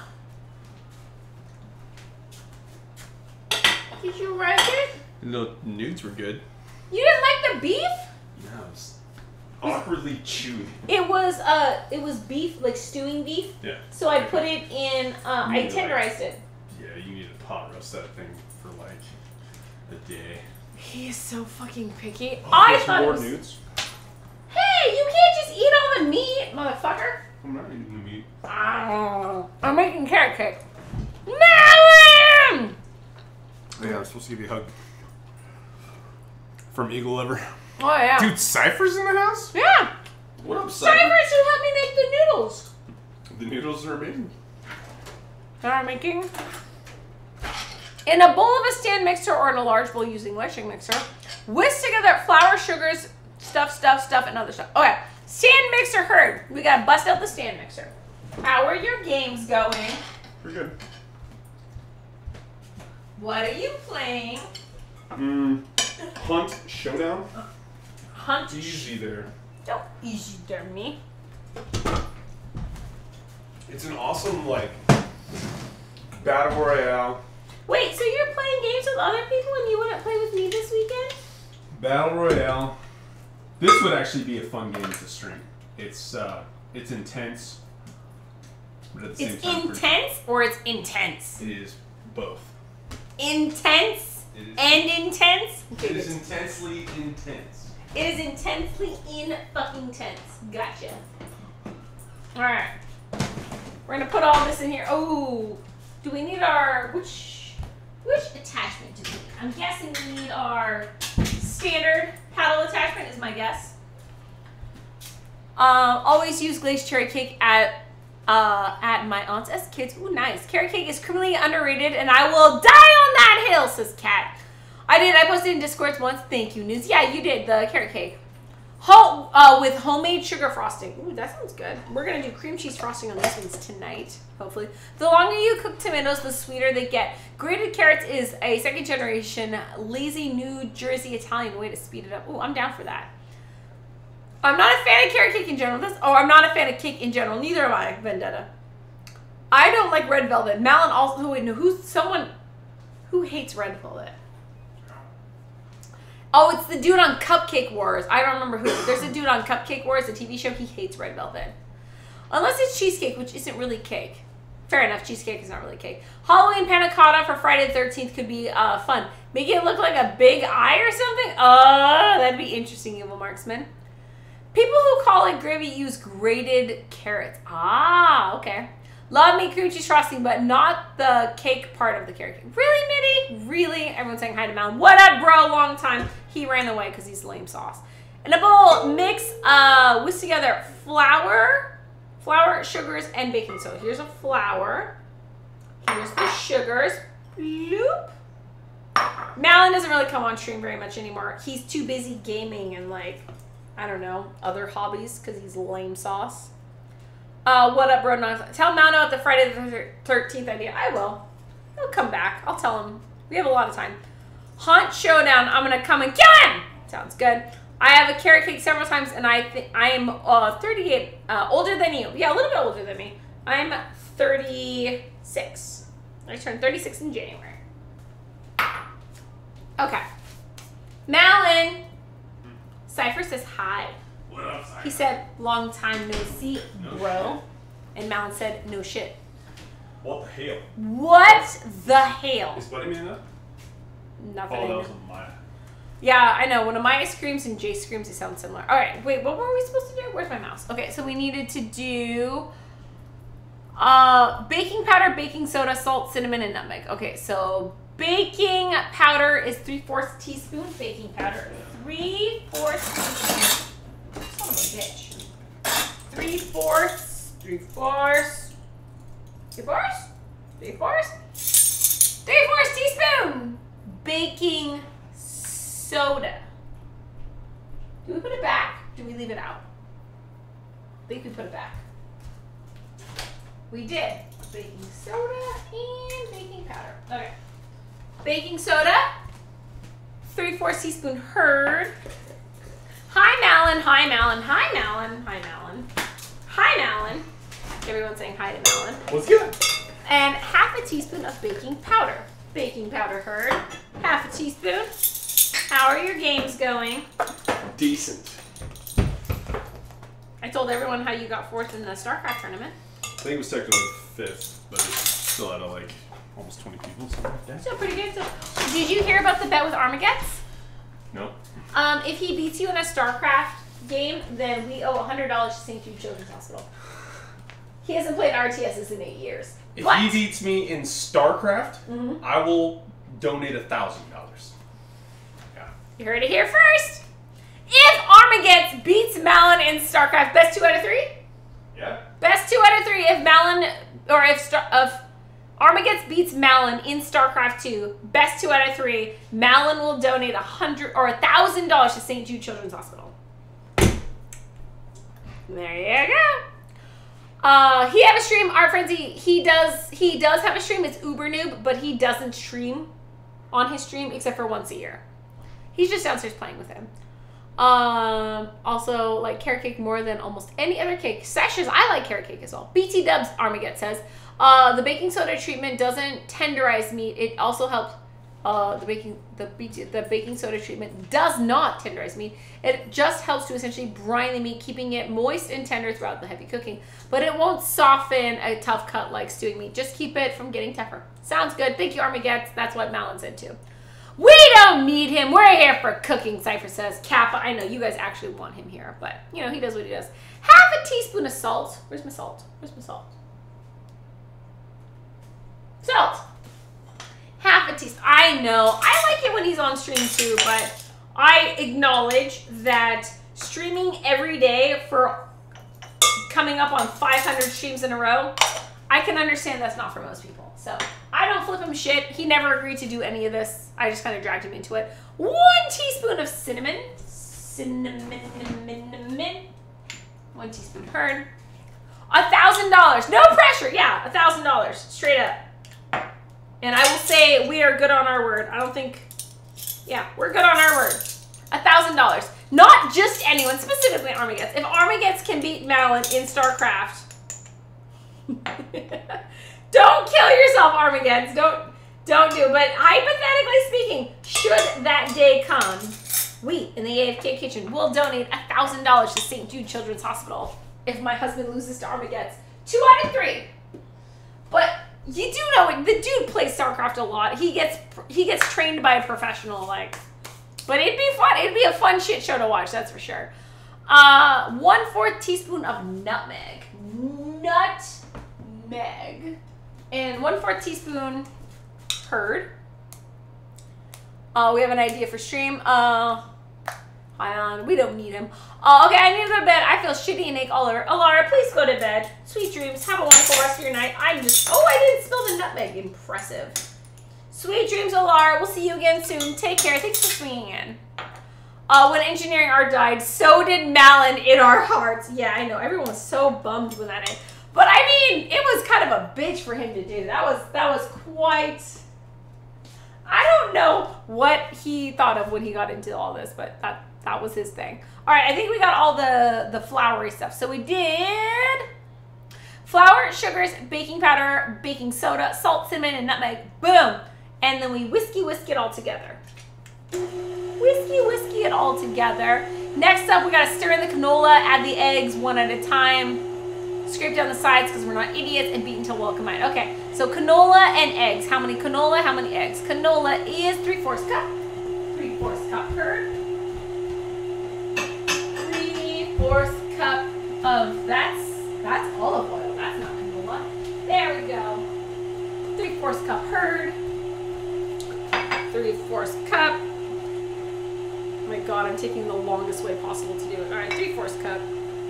Did you like it? The nudes were good. You didn't like the beef? No, it was awkwardly chewy. It was beef, like stewing beef. Yeah. So I put it in, I tenderized it. Yeah, you need to pot roast that thing for like a day. He is so fucking picky. Oh, I there's thought it more was... nudes? Hey, you can't just eat all the meat, motherfucker. I'm not eating the meat. I'm making carrot cake. Melon! Oh yeah, I was supposed to give you a hug. From Eagle Liver. Oh, yeah. Dude, Cypher's in the house? Yeah. What up, Cypher? Cypher should help me make the noodles. The noodles are amazing. That I'm making. In a bowl of a stand mixer or in a large bowl using washing mixer, whisk together flour, sugars, stuff, and other stuff. Okay, stand mixer heard. We gotta bust out the stand mixer. How are your games going? Pretty good. What are you playing? Hunt Showdown. Hunt. Easy there. Don't easy there me. It's an awesome, like, battle royale. Wait, so you're playing games with other people and you wouldn't play with me this weekend? Battle royale. This would actually be a fun game to stream. It's intense, but at the same It's time, intense or it's intense? it is both. Intense It is, and intense? Okay, it is good. intensely intense. It is intensely in fucking tense. Gotcha. Alright. We're gonna put all this in here. Oh, do we need our, which attachment do we need? I'm guessing we need our standard paddle attachment is my guess. Always use glazed cherry cake at my aunt's as kids. Ooh, nice. Carrot cake is criminally underrated and I will die on that hill, says Kat. I did. I posted in Discord once. Thank you, News. Yeah, you did. The carrot cake. With homemade sugar frosting. Ooh, that sounds good. We're going to do cream cheese frosting on these ones tonight, hopefully. The longer you cook tomatoes, the sweeter they get. Grated carrots is a second generation, lazy New Jersey Italian way to speed it up. Ooh, I'm down for that. I'm not a fan of carrot cake in general. I'm not a fan of cake in general. Neither am I, Vendetta. I don't like red velvet. Malin also, wait, no, who hates red velvet? Oh, it's the dude on Cupcake Wars. I don't remember who. There's a dude on Cupcake Wars, a TV show. He hates red velvet. Unless it's cheesecake, which isn't really cake. Fair enough, cheesecake is not really cake. Halloween panna cotta for Friday the 13th could be fun. Make it look like a big eye or something? That'd be interesting, Evil Marksman. People who call it gravy use grated carrots. Ah, okay. Love me cream cheese frosting, but not the cake part of the carrot cake. Really, Mitty? Really? Everyone's saying hi to Malin. What up, bro? Long time. He ran away because he's lame sauce. In a bowl, mix, whisk together flour, sugars, and baking soda. Here's a flour. Here's the sugars. Bloop. Malin doesn't really come on stream very much anymore. He's too busy gaming and, like, I don't know, other hobbies because he's lame sauce. What up, bro? Tell Mano about the Friday the 13th idea. I will. He'll come back. I'll tell him. We have a lot of time. Haunt Showdown. I'm gonna come and kill him. Sounds good. I have a carrot cake several times, and I am 38, older than you. Yeah, a little bit older than me. I'm 36. I turned 36 in January. Okay. Malin. Cypher says hi. What up, Cypher? He said, long time no see, No bro. shit. And Malin said, no shit. What the hell? What the hell? Is Buddy Man up? Nothing. Oh, that was a Maya. Yeah, I know. When Amaya screams and Jay screams, they sound similar. All right, wait, what were we supposed to do? Where's my mouse? Okay, so we needed to do baking powder, baking soda, salt, cinnamon, and nutmeg. Okay, so baking powder is 3/4 teaspoon. Baking powder, 3/4 teaspoon. Son of a bitch. 3/4 teaspoon baking soda. Do we put it back? Do we leave it out? I think we put it back. We did. Baking soda and baking powder. Okay. Baking soda. 3/4 teaspoon herd. Hi Malin, hi Malin, hi Malin, hi Malin. Hi Malin. Everyone's saying hi to Malin. What's good? And half a teaspoon of baking powder. Baking powder herd. Half a teaspoon. How are your games going? Decent. I told everyone how you got 4th in the StarCraft tournament. I think it was technically 5th, but it's still out of like almost 20 people, something like that. Still pretty good. So, did you hear about the bet with Armageddon? No. If he beats you in a StarCraft game, then we owe $100 to St. Jude Children's Hospital. He hasn't played RTSs in 8 years. If What? he beats me in StarCraft, Mhm. I will donate $1,000. Yeah. You heard it here first. If Armageddon beats Malin in StarCraft, best 2 out of 3? Yeah. Best 2 out of 3. If Malin, or if Armageddon beats Malin in StarCraft 2, best 2 out of 3, Malin will donate $100 to St. Jude Children's Hospital. There you go. He have a stream, Art Frenzy. He does have a stream. It's Uber Noob, but he doesn't stream on his stream except for once a year. He's just downstairs playing with him. Also like carrot cake more than almost any other cake. Sessions, I like carrot cake as well. BT Dubs Armageddon says, the baking soda treatment doesn't tenderize meat. It also helps. The baking soda treatment does not tenderize meat. It just helps to essentially brine the meat, keeping it moist and tender throughout the heavy cooking. But it won't soften a tough cut like stewing meat. Just keep it from getting tougher. Sounds good. Thank you, Armageddon. That's what Malin said too. We don't need him. We're here for cooking, Cypher says. Kappa, I know you guys actually want him here, but you know, he does what he does. Half a teaspoon of salt. Where's my salt? Where's my salt? Salt. Half a teaspoon. I know. I like it when he's on stream too, but I acknowledge that streaming every day for coming up on 500 streams in a row, I can understand that's not for most people. So I don't flip him shit. He never agreed to do any of this. I just kind of dragged him into it. 1 teaspoon of cinnamon. Cinnamon. 1 teaspoon herd. $1,000. No pressure. Yeah, $1,000. Straight up. And I will say we are good on our word. I don't think, yeah, we're good on our word. $1,000. Not just anyone, specifically Armageddon. If Armageddon can beat Malin in StarCraft, don't kill yourself, Armageddon. Don't do it. But hypothetically speaking, should that day come, we in the AFK kitchen will donate $1,000 to St. Jude Children's Hospital if my husband loses to Armageddon. 2 out of 3. But you do know the dude plays StarCraft a lot. He gets trained by a professional, like. But it'd be fun. It'd be a fun shit show to watch. That's for sure. 1/4 teaspoon of nutmeg. Nutmeg. And 1/4 teaspoon herd. We have an idea for stream. We don't need him. Okay, I need to go to bed. I feel shitty and ache all over. Alara, please go to bed. Sweet dreams. Have a wonderful rest of your night. I didn't spill the nutmeg. Impressive. Sweet dreams, Alara. We'll see you again soon. Take care. Thanks for swinging in. When engineering art died, so did Malin in our hearts. Yeah, I know. Everyone was so bummed when that ended. But I mean, it was kind of a bitch for him to do. That was quite. I don't know what he thought of when he got into all this, but that was his thing. All right, I think we got all the floury stuff. So we did flour, sugars, baking powder, baking soda, salt, cinnamon, and nutmeg. Boom. And then we whisk it all together. Whisk it all together. Next up, we gotta stir in the canola, add the eggs one at a time. Scrape down the sides because we're not idiots, and beat until well combined. Okay, so canola and eggs. How many canola, how many eggs? Canola is 3/4 cup. 3/4 cup curd. 3/4 cup of, that's olive oil. That's not canola. There we go. 3/4 cup curd. 3/4 cup. Oh my god, I'm taking the longest way possible to do it. All right, 3/4 cup.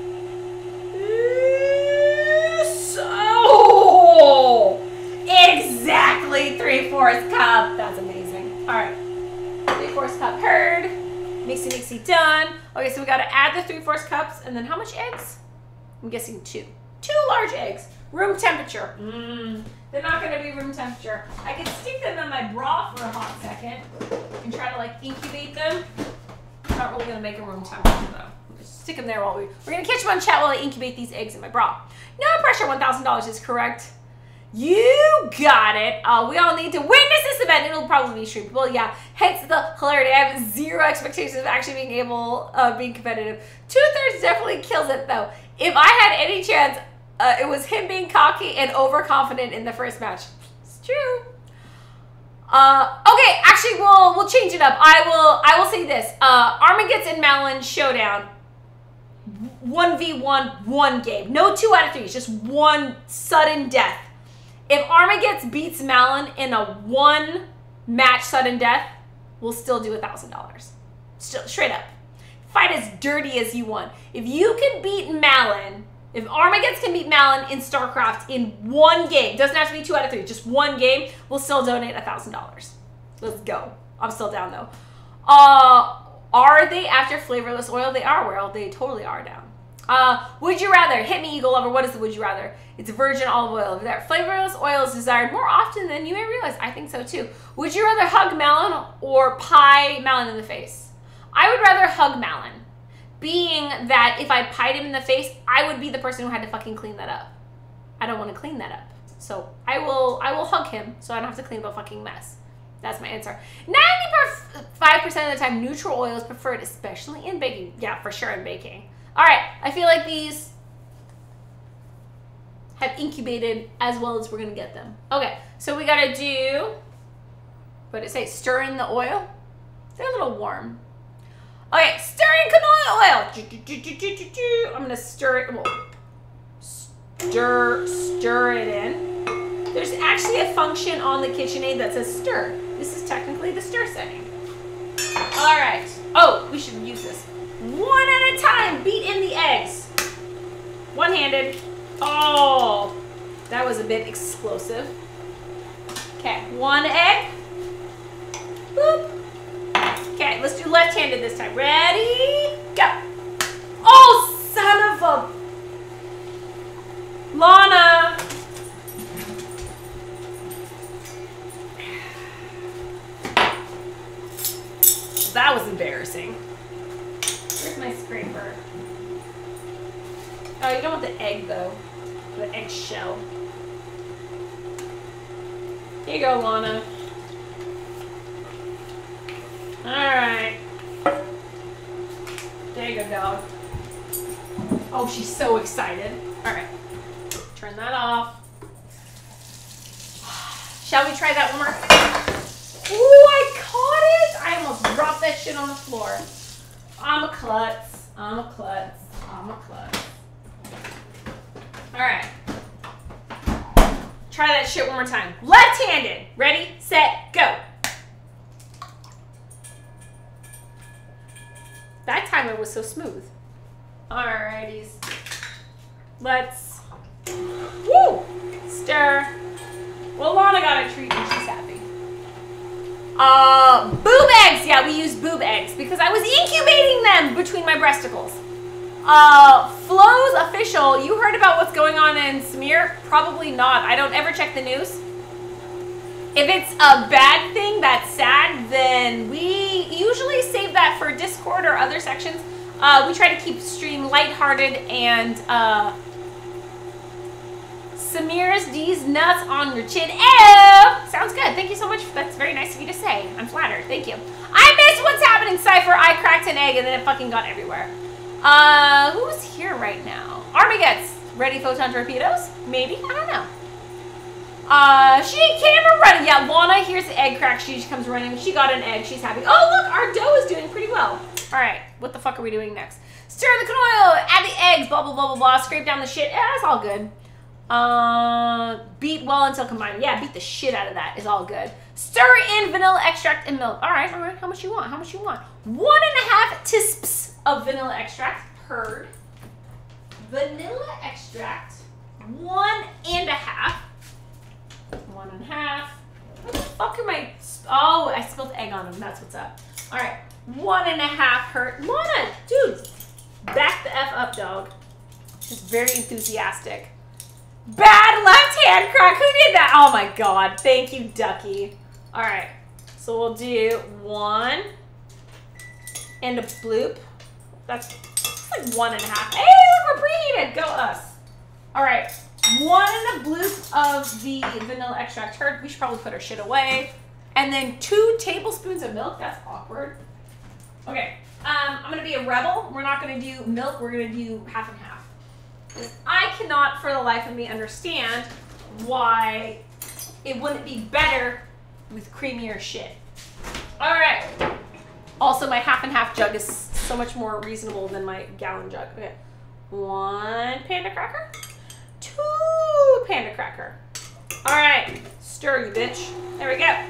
So exactly 3/4 cup. That's amazing. All right, 3/4 cup curd. Mixy done. Okay, so we got to add the 3/4 cups, and then how much eggs? I'm guessing 2. 2 large eggs, room temperature. They're not going to be room temperature. I could stick them in my bra for a hot second and try to like incubate them. Not really going to make a room temperature though. Just stick them there while we're going to catch them on chat while I incubate these eggs in my bra. No pressure, $1,000 is correct. You got it. We all need to witness this event. It'll probably be streamed. Well, yeah. Hence the hilarity. I have zero expectations of actually being being competitive. 2/3 definitely kills it though. If I had any chance, it was him being cocky and overconfident in the first match. It's true. Okay, actually, we'll change it up. I will say this. Armageddon and Malin showdown. 1v1, one game. No 2 out of 3. It's just one sudden death. If Armageddon beats Malin in a 1 match sudden death, we'll still do $1,000. Still, straight up. Fight as dirty as you want. If you can beat Malin, if Armageddon can beat Malin in StarCraft in 1 game, doesn't have to be 2 out of 3, just 1 game, we'll still donate $1,000. Let's go. I'm still down though. Are they after flavorless oil? They are. Well, they totally are down. Would you rather? Hit me, Eagle Lover. What is the would you rather? It's virgin olive oil. That flavorless oil is desired more often than you may realize. I think so too. Would you rather hug Malin or pie Malin in the face? I would rather hug Malin, being that if I pied him in the face, I would be the person who had to fucking clean that up. I don't want to clean that up. So I will hug him so I don't have to clean up a fucking mess. That's my answer. 95% of the time, neutral oil is preferred, especially in baking. Yeah, for sure in baking. All right, I feel like these have incubated as well as we're gonna get them. Okay, so we gotta do, what did it say? Stir in the oil? They're a little warm. Okay, stir in canola oil. I'm gonna stir it, well, stir it in. There's actually a function on the KitchenAid that says stir. This is technically the stir setting. All right. Oh, we should use this. 1 at a time. Beat in the eggs. One-handed. Oh, that was a bit explosive. Okay, 1 egg. Boop. Okay, let's do left-handed this time. Ready? Go. Oh, son of a... Lana. That was embarrassing. Where's my scraper? Oh, you don't want the egg though. The egg shell. Here you go, Lana. Alright. There you go, dog. Oh, she's so excited. Alright. Turn that off. Shall we try that one more? Ooh, I caught it! I almost dropped that shit on the floor. I'm a klutz. I'm a klutz. I'm a klutz. Alright. Try that shit one more time. Left-handed. Ready, set, go. That time it was so smooth. Alrighties. Let's... Woo! Stir. Well, Lana got a treat and she's happy. Boob eggs. Yeah, we use boob eggs because I was incubating them between my breasticles. Flo's official. You heard about what's going on on in Samir? Probably not. I don't ever check the news. If it's a bad thing that's sad, then we usually save that for Discord or other sections. We try to keep stream lighthearted and Samir's D's nuts on your chin. Ew! Sounds good. Thank you so much. That's very nice of you to say. I'm flattered. Thank you. I missed what's happening, Cypher. I cracked an egg and then it fucking got everywhere. Who's here right now? Army gets ready photon torpedoes? Maybe? I don't know. She camera running. Yeah, Lana, here's the egg crack. She comes running. She got an egg. She's happy. Oh, look, our dough is doing pretty well. All right, what the fuck are we doing next? Stir the canoil, add the eggs, blah, blah, blah, blah, blah. Scrape down the shit. Yeah, that's all good. Beat well until combined. Yeah, beat the shit out of that. It's all good. Stir in vanilla extract and milk. All right. How much you want? How much you want? 1.5 tisps of vanilla extract. Heard. Vanilla extract. 1.5. 1.5. What the fuck am I? Oh, I spilled egg on him. That's what's up. All right. 1.5 hurt. Lana, dude, back the F up, dog. Just very enthusiastic. Bad left hand crack. Who did that? Oh my god. Thank you, Ducky. All right. So we'll do 1 and a bloop. That's like 1.5. Hey, look, we're preheated. Go us. All right. 1 and a bloop of the vanilla extract hurt. We should probably put our shit away. And then 2 tablespoons of milk. That's awkward. Okay. I'm going to be a rebel. We're not going to do milk. We're going to do half and half. I cannot for the life of me understand why it wouldn't be better with creamier shit. All right. Also, my half and half jug is so much more reasonable than my gallon jug. Okay. 1 panda cracker. 2 panda cracker. All right. Stir, you bitch. There we go.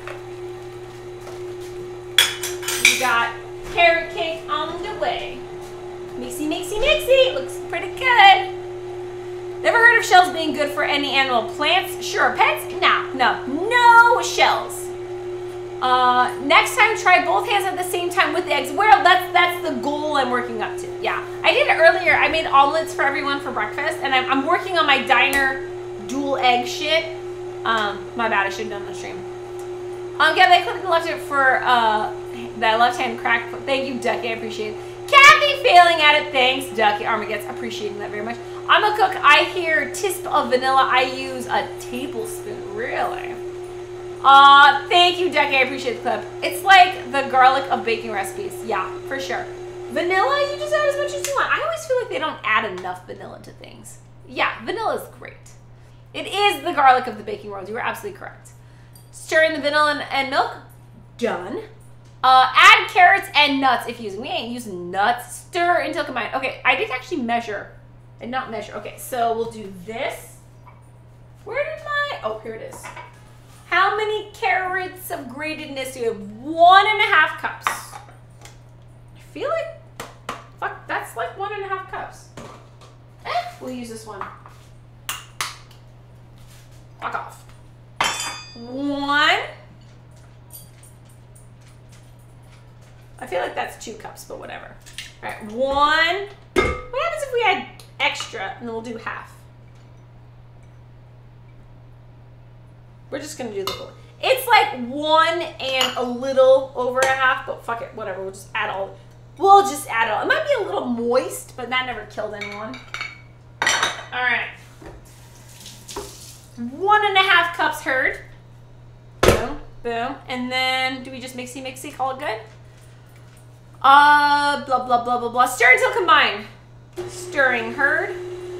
We got carrot cake on the way. Mixy, mixy, mixy. Looks pretty good. Never heard of shells being good for any animal. Plants? Sure. Pets? No shells. Next time, try both hands at the same time with the eggs. Well, that's the goal I'm working up to. Yeah. I did it earlier. I made omelets for everyone for breakfast, and I'm working on my diner dual egg shit. My bad. I should have done the stream. Yeah, they clicked and left it for that left hand crack. Thank you, Ducky. I appreciate it. Kathy failing at it. Thanks, Ducky. Armageddon's appreciating that very much. I'm a cook. I hear tisp of vanilla. I use a tablespoon. Really? Thank you, Ducky. I appreciate the clip. It's like the garlic of baking recipes. Yeah, for sure. Vanilla, you just add as much as you want. I always feel like they don't add enough vanilla to things. Yeah, vanilla is great. It is the garlic of the baking world. You were absolutely correct. Stir in the vanilla and milk. Done. Add carrots and nuts if using. We ain't using nuts. Stir until combined. Okay, I did actually measure and not measure. Okay, so we'll do this. Where did my... Oh, here it is. How many carrots of gratedness do you have? 1.5 cups. I feel like... Fuck, that's like 1.5 cups. We'll use this one. Fuck off. 1. I feel like that's 2 cups, but whatever. All right, 1. What happens if we add extra and then we'll do half? We're just gonna do the whole. It's like 1 and a little over a half, but fuck it, whatever. We'll just add all. We'll just add it all. It might be a little moist, but that never killed anyone. All right. 1.5 cups heard. Boom, boom. And then do we just mixy, call it good? Blah, blah, blah, blah, blah. Stir until combined. Stirring heard.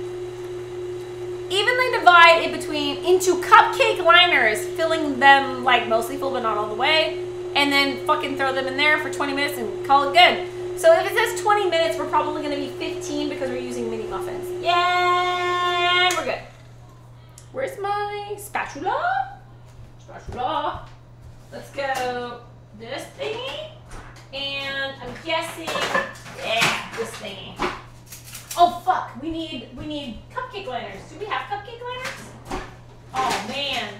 Evenly divide it into cupcake liners, filling them like mostly full but not all the way. And then fucking throw them in there for 20 minutes and call it good. So if it says 20 minutes, we're probably gonna be 15 because we're using mini muffins. Yeah, we're good. Where's my spatula? Spatula. Let's go this thingy. And I'm guessing, yeah, this thingy. Oh fuck, we need cupcake liners. Do we have cupcake liners? Oh man.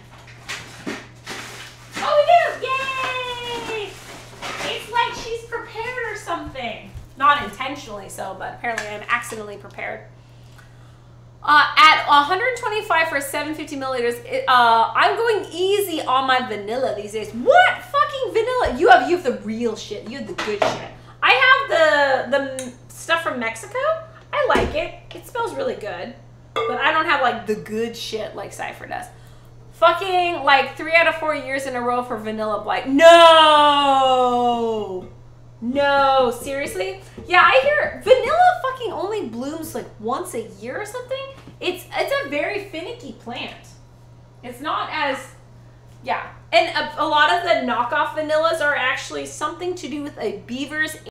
Oh, we do! Yay! It's like she's prepared or something. Not intentionally so, but apparently I'm accidentally prepared. At 125 for 750 milliliters, I'm going easy on my vanilla these days. What fucking vanilla? You have the real shit. You have the good shit. I have the stuff from Mexico. I like it. It smells really good. But I don't have like the good shit like Cypher does. Fucking like 3 out of 4 years in a row for Vanilla Blight. No! No, seriously? Yeah, I hear vanilla fucking only blooms like once a year or something. It's a very finicky plant. It's not as, yeah. And a lot of the knockoff vanillas are actually something to do with a beaver's